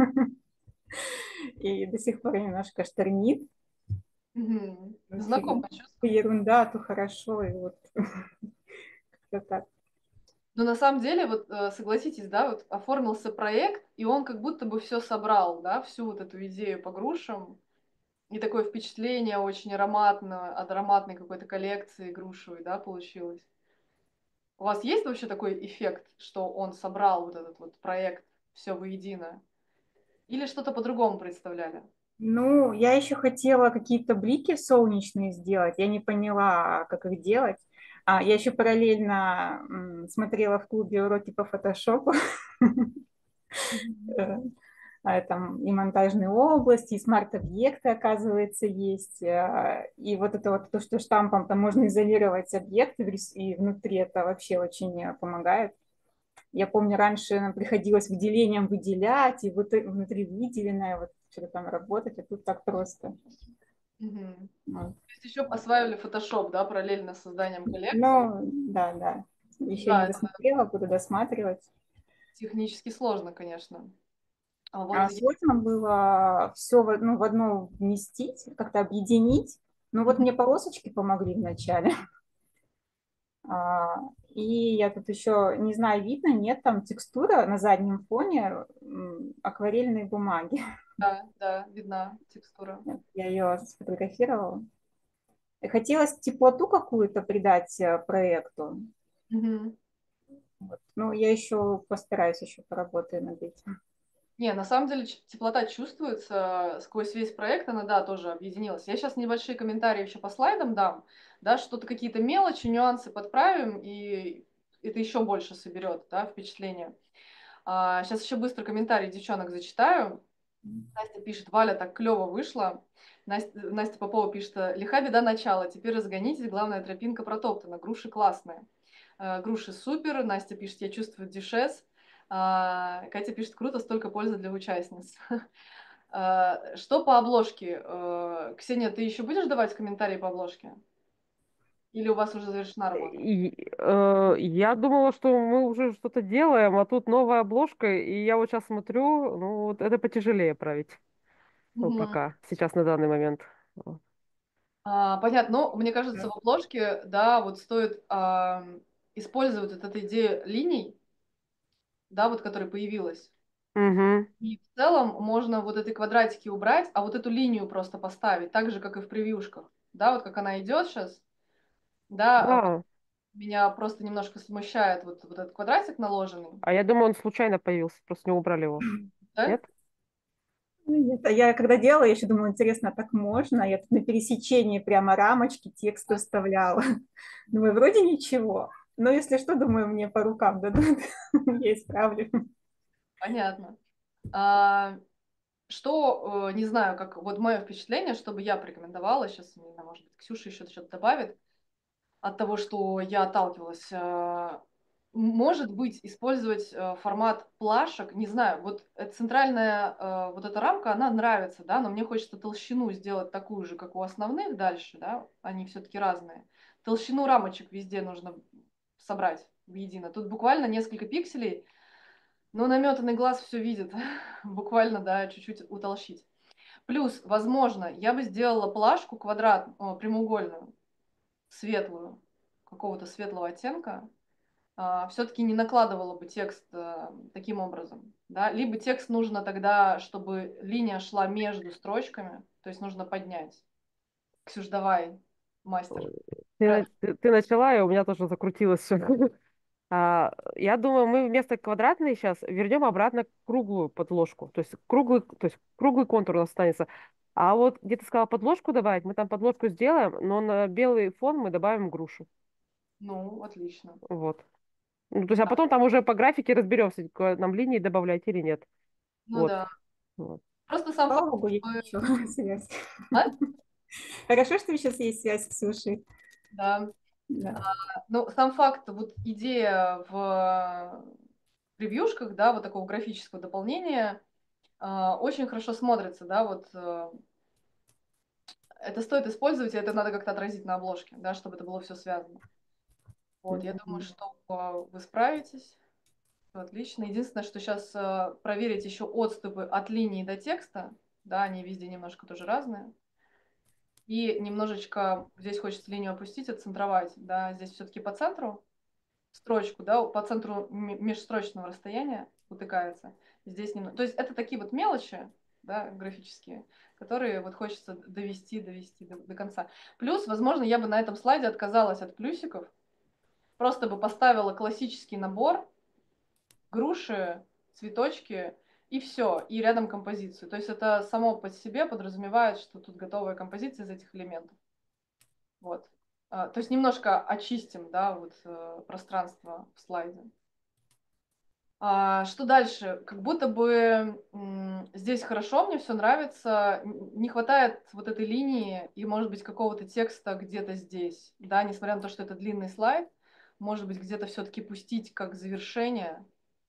И до сих пор немножко штормит.
Мгм.
Ну,
Знакомое
фиг-
чувство.
Ерунда, то хорошо. И вот как-то так.
Но на самом деле, вот э, согласитесь, да, вот оформился проект, и он как будто бы все собрал, да, всю вот эту идею по грушам. И такое впечатление очень ароматно, от ароматной какой-то коллекции грушевой, да, получилось. У вас есть вообще такой эффект, что он собрал вот этот вот проект все воедино? Или что-то по-другому представляли?
Ну, я еще хотела какие-то блики солнечные сделать. Я не поняла, как их делать. А, я еще параллельно м, смотрела в клубе уроки по фотошопу.
Мгм.
Э, а, Там и монтажные области, и смарт-объекты, оказывается, есть. э, И вот это вот то, что штампом там можно изолировать объекты, в рис- и внутри это вообще очень э, помогает. Я помню, раньше нам приходилось выделением выделять, и вот э- внутри выделенное, вот что-то там работать, а тут так просто.
Мгм.
Вот.
То есть еще осваивали Photoshop, да, параллельно с созданием коллекции.
Ну, да, да. Еще не
Да, это
досмотрела, буду досматривать.
технически сложно, конечно. А вот
А
я-
сложно было все в, ну, в одно вместить, как-то объединить. Ну вот
Мгм.
мне полосочки помогли вначале. А, И я тут еще, не знаю, видно, нет, там текстура на заднем фоне м, акварельной бумаги.
Да, да, видна текстура.
Вот, я ее сфотографировала. И хотелось теплоту какую-то придать э, проекту.
Мгм.
Вот. Ну, я еще постараюсь, еще поработаю над этим.
Не, на самом деле ч- теплота чувствуется сквозь весь проект, она, да, тоже объединилась. Я сейчас небольшие комментарии еще по слайдам дам, да, что-то какие-то мелочи, нюансы подправим, и это еще больше соберет, да, впечатление. А, сейчас еще быстро комментарии девчонок зачитаю. Настя пишет: Валя, так клево вышло. Настя, Настя Попова пишет: лиха беда начала, теперь разгонитесь, главная тропинка протоптана, груши классные. Э, груши супер. Настя пишет: я чувствую дюшес. А, Катя пишет: круто, столько пользы для участниц. А, Что по обложке? Э, Ксения, ты еще будешь давать комментарии по обложке? Или у вас уже завершена работа?
И, э, я думала, что мы уже что-то делаем, а тут новая обложка, и я вот сейчас смотрю, ну, вот это потяжелее править. Ну,
Мгм.
пока, сейчас на данный момент. Вот.
А, понятно. Но мне кажется, в обложке, да, вот стоит а, использовать вот эту идею линий, да, вот которая появилась.
Мгм.
И в целом можно вот эти квадратики убрать, а вот эту линию просто поставить, так же, как и в превьюшках. Да, вот как она идет сейчас, да, а,
Да,
меня просто немножко смущает вот, вот этот квадратик наложенный,
а я думаю, он случайно появился, просто не убрали его.
да?
Нет?
Ну, нет, а я когда делала, я еще думала, интересно, а так можно? Я тут на пересечении прямо рамочки текста вставляла. Думаю, вроде ничего. Но если что, думаю, мне по рукам дадут. Я исправлю.
Понятно. А, что, э, не знаю, как вот мое впечатление, чтобы я порекомендовала, сейчас, не знаю, может быть, Ксюша еще что-то добавит, от того, что я отталкивалась. э, Может быть, использовать э, формат плашек, не знаю, вот э, центральная э, вот эта рамка, она нравится, да, но мне хочется толщину сделать такую же, как у основных дальше, да, они все-таки разные. Толщину рамочек везде нужно собрать воедино. Тут буквально несколько пикселей, но наметанный глаз все видит, буквально, да, чуть-чуть утолщить. Плюс, возможно, я бы сделала плашку квадрат, о, прямоугольную, светлую, какого-то светлого оттенка, все-таки не накладывала бы текст э, таким образом. Да? Либо текст нужно тогда, чтобы линия шла между строчками, то есть нужно поднять. Ксюш, давай, мастер.
Ты, на- ты, ты начала, и у меня тоже закрутилось все. А, я думаю, мы вместо квадратной сейчас вернем обратно круглую подложку. То есть круглый, то есть круглый контур у нас останется. А вот где ты сказала подложку добавить, мы там подложку сделаем, но на белый фон мы добавим грушу.
Ну, отлично.
Вот. Ну, то есть, а
Да.
потом там уже по графике разберемся, к- нам линии добавлять или нет.
Ну
Вот.
да.
Вот.
Просто сам
Слава
факт,
богу, есть
что...
еще связь.
А?
Хорошо, что сейчас есть связь с Ксюшей.
Да.
Да.
Ну, сам факт, вот идея в превьюшках, да, вот такого графического дополнения э, очень хорошо смотрится, да, вот э, это стоит использовать, и это надо как-то отразить на обложке, да, чтобы это было все связано. Вот, я думаю, что э, вы справитесь. Отлично. Единственное, что сейчас э, проверить еще отступы от линии до текста, да, они везде немножко тоже разные. И немножечко здесь хочется линию опустить, отцентровать, да, здесь все-таки по центру строчку, да, по центру межстрочного расстояния утыкается. Здесь немного. То есть это такие вот мелочи, да, графические, которые вот хочется довести, довести до, до конца. Плюс, возможно, я бы на этом слайде отказалась от плюсиков, просто бы поставила классический набор, груши, цветочки и все, и рядом композицию. То есть это само по себе подразумевает, что тут готовая композиция из этих элементов. Вот. А, то есть немножко очистим, да, вот э, пространство в слайде. А, что дальше? Как будто бы м, здесь хорошо, мне все нравится. Не хватает вот этой линии и, может быть, какого-то текста где-то здесь. Да, несмотря на то, что это длинный слайд, может быть, где-то все-таки пустить как завершение.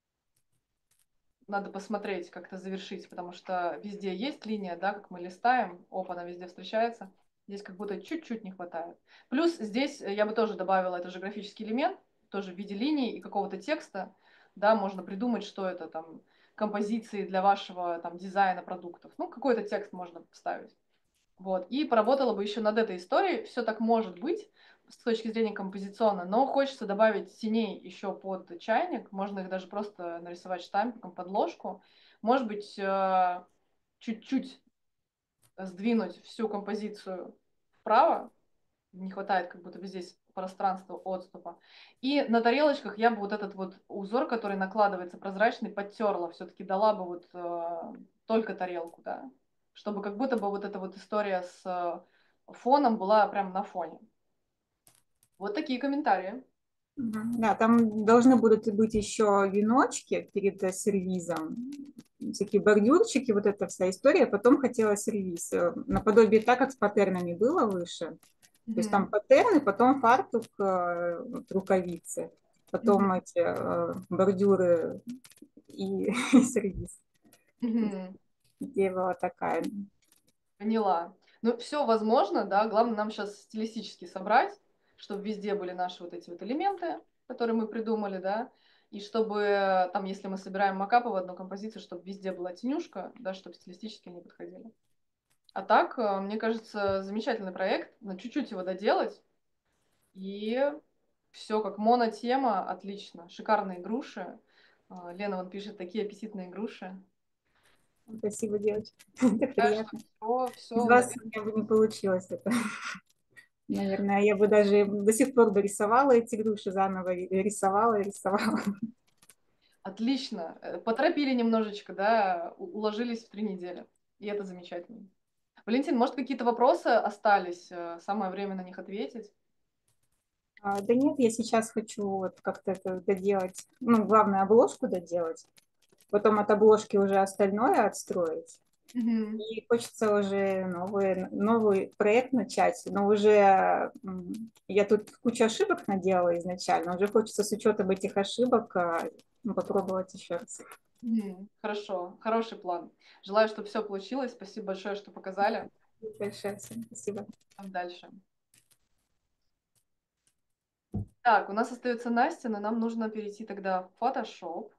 Надо посмотреть, как-то завершить, потому что везде есть линия, да, как мы листаем, оп, она везде встречается. Здесь как будто чуть-чуть не хватает. Плюс здесь я бы тоже добавила, это же графический элемент, тоже в виде линии и какого-то текста, да, можно придумать, что это там композиции для вашего там дизайна продуктов. Ну, какой-то текст можно вставить. Вот. И поработала бы еще над этой историей. Все так может быть с точки зрения композиционно, но хочется добавить теней еще под чайник. Можно их даже просто нарисовать штампиком под ложку. Может быть, э, чуть-чуть сдвинуть всю композицию вправо. Не хватает как будто бы здесь пространства отступа. И на тарелочках я бы вот этот вот узор, который накладывается прозрачный, подтерла. Все-таки дала бы вот э, только тарелку, да. Чтобы как будто бы вот эта вот история с э, фоном была прям на фоне. Вот такие комментарии.
Да, там должны будут быть еще веночки перед э, сервизом, всякие бордюрчики, вот эта вся история. Потом хотела сервиз, э, наподобие так, как с паттернами было выше. То есть там паттерны, потом фартук, э, вот, рукавицы, потом
Мгм.
эти э, бордюры и, и сервиз.
Мгм.
Идея была такая.
Поняла. Ну, все возможно, да. Главное нам сейчас стилистически собрать, чтобы везде были наши вот эти вот элементы, которые мы придумали, да. И чтобы там, если мы собираем макапы в одну композицию, чтобы везде была тенюшка, да, чтобы стилистически они подходили. А так, э, мне кажется, замечательный проект. Надо чуть-чуть его доделать. И все как монотема, отлично. Шикарные груши. А, Лена вон пишет, такие аппетитные груши.
Спасибо, девочки. Так
Так что
приятно.
все,
Без
все,
вас у меня бы не получилось это. Наверное, я бы даже до сих пор бы рисовала эти груши заново, ри- рисовала и рисовала.
отлично. Э, Поторопили немножечко, да, у- уложились в три недели. И это замечательно. Валентин, может, какие-то вопросы остались? Э, Самое время на них ответить.
А, да нет, я сейчас хочу вот как-то это доделать. Ну, главное, обложку доделать. Потом от обложки уже остальное отстроить.
Мгм.
И хочется уже новый, новый проект начать, но уже м, я тут кучу ошибок наделала изначально, уже хочется с учетом этих ошибок а, ну, попробовать еще раз.
Мгм. Хорошо, хороший план. Желаю, чтобы все получилось. Спасибо большое, что показали.
Большое всем спасибо.
Там дальше. Так, у нас остается Настя, но нам нужно перейти тогда в Photoshop,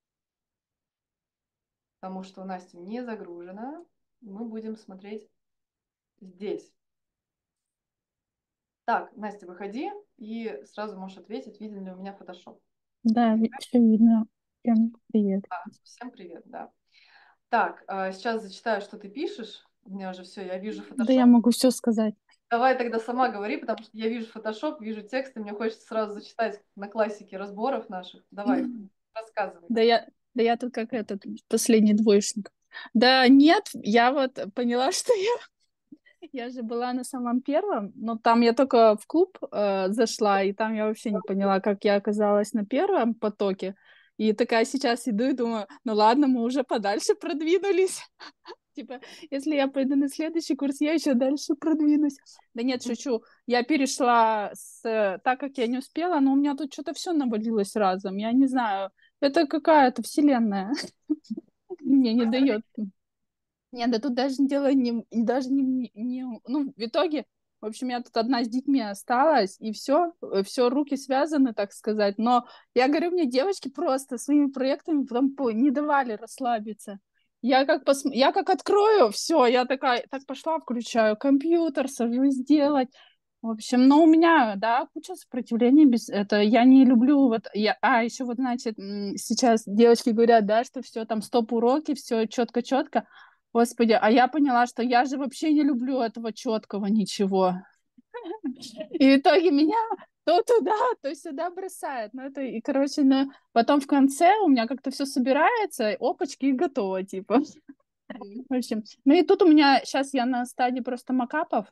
потому что у Насти не загружено. Мы будем смотреть здесь. Так, Настя, выходи и сразу можешь ответить, виден ли у меня Photoshop.
Да,
Видно?
все видно. Всем привет.
Да, всем привет, да. Так, а, сейчас зачитаю, что ты пишешь. У меня уже все, я вижу
Да я
Photoshop.
могу все сказать.
Давай тогда сама говори, потому что я вижу Photoshop, вижу текст, и мне хочется сразу зачитать на классике разборов наших. Давай, рассказывай.
Да я, да я тут как этот последний двоечник. Да нет, я вот поняла, что я, я же была на самом первом, но там я только в клуб э, зашла, и там я вообще не поняла, как я оказалась на первом потоке. И такая сейчас иду и думаю, ну ладно, мы уже подальше продвинулись. Типа, если я пойду на следующий курс, я еще дальше продвинусь. Да нет, шучу. Я перешла с... Так как я не успела, но у меня тут что-то все навалилось разом. Я не знаю. это какая-то вселенная. Мне не дает. Нет, да тут даже дело не, даже не, не, ну, в итоге, в общем, я тут одна с детьми осталась, и все, все, руки связаны, так сказать, но я говорю, мне девочки просто своими проектами потом по- не давали расслабиться. Я как, пос... я как открою, все, я такая, так пошла, включаю компьютер, сажусь делать. В общем, но у меня, да, куча сопротивления без это. Я не люблю вот, я, а еще вот, значит, м, сейчас девочки говорят, да, что все там стоп-уроки, все четко-четко. Господи, а я поняла, что я же вообще не люблю этого четкого ничего. И в итоге меня то туда, то сюда бросает. Ну, это, и, короче, ну, потом в конце у меня как-то все собирается, опачки, и готово, типа. В общем, ну и тут у меня, сейчас я на стадии просто макапов.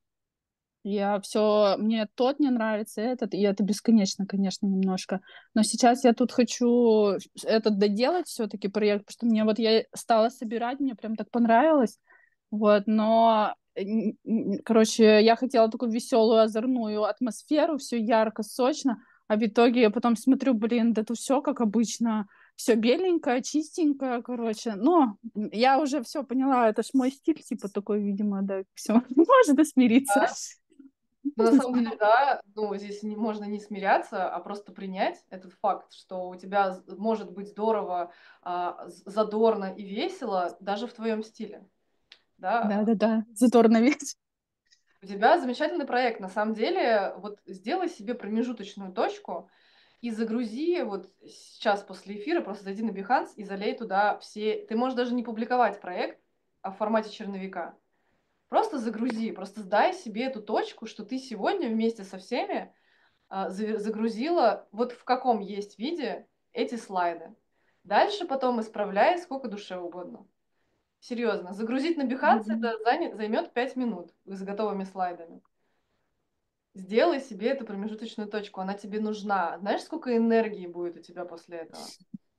Я все, мне тот не нравится, этот, и это бесконечно, конечно, немножко. Но сейчас я тут хочу этот доделать все-таки проект, потому что мне вот я стала собирать, мне прям так понравилось. Вот, но, н- н- короче, я хотела такую веселую, озорную атмосферу, все ярко, сочно, а в итоге я потом смотрю, блин, да тут все как обычно, все беленькое, чистенькое, короче. Но я уже все поняла, это ж мой стиль, типа такой, видимо, да, все, можно смириться.
Но на самом деле, да, ну, здесь не, можно не смиряться, а просто принять этот факт, что у тебя з- может быть здорово, а, з- задорно и весело даже в твоем стиле. Да,
Да-да-да, задорно ведь.
у тебя замечательный проект. На самом деле, вот сделай себе промежуточную точку и загрузи вот сейчас после эфира, просто зайди на Behance и залей туда все... Ты можешь даже не публиковать проект, а в формате черновика. Просто загрузи, просто сдай себе эту точку, что ты сегодня вместе со всеми а, за- загрузила вот в каком есть виде эти слайды. Дальше потом исправляй сколько душе угодно. Серьезно, загрузить на Behance
Мгм.
это занят, займет пять минут с готовыми слайдами. Сделай себе эту промежуточную точку, она тебе нужна. Знаешь, сколько энергии будет у тебя после этого?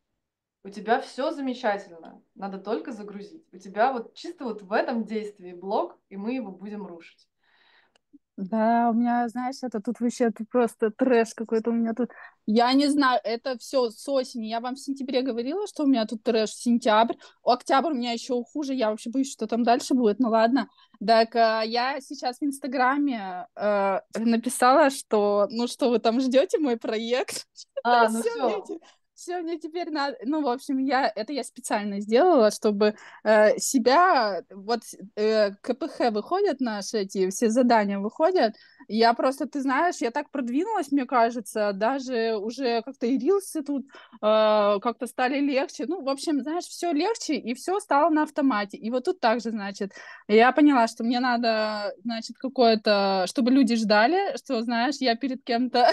У тебя все замечательно, надо только загрузить. У тебя вот чисто вот в этом действии блок, и мы его будем рушить.
Да, у меня, знаешь, это тут вообще это просто трэш какой-то у меня тут. Я не знаю, это все с осени. Я вам в сентябре говорила, что у меня тут трэш. Сентябрь, октябрь у меня еще хуже. Я вообще боюсь, что там дальше будет. Ну ладно. Так а, я сейчас в Инстаграме э, написала, что, ну что вы там ждете мой проект?
А, ну
Все, мне,
все.
все, мне теперь надо. Ну, в общем, я это я специально сделала, чтобы э, себя, вот э, ка пэ ха выходят наши эти, все задания выходят, я просто, ты знаешь, я так продвинулась, мне кажется, даже уже как-то и рилсы тут э, как-то стали легче, ну, в общем, знаешь, все легче, и все стало на автомате, и вот тут также, значит, я поняла, что мне надо, значит, какое-то, чтобы люди ждали, что, знаешь, я перед кем-то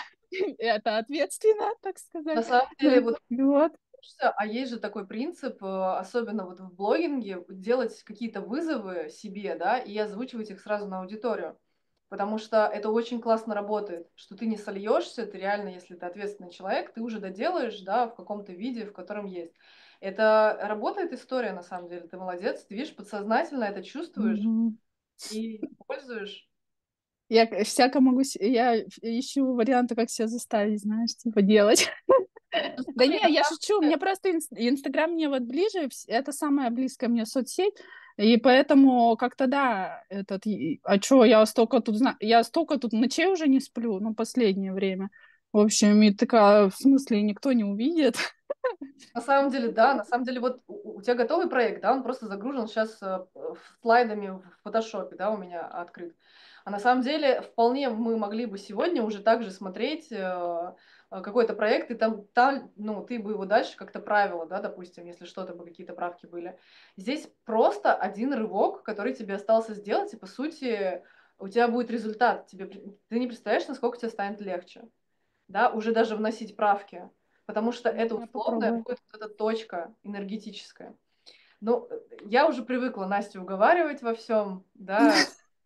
это ответственно, так
На
сказать,
самом деле,
ну,
вот
вот.
а есть же такой принцип, э, особенно вот в блогинге, делать какие-то вызовы себе, да, и озвучивать их сразу на аудиторию. Потому что это очень классно работает, что ты не сольешься, ты реально, если ты ответственный человек, ты уже доделаешь, да, в каком-то виде, в котором есть. Это работает история, на самом деле, ты молодец, ты видишь, подсознательно это чувствуешь
Мгм.
и пользуешь.
Я к- всяко могу, с- я ищу варианты, как себя заставить, знаешь, типа делать.
Ну
Да
смотри,
не,
на
я
самом
шучу,
деле,
мне просто инс- Инстаграм мне вот ближе, вс- это самая близкая мне соцсеть, и поэтому как-то да, этот, и- а чё, я столько тут, зна- я столько тут ночей уже не сплю, ну, последнее время. В общем, и такая, в смысле, никто не увидит.
на самом деле, да, на самом деле, вот у, у тебя готовый проект, да, он просто загружен сейчас слайдами в фотошопе, да, у меня открыт. А на самом деле, вполне мы могли бы сегодня уже также смотреть э, э, какой-то проект, и там, там, ну, ты бы его дальше как-то правила, да, допустим, если что-то бы, какие-то правки были. Здесь просто один рывок, который тебе остался сделать, и, по сути, у тебя будет результат. Тебе, при- ты не представляешь, насколько тебе станет легче, да, уже даже вносить правки, потому что
Ну,
это
я
условная
попробую.
будет вот эта точка энергетическая. Ну, я уже привыкла Настю уговаривать во всем, да,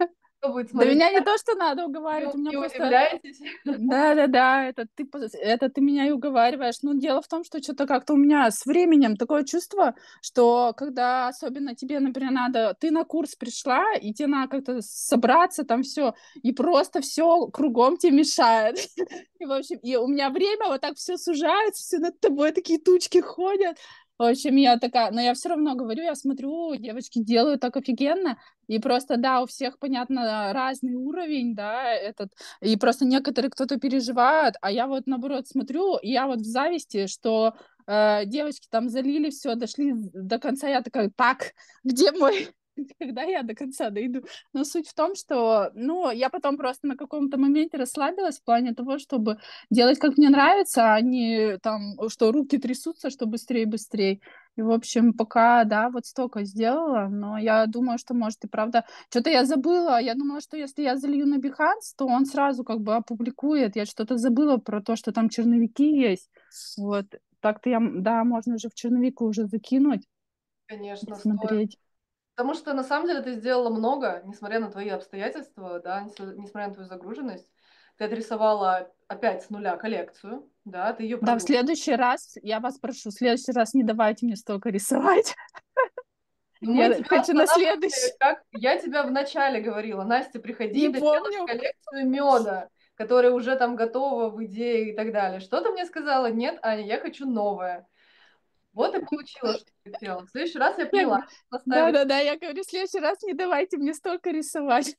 кто будет
Да
смотреть
меня не
дальше,
то, что надо
не,
уговаривать, у меня
не
просто...
удивляйтесь.
Да-да-да, это ты, пос- это ты меня и уговариваешь. Но дело в том, что что-то как-то у меня с временем такое чувство, что когда особенно тебе, например, надо, ты на курс пришла, и тебе надо как-то собраться, там все, и просто все кругом тебе мешает. И, в общем, и у меня время вот так все сужается, все над тобой такие тучки ходят. В общем, я такая, но я все равно говорю, я смотрю, девочки делают так офигенно, и просто, да, у всех, понятно, разный уровень, да, этот, и просто некоторые кто-то переживает, а я вот, наоборот, смотрю, и я вот в зависти, что э, девочки там залили все, дошли до конца, я такая, так, где мой... Когда я до конца дойду. Но суть в том, что, ну, я потом просто на каком-то моменте расслабилась в плане того, чтобы делать, как мне нравится, а не там, что руки трясутся, что быстрее, быстрее. И, в общем, пока, да, вот столько сделала, но я думаю, что, может, и правда... Что-то я забыла, я думала, что если я залью на Behance, то он сразу как бы опубликует. Я что-то забыла про то, что там черновики есть. Вот. Так-то я, да, можно же в черновик уже закинуть,
Конечно, стоит.
смотреть.
Потому что на самом деле ты сделала много, несмотря на твои обстоятельства, да, нес- несмотря на твою загруженность. Ты отрисовала опять с нуля коллекцию, да, ты ее
Да, в
продолжила.
следующий раз, я вас прошу, в следующий раз не давайте мне столько рисовать.
Но мы
Я
тебя
хочу на
останавливали,
следующий.
как я тебя вначале говорила, Настя, приходи,
Не
доделаешь
помню.
коллекцию меда, которая уже там готова в идее и так далее. Что ты мне сказала? Нет, Аня, я хочу новое. Вот и получилось, что ты хотела. В следующий раз я
Я...
поняла, что
Да,
поставить.
да, да, я говорю, в следующий раз не давайте мне столько рисовать.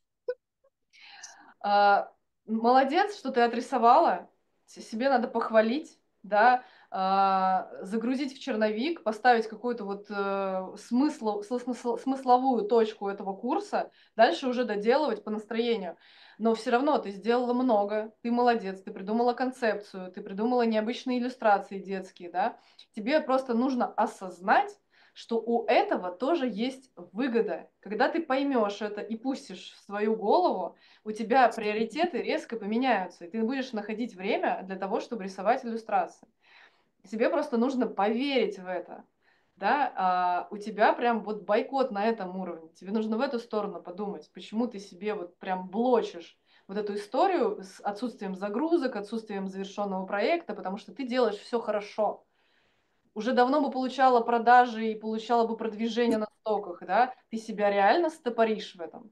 А, молодец, что ты отрисовала. С- Себе надо похвалить, да, а, загрузить в черновик, поставить какую-то вот э, смысло- смысл- смысловую точку этого курса, дальше уже доделывать по настроению. Но все равно ты сделала много, ты молодец, ты придумала концепцию, ты придумала необычные иллюстрации детские, да. Тебе просто нужно осознать, что у этого тоже есть выгода. Когда ты поймешь это и пустишь в свою голову, у тебя приоритеты резко поменяются, и ты будешь находить время для того, чтобы рисовать иллюстрации. Тебе просто нужно поверить в это. Да? А у тебя прям вот бойкот на этом уровне. Тебе нужно в эту сторону подумать, почему ты себе вот прям блочишь вот эту историю с отсутствием загрузок, отсутствием завершенного проекта, потому что ты делаешь все хорошо. Уже давно бы получала продажи и получала бы продвижение на стоках, да? Ты себя реально стопоришь в этом.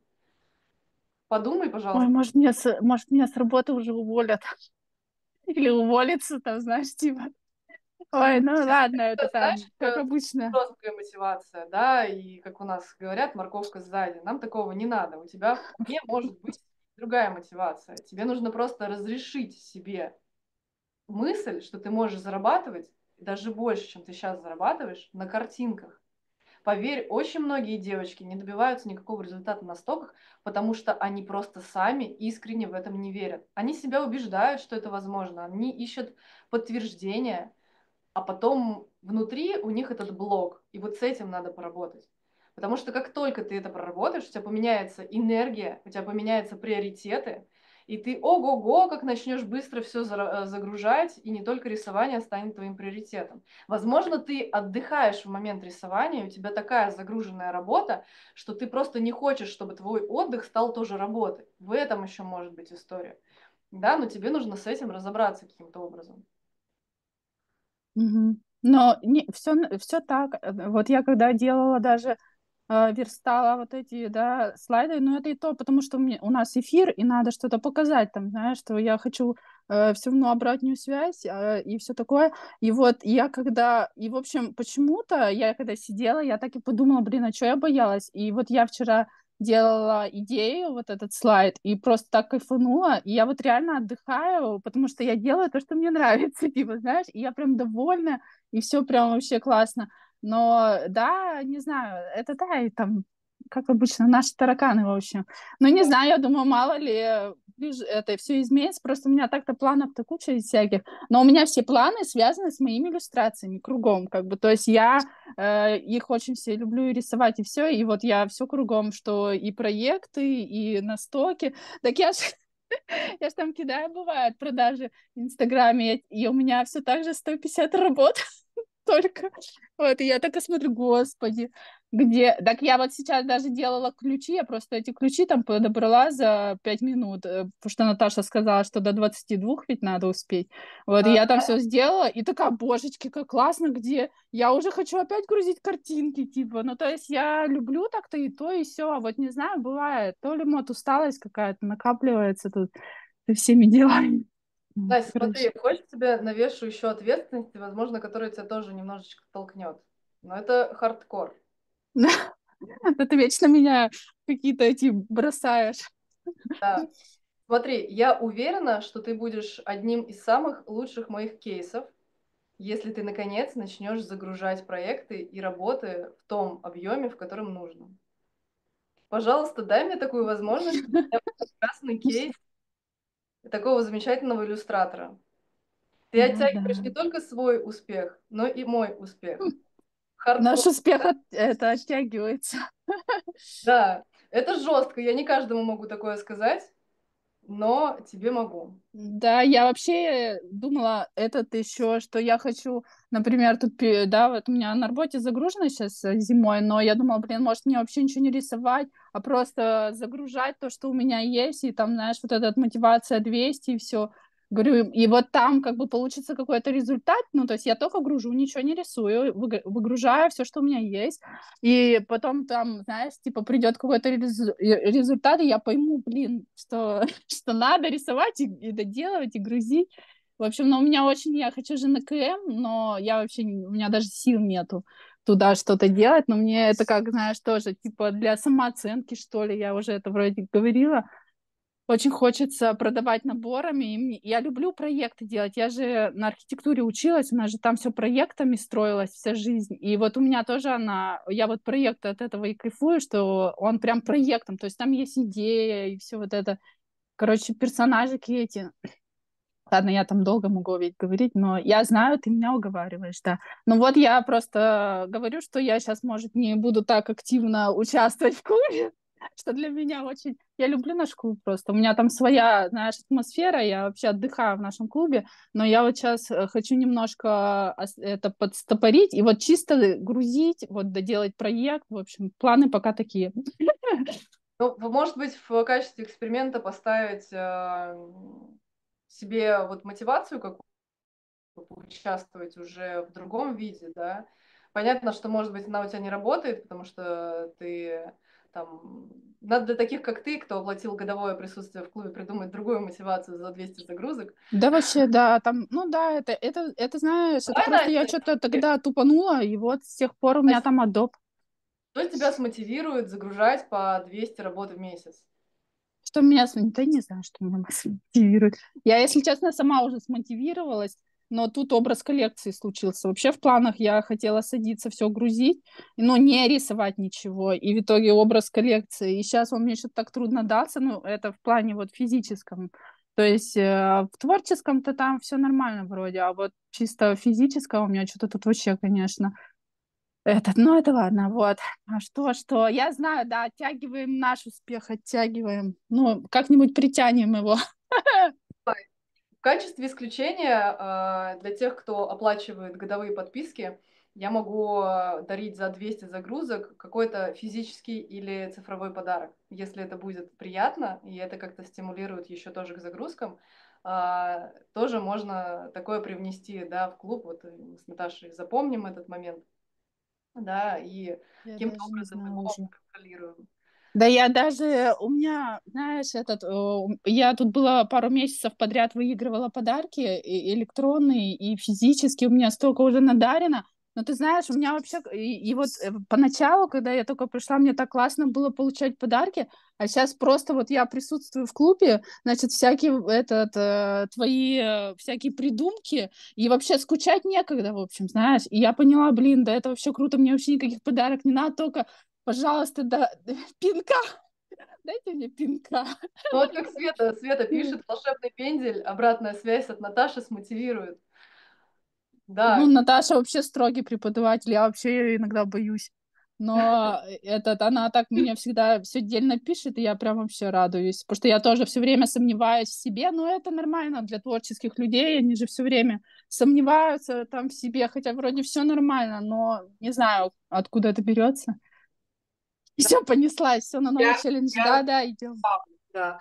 Подумай,
Ой,
пожалуйста.
может, меня с, может, меня с работы уже уволят. Или уволиться, там, знаешь, типа. Ой, ну ладно, это
Знаешь,
там, как
э,
обычно.
жесткая мотивация, да, и, как у нас говорят, морковка сзади. Нам такого не надо. У тебя вполне может быть другая мотивация. Тебе нужно просто разрешить себе мысль, что ты можешь зарабатывать даже больше, чем ты сейчас зарабатываешь, на картинках. Поверь, очень многие девочки не добиваются никакого результата на стоках, потому что они просто сами искренне в этом не верят. Они себя убеждают, что это возможно, они ищут подтверждения, а потом внутри у них этот блок. И вот с этим надо поработать. Потому что как только ты это проработаешь, у тебя поменяется энергия, у тебя поменяются приоритеты, и ты ого-го, как начнешь быстро все загружать, и не только рисование станет твоим приоритетом. Возможно, ты отдыхаешь в момент рисования, у тебя такая загруженная работа, что ты просто не хочешь, чтобы твой отдых стал тоже работой. В этом еще может быть история. Да, но тебе нужно с этим разобраться каким-то образом.
Мгм. Но не, все, все так. Э, Вот я когда делала даже э, верстала вот эти, да, слайды, но это и то, потому что у, меня, у нас эфир, и надо что-то показать там, знаешь, что я хочу э, все равно обратную связь э, и все такое. И вот я когда, и в общем, почему-то я когда сидела, я так и подумала, блин, а что я боялась? И вот я вчера делала идею, вот этот слайд, и просто так кайфанула, и я вот реально отдыхаю, потому что я делаю то, что мне нравится, типа, знаешь, и я прям довольна, и все прям вообще классно. Но да, не знаю, это да, и там, как обычно, наши тараканы, в общем. Ну, не знаю, я думаю, мало ли, ближе это все изменится, просто у меня так-то планов-то куча всяких, но у меня все планы связаны с моими иллюстрациями кругом, как бы, то есть я э, их очень все люблю и рисовать, и все, и вот я все кругом, что и проекты, и настоки, так я ж я ж там кидаю, бывает, продажи в Инстаграме, и у меня все так же сто пятьдесят работ только. Вот, и я так и смотрю, господи, Где? Так я вот сейчас даже делала ключи, я просто эти ключи там подобрала за пять минут, э, потому что Наташа сказала, что до двадцати двух ведь надо успеть. Вот, и я там все сделала, и такая, божечки, как классно, где? Я уже хочу опять грузить картинки, типа, ну, то есть я люблю так-то и то, и все, а вот не знаю, бывает, то ли вот усталость какая-то накапливается тут со всеми делами. Ну,
Настя,
короче.
смотри, хочешь тебе навешу еще ответственности, возможно, которая тебя тоже немножечко толкнет. Но это хардкор.
Да ты вечно меня какие-то эти бросаешь.
Да. Смотри, я уверена, что ты будешь одним из самых лучших моих кейсов, если ты, наконец, начнешь загружать проекты и работы в том объеме, в котором нужно. Пожалуйста, дай мне такую возможность, чтобы у меня был прекрасный кейс такого замечательного иллюстратора. Ты
Да,
оттягиваешь
да.
не только свой успех, но и мой успех. Хардкор.
Наш успех от- это оттягивается.
Да, это жестко. Я не каждому могу такое сказать, но тебе могу.
Да, я вообще думала, этот еще, что я хочу, например, тут, пе- да, вот у меня на работе загружено сейчас зимой, но я думала, блин, может мне вообще ничего не рисовать, а просто загружать то, что у меня есть, и там, знаешь, вот эта вот мотивация двести и все. Говорю, и вот там как бы получится какой-то результат, ну, то есть я только гружу, ничего не рисую, выгр- выгружаю все, что у меня есть, и потом там, знаешь, типа придет какой-то резу- э, результат, и я пойму, блин, что, что надо рисовать и, и доделывать, и грузить. В общем, ну, у меня очень, я хочу же на КМ, но я вообще, не- у меня даже сил нету туда что-то делать, но мне это, как, знаешь, тоже, типа, для самооценки, что ли, я уже это вроде говорила. Очень хочется продавать наборами. И мне- я люблю проекты делать. Я же на архитектуре училась, у нас же там все проектами строилась вся жизнь. И вот у меня тоже она... Я вот проект от этого и кайфую, что он прям проектом. То есть там есть идея и все вот это. Короче, персонажики эти. Ладно, я там долго могу ведь говорить, но я знаю, ты меня уговариваешь, да. Ну вот я просто говорю, что я сейчас, может, не буду так активно участвовать в клубе, что для меня очень... Я люблю наш клуб просто. У меня там своя, знаешь, атмосфера, я вообще отдыхаю в нашем клубе, но я вот сейчас хочу немножко ос- это подстопорить и вот чисто грузить, вот доделать проект. В общем, планы пока такие.
Ну, вы, может быть, в качестве эксперимента поставить э, себе вот мотивацию какую-то, поучаствовать уже в другом виде, да. Понятно, что, может быть, она у тебя не работает, потому что ты там... Надо для таких, как ты, кто оплатил годовое присутствие в клубе, придумать другую мотивацию за двести загрузок.
Да, вообще, да, там, ну да, это, это, это, знаешь, это
Давай,
просто я
Настя,
что-то тогда тупанула, и вот с тех пор у меня
Настя,
там адоп.
что тебя смотивирует загружать по двести работ в месяц?
Что меня, см- да не знаю, что меня смотивирует. Я, если честно, сама уже смотивировалась, но тут образ коллекции случился. Вообще в планах я хотела садиться, все грузить, но не рисовать ничего. И в итоге образ коллекции. И сейчас он мне что-то так трудно дался, ну, это в плане вот физическом. То есть э, в творческом-то там все нормально вроде, а вот чисто физического у меня что-то тут вообще, конечно, этот, ну это ладно, вот. А что, что? Я знаю, да, оттягиваем наш успех, оттягиваем. Ну, как-нибудь притянем его.
В качестве исключения э, для тех, кто оплачивает годовые подписки, я могу э, дарить за двести загрузок какой-то физический или цифровой подарок. Если это будет приятно, и это как-то стимулирует еще тоже к загрузкам, э, тоже можно такое привнести, да, в клуб. Вот мы с Наташей запомним этот момент, да, и
Я
каким-то
даже не
образом
знаю
его
уже.
контролируем.
Да я даже, у меня, знаешь, этот, э, я тут была пару месяцев подряд выигрывала подарки и электронные, и физические, у меня столько уже надарено. Но ты знаешь, у меня вообще, и, и вот э, поначалу, когда я только пришла, мне так классно было получать подарки, а сейчас просто вот я присутствую в клубе, значит, всякие, этот, э, твои э, всякие придумки, и вообще скучать некогда, в общем, знаешь. И я поняла, блин, да это вообще круто, мне вообще никаких подарок не надо, только пожалуйста, да, пинка. Дайте мне пинка.
Ну вот как Света, Света пишет, волшебный пендель, обратная связь от Наташи смотивирует.
Ну,
Да,
Наташа вообще строгий преподаватель, я вообще ее иногда боюсь. Но этот, она так мне всегда все отдельно пишет, и я прям вообще радуюсь. Потому что я тоже все время сомневаюсь в себе, но это нормально для творческих людей, они же все время сомневаются там в себе, хотя вроде все нормально, но не знаю, откуда это берется. Все, понеслась, все на новый
Я,
челлендж.
я,
Да-да, идем.
да.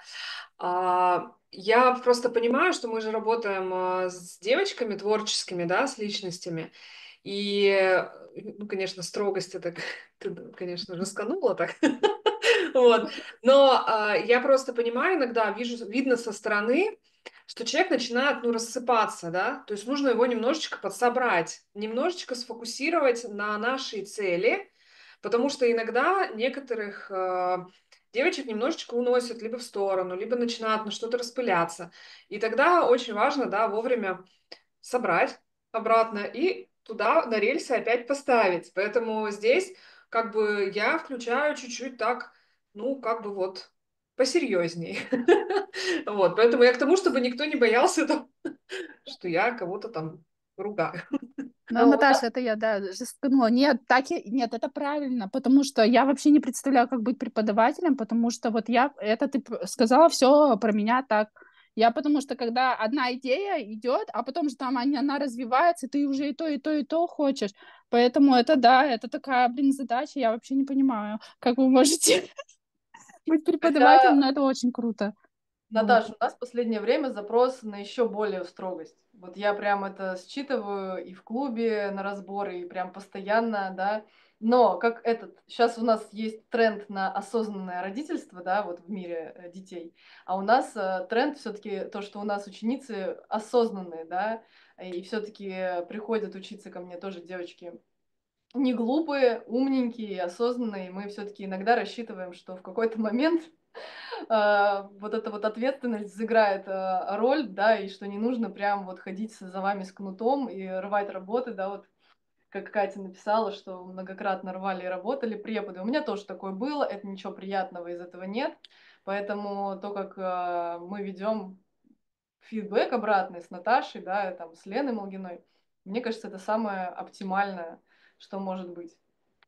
А, я просто понимаю, что мы же работаем а, с девочками творческими, да, с личностями. И, э, ну, конечно, строгость это, ты, конечно, расканула так. Вот. Но а, я просто понимаю иногда, вижу, видно со стороны, что человек начинает, ну, рассыпаться, да, то есть нужно его немножечко подсобрать, немножечко сфокусировать на нашей цели, потому что иногда некоторых э, девочек немножечко уносят либо в сторону, либо начинают на что-то распыляться. И тогда очень важно, да, вовремя собрать обратно и туда на рельсы опять поставить. Поэтому здесь как бы я включаю чуть-чуть так, ну, как бы вот посерьезней. Вот, поэтому я к тому, чтобы никто не боялся, там, что я кого-то там ругаю.
Ну,
Ну, у нас
Наташа, это я, да, жестанула. Нет, так и... Нет, это правильно, потому что я вообще не представляю, как быть преподавателем, потому что вот я... Это ты п- сказала все про меня так. Я потому что когда одна идея идет, а потом же там они, она развивается, ты уже и то, и то, и то хочешь. Поэтому это, да, это такая, блин, задача, я вообще не понимаю, как вы можете быть преподавателем,
Хотя,
но это очень круто. Вот.
Наташа, у нас в последнее время запрос на еще более строгость. Вот я прям это считываю и в клубе на разборы, и прям постоянно, да. Но как этот, сейчас у нас есть тренд на осознанное родительство, да, вот в мире э, детей, а у нас э, тренд все-таки то, что у нас ученицы осознанные, да, и все-таки приходят учиться ко мне тоже девочки не глупые, умненькие, осознанные. Мы все-таки иногда рассчитываем, что в какой-то момент а, вот эта вот ответственность сыграет а, роль, да, и что не нужно прям вот ходить за вами с кнутом и рвать работы, да, вот как Катя написала, что многократно рвали и работали преподы. У меня тоже такое было, это ничего приятного из этого нет, поэтому то, как а, мы ведем фидбэк обратный с Наташей, да, и там с Леной Молгиной, мне кажется, это самое оптимальное, что может быть.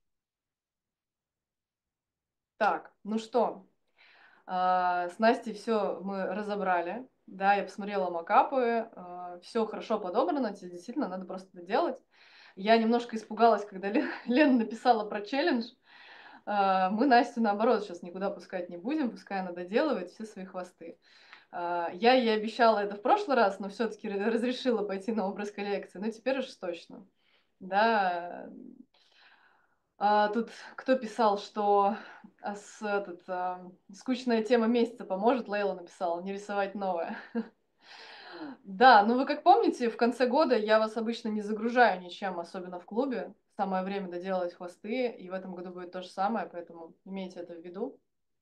Так, ну что, А, с Настей все мы разобрали. Да, я посмотрела макапы, все хорошо подобрано, тебе действительно надо просто это делать. Я немножко испугалась, когда Ле- Лена написала про челлендж. А, Мы Настю, наоборот, сейчас никуда пускать не будем, пускай она доделывает все свои хвосты. А, Я ей обещала это в прошлый раз, но все-таки разрешила пойти на образ коллекции. Ну, теперь уж точно. Да, а, тут кто писал, что а, с, этот, а, скучная тема месяца поможет? Лейла написала, не рисовать новое. Да, ну вы как помните, в конце года я вас обычно не загружаю ничем, особенно в клубе. Самое время доделать хвосты, и в этом году будет то же самое, поэтому имейте это в виду.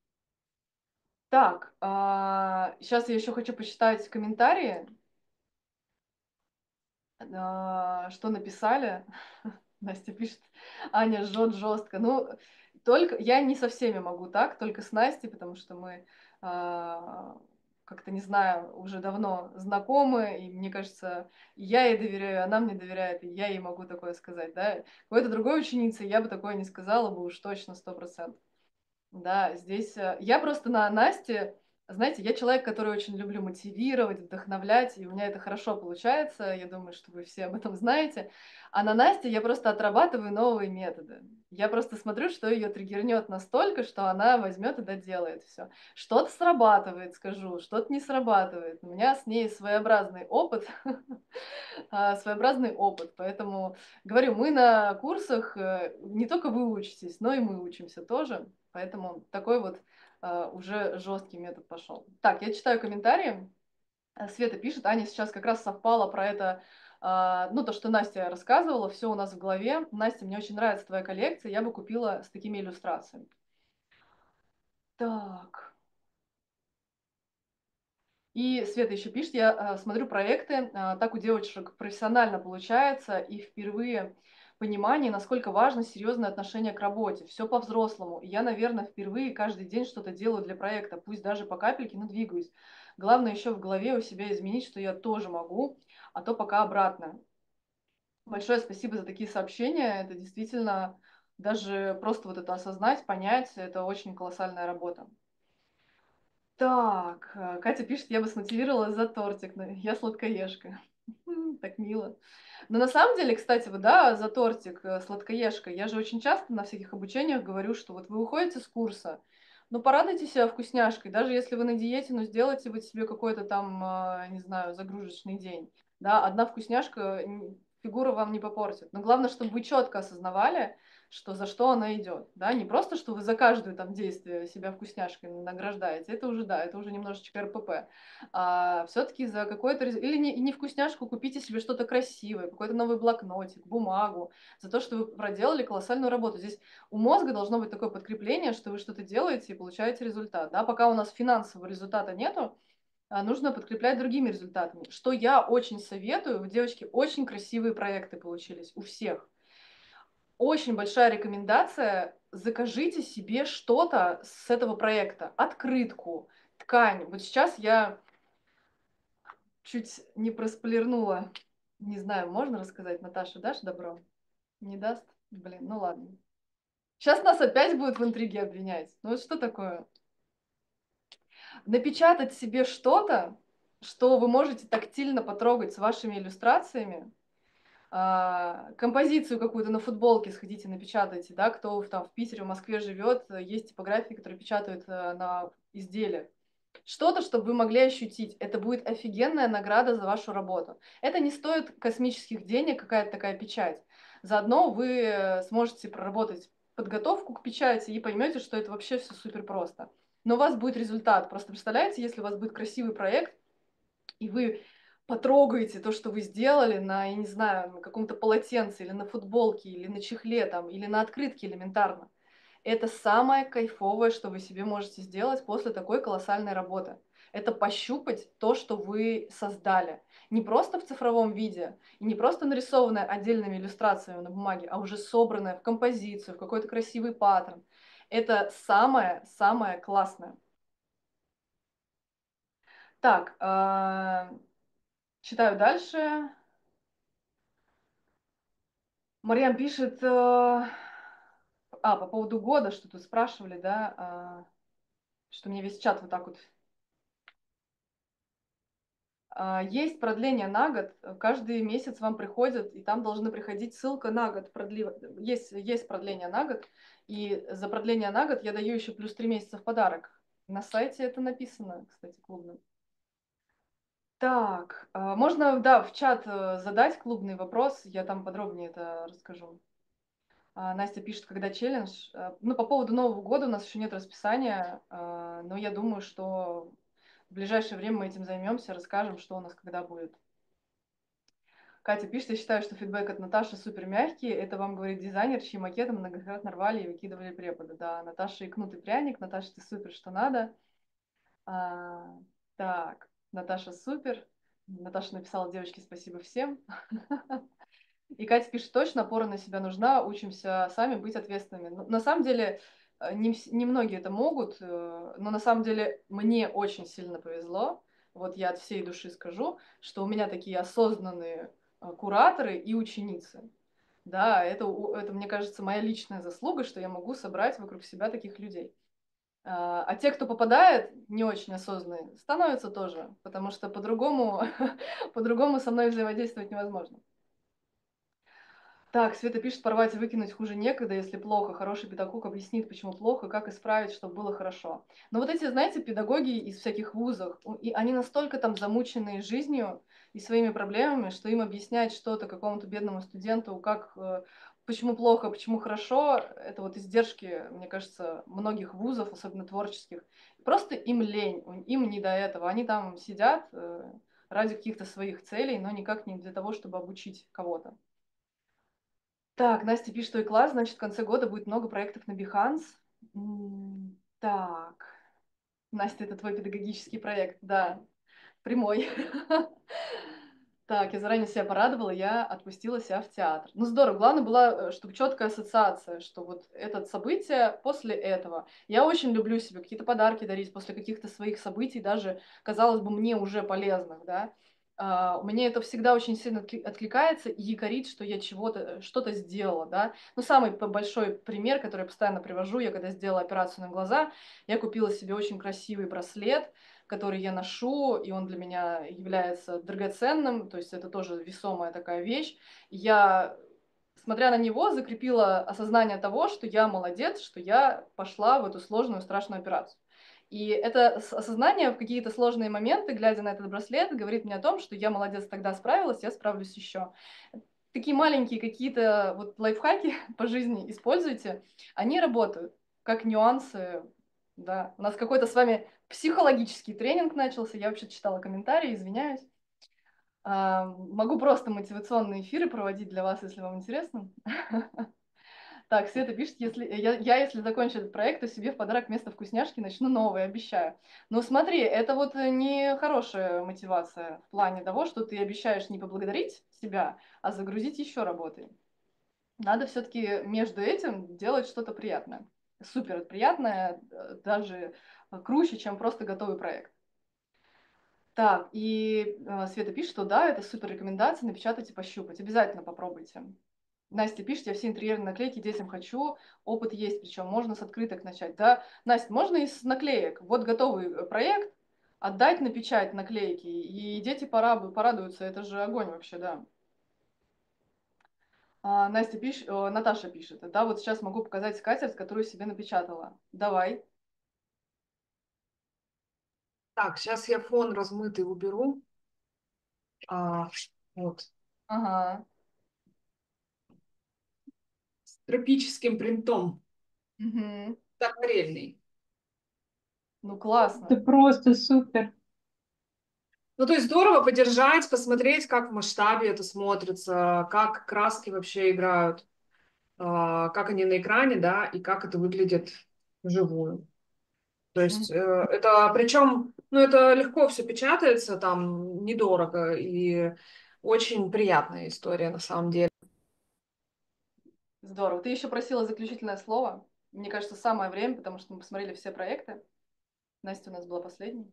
Так, сейчас я еще хочу почитать комментарии, а, что написали. Настя пишет, Аня жжет жестко. Ну, только я не со всеми могу так, только с Настей, потому что мы а, как-то, не знаю, уже давно знакомы, и мне кажется, я ей доверяю, она мне доверяет, и я ей могу такое сказать, да. Какой-то другой ученице я бы такое не сказала бы уж точно сто процентов. Да, здесь э, я просто на Насте, знаете, я человек, который очень люблю мотивировать, вдохновлять, и у меня это хорошо получается, я думаю, что вы все об этом знаете. А на Насте я просто отрабатываю новые методы. Я просто смотрю, что ее триггернет настолько, что она возьмет и доделает все. Что-то срабатывает, скажу, что-то не срабатывает. У меня с ней своеобразный опыт, а, своеобразный опыт. Поэтому, говорю, мы на курсах, э, не только вы учитесь, но и мы учимся тоже. Поэтому такой вот а, уже жесткий метод пошел. Так, я читаю комментарии. А, Света пишет, Аня сейчас как раз совпала про это, а, ну, то, что Настя рассказывала, все у нас в голове. Настя, мне очень нравится твоя коллекция, я бы купила с такими иллюстрациями. Так. И Света еще пишет, я а, смотрю проекты, а, так у девочек профессионально получается, и впервые понимание, насколько важно серьезное отношение к работе. Все по-взрослому. И я, наверное, впервые каждый день что-то делаю для проекта, пусть даже по капельке, но двигаюсь. Главное еще в голове у себя изменить, что я тоже могу, а то пока обратно. Большое спасибо за такие сообщения. Это действительно даже просто вот это осознать, понять, это очень колоссальная работа. Так, э, Катя пишет, я бы смотивировала за тортик, но я сладкоежка. Так мило. Но на самом деле, кстати, вот, да, за тортик, э, сладкоежка, я же очень часто на всяких обучениях говорю, что вот вы уходите с курса, ну, порадуйте себя вкусняшкой, даже если вы на диете, ну, сделайте вот себе какой-то там, а, не знаю, загрузочный день, да, одна вкусняшка н- фигуру вам не попортит, но главное, чтобы вы четко осознавали, что за что она идет, да, не просто, что вы за каждое там действие себя вкусняшкой награждаете, это уже, да, это уже немножечко эр пэ пэ, а все-таки за какой-то... рез- Или не, не вкусняшку, купите себе что-то красивое, какой-то новый блокнотик, бумагу, за то, что вы проделали колоссальную работу. Здесь у мозга должно быть такое подкрепление, что вы что-то делаете и получаете результат. Да? Пока у нас финансового результата нету, а, нужно подкреплять другими результатами. Что я очень советую, у девочки очень красивые проекты получились, у всех. Очень большая рекомендация, закажите себе что-то с этого проекта, открытку, ткань. Вот сейчас я чуть не просполернула. Не знаю, можно рассказать? Наташа, дашь добро? Не даст? Блин, ну ладно. Сейчас нас опять будут в интриге обвинять. Ну вот что такое? Напечатать себе что-то, что вы можете тактильно потрогать с вашими иллюстрациями, а, композицию какую-то на футболке сходите, напечатайте, да, кто в- там в Питере, в Москве живет, э, есть типографии, которые печатают э, на изделиях. Что-то, чтобы вы могли ощутить. Это будет офигенная награда за вашу работу. Это не стоит космических денег, какая-то такая печать. Заодно вы э, сможете проработать подготовку к печати и поймете, что это вообще все супер просто. Но у вас будет результат. Просто представляете, если у вас будет красивый проект, и вы потрогаете то, что вы сделали на, я не знаю, на каком-то полотенце, или на футболке, или на чехле, там, или на открытке элементарно. Это самое кайфовое, что вы себе можете сделать после такой колоссальной работы. Это пощупать то, что вы создали. Не просто в цифровом виде, и не просто нарисованное отдельными иллюстрациями на бумаге, а уже собранное в композицию, в какой-то красивый паттерн. Это самое-самое классное. Так, а, читаю дальше. Марьям пишет, э, а, по поводу года, что тут спрашивали, да, а, что мне весь чат вот так вот. А, есть продление на год, каждый месяц вам приходит, и там должны приходить ссылка на год. Продлив... Есть, есть продление на год, и за продление на год я даю еще плюс три месяца в подарок. На сайте это написано, кстати, клубным. Так, а, можно, да, в чат э, задать клубный вопрос, я там подробнее это расскажу. А, Настя пишет, когда челлендж. А, Ну, по поводу Нового года у нас еще нет расписания, а, но я думаю, что в ближайшее время мы этим займемся, расскажем, что у нас когда будет. Катя пишет, я считаю, что фидбэк от Наташи супер мягкий. Это вам говорит дизайнер, чьи макеты многократно рвали и выкидывали преподы. Да, Наташа и кнут и пряник. Наташа, ты супер, что надо. А, так, Наташа супер. Наташа написала, девочки, спасибо всем. И Катя пишет, точно, опора на себя нужна, учимся сами быть ответственными. Ну, на самом деле, э, не, вс- не многие это могут, э, но на самом деле мне очень сильно повезло. Вот я от всей души скажу, что у меня такие осознанные э, кураторы и ученицы. Да, это, у- это, мне кажется, моя личная заслуга, что я могу собрать вокруг себя таких людей. А а те, кто попадает, не очень осознанные, становятся тоже, потому что по-другому, по-другому со мной взаимодействовать невозможно. Так, Света пишет, порвать и выкинуть хуже некогда, если плохо. Хороший педагог объяснит, почему плохо, как исправить, чтобы было хорошо. Но вот эти, знаете, педагоги из всяких вузов, у- и они настолько там замученные жизнью и своими проблемами, что им объяснять что-то какому-то бедному студенту, как, э, почему плохо, почему хорошо, это вот издержки, мне кажется, многих вузов, особенно творческих. Просто им лень, у- им не до этого. Они там сидят э, ради каких-то своих целей, но никак не для того, чтобы обучить кого-то. Так, Настя пишет, что и класс, значит, в конце года будет много проектов на Behance. М, Так, Настя, это твой педагогический проект, да, прямой. Так, я заранее себя порадовала, я отпустила себя в театр. Ну, здорово, главное было, чтобы четкая ассоциация, что вот это событие после этого. Я очень люблю себе какие-то подарки дарить после каких-то своих событий, даже, казалось бы, мне уже полезных, да. А, Мне это всегда очень сильно отки- откликается и якорит, что я чего-то, что-то сделала, да. Ну, самый п- большой пример, который я постоянно привожу, я когда сделала операцию на глаза, я купила себе очень красивый браслет, который я ношу, и он для меня является драгоценным, то есть это тоже весомая такая вещь. Я, смотря на него, закрепила осознание того, что я молодец, что я пошла в эту сложную, страшную операцию. И это осознание в какие-то сложные моменты, глядя на этот браслет, говорит мне о том, что я молодец, тогда справилась, я справлюсь еще. Такие маленькие какие-то вот лайфхаки по жизни используйте, они работают, как нюансы. Да. У нас какой-то с вами психологический тренинг начался, я вообще читала комментарии, извиняюсь. А, могу просто мотивационные эфиры проводить для вас, если вам интересно. Так, Света пишет, если я, я, если закончу этот проект, то себе в подарок вместо вкусняшки начну новое, обещаю. Ну смотри, это вот не хорошая мотивация в плане того, что ты обещаешь не поблагодарить себя, а загрузить еще работой. Надо все-таки между этим делать что-то приятное. Супер приятное, даже круче, чем просто готовый проект. Так, и э, Света пишет, что да, это супер рекомендация, напечатать и пощупать. Обязательно попробуйте. Настя пишет, я все интерьерные наклейки детям хочу, опыт есть, причем можно с открыток начать. Да, Настя, можно из наклеек. Вот готовый проект, отдать на печать наклейки, и дети пора- порадуются, это же огонь вообще, да. А, Настя пишет, э, Наташа пишет, да, вот сейчас могу показать скатерть, которую себе напечатала. Давай.
Так, сейчас я фон размытый уберу. А, вот.
Ага.
С тропическим принтом.
Угу.
Акварельный.
Ну,
Это
классно.
просто супер.
Ну, то есть здорово подержать, посмотреть, как в масштабе это смотрится, как краски вообще играют, а, как они на экране, да, и как это выглядит вживую. То есть э, это, причем, ну, это легко все печатается, там, недорого, и очень приятная история на самом деле.
Здорово. Ты еще просила заключительное слово. Мне кажется, самое время, потому что мы посмотрели все проекты. Настя у нас была последней.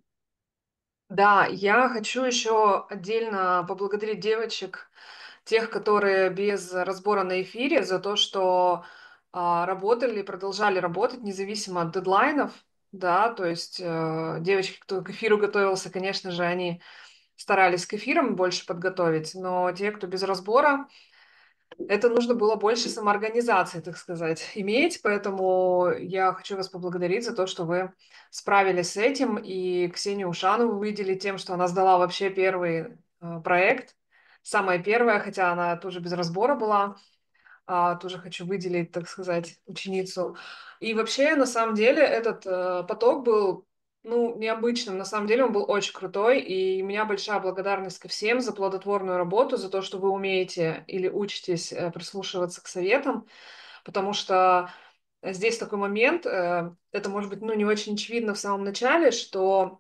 Да, я хочу еще отдельно поблагодарить девочек, тех, которые без разбора на эфире, за то, что а, работали, продолжали работать независимо от дедлайнов, да, то есть э, девочки, кто к эфиру готовился, конечно же, они старались к эфирам больше подготовить, но те, кто без разбора, это нужно было больше самоорганизации, так сказать, иметь, поэтому я хочу вас поблагодарить за то, что вы справились с этим, и Ксению Ушанову выделить тем, что она сдала вообще первый э, проект, самая первая, хотя она тоже без разбора была, а, тоже хочу выделить, так сказать, ученицу. И вообще, на самом деле, этот э, поток был, ну, необычным. На самом деле он был очень крутой, и у меня большая благодарность ко всем за плодотворную работу, за то, что вы умеете или учитесь э, прислушиваться к советам, потому что здесь такой момент, э, это может быть, ну, не очень очевидно в самом начале, что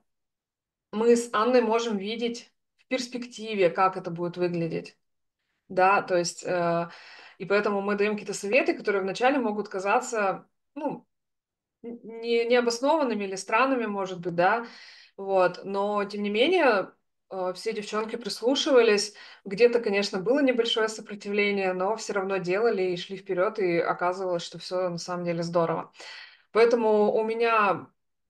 мы с Анной можем видеть в перспективе, как это будет выглядеть. Да, то есть, э, и поэтому мы даем какие-то советы, которые вначале могут казаться, ну, не, необоснованными или странными, может быть, да, вот, но, тем не менее, э, все девчонки прислушивались, где-то, конечно, было небольшое сопротивление, но все равно делали и шли вперед, и оказывалось, что все на самом деле здорово. Поэтому у меня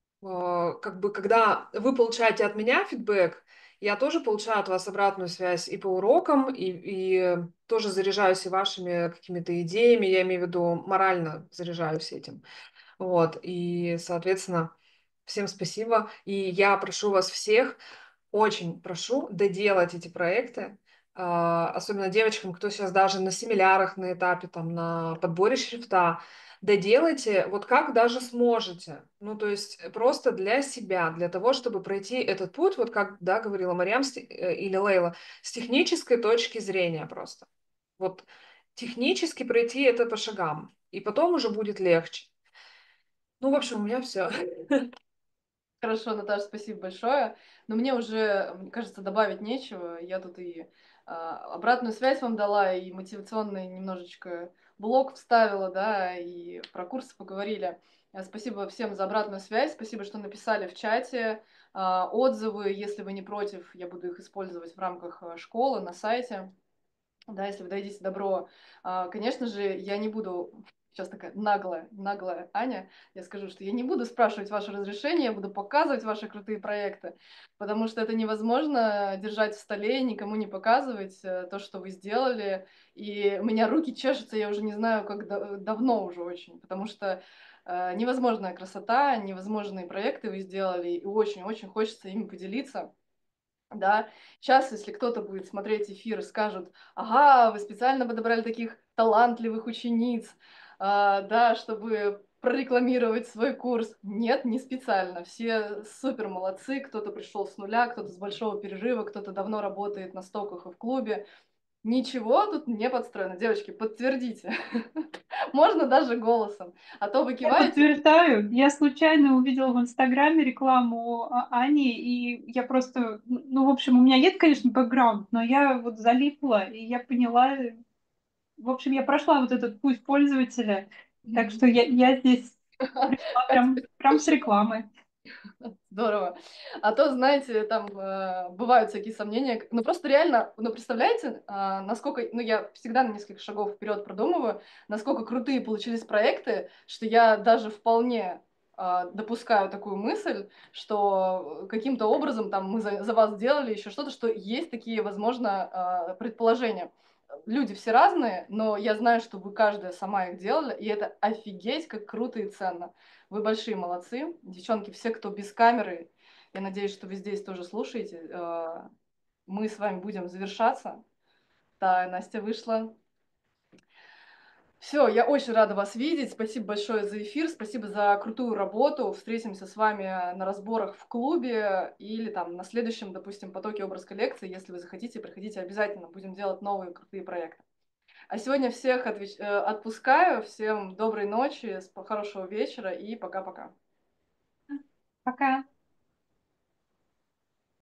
э, как бы, когда вы получаете от меня фидбэк, я тоже получаю от вас обратную связь и по урокам, и, и тоже заряжаюсь и вашими какими-то идеями, я имею в виду морально заряжаюсь этим. Вот, и, соответственно, всем спасибо. И я прошу вас всех, очень прошу доделать эти проекты, а, особенно девочкам, кто сейчас даже на семинарах на этапе, там, на подборе шрифта, доделайте, вот как даже сможете. Ну, то есть просто для себя, для того, чтобы пройти этот путь, вот как, да, говорила Марьям с те- э, или Лейла, с технической точки зрения просто. Вот технически пройти это по шагам, и потом уже будет легче. Ну, в общем, у меня все.
Хорошо, Наташа, спасибо большое. Но мне уже, мне кажется, добавить нечего. Я тут и а, обратную связь вам дала, и мотивационный немножечко блок вставила, да, и про курсы поговорили. А, Спасибо всем за обратную связь, спасибо, что написали в чате. А, Отзывы, если вы не против, я буду их использовать в рамках а, школы на сайте. Да, если вы дадите добро. А, Конечно же, я не буду сейчас такая наглая, наглая Аня, я скажу, что я не буду спрашивать ваше разрешение, я буду показывать ваши крутые проекты, потому что это невозможно держать в столе, никому не показывать э, то, что вы сделали. И у меня руки чешутся, я уже не знаю, как да- давно уже очень, потому что э, невозможная красота, невозможные проекты вы сделали, и очень-очень хочется ими поделиться. Да, сейчас, если кто-то будет смотреть эфир и скажет, ага, вы специально подобрали таких талантливых учениц, а, да, чтобы прорекламировать свой курс. Нет, не специально. Все супер молодцы. Кто-то пришел с нуля, кто-то с большого перерыва, кто-то давно работает на стоках и в клубе. Ничего тут не подстроено. Девочки, подтвердите. Можно даже голосом. А то вы
Я
киваете.
подтверждаю, я случайно увидела в Инстаграме рекламу А- Ани, и я просто, ну, в общем, у меня нет, конечно, бэкграунд, но я вот залипла, и я поняла, в общем, я прошла вот этот путь пользователя, так что я, я здесь пришла прям, прям с рекламы.
Здорово. А то, знаете, там э, бывают всякие сомнения. Ну, просто реально, ну, представляете, а, насколько, ну, я всегда на несколько шагов вперед продумываю, насколько крутые получились проекты, что я даже вполне а, допускаю такую мысль, что каким-то образом там мы за, за вас сделали еще что-то, что есть такие, возможно, а, предположения. Люди все разные, но я знаю, что вы каждая сама их делали, и это офигеть как круто и ценно. Вы большие молодцы. Девчонки, все, кто без камеры, я надеюсь, что вы здесь тоже слушаете. э, Мы с вами будем завершаться. Да, Настя вышла. Все, я очень рада вас видеть. Спасибо большое за эфир, спасибо за крутую работу. Встретимся с вами на разборах в клубе или там на следующем, допустим, потоке образ коллекции. Если вы захотите, приходите обязательно. Будем делать новые крутые проекты. А сегодня всех отвеч- э, отпускаю. Всем доброй ночи, спа- хорошего вечера и пока-пока.
Пока.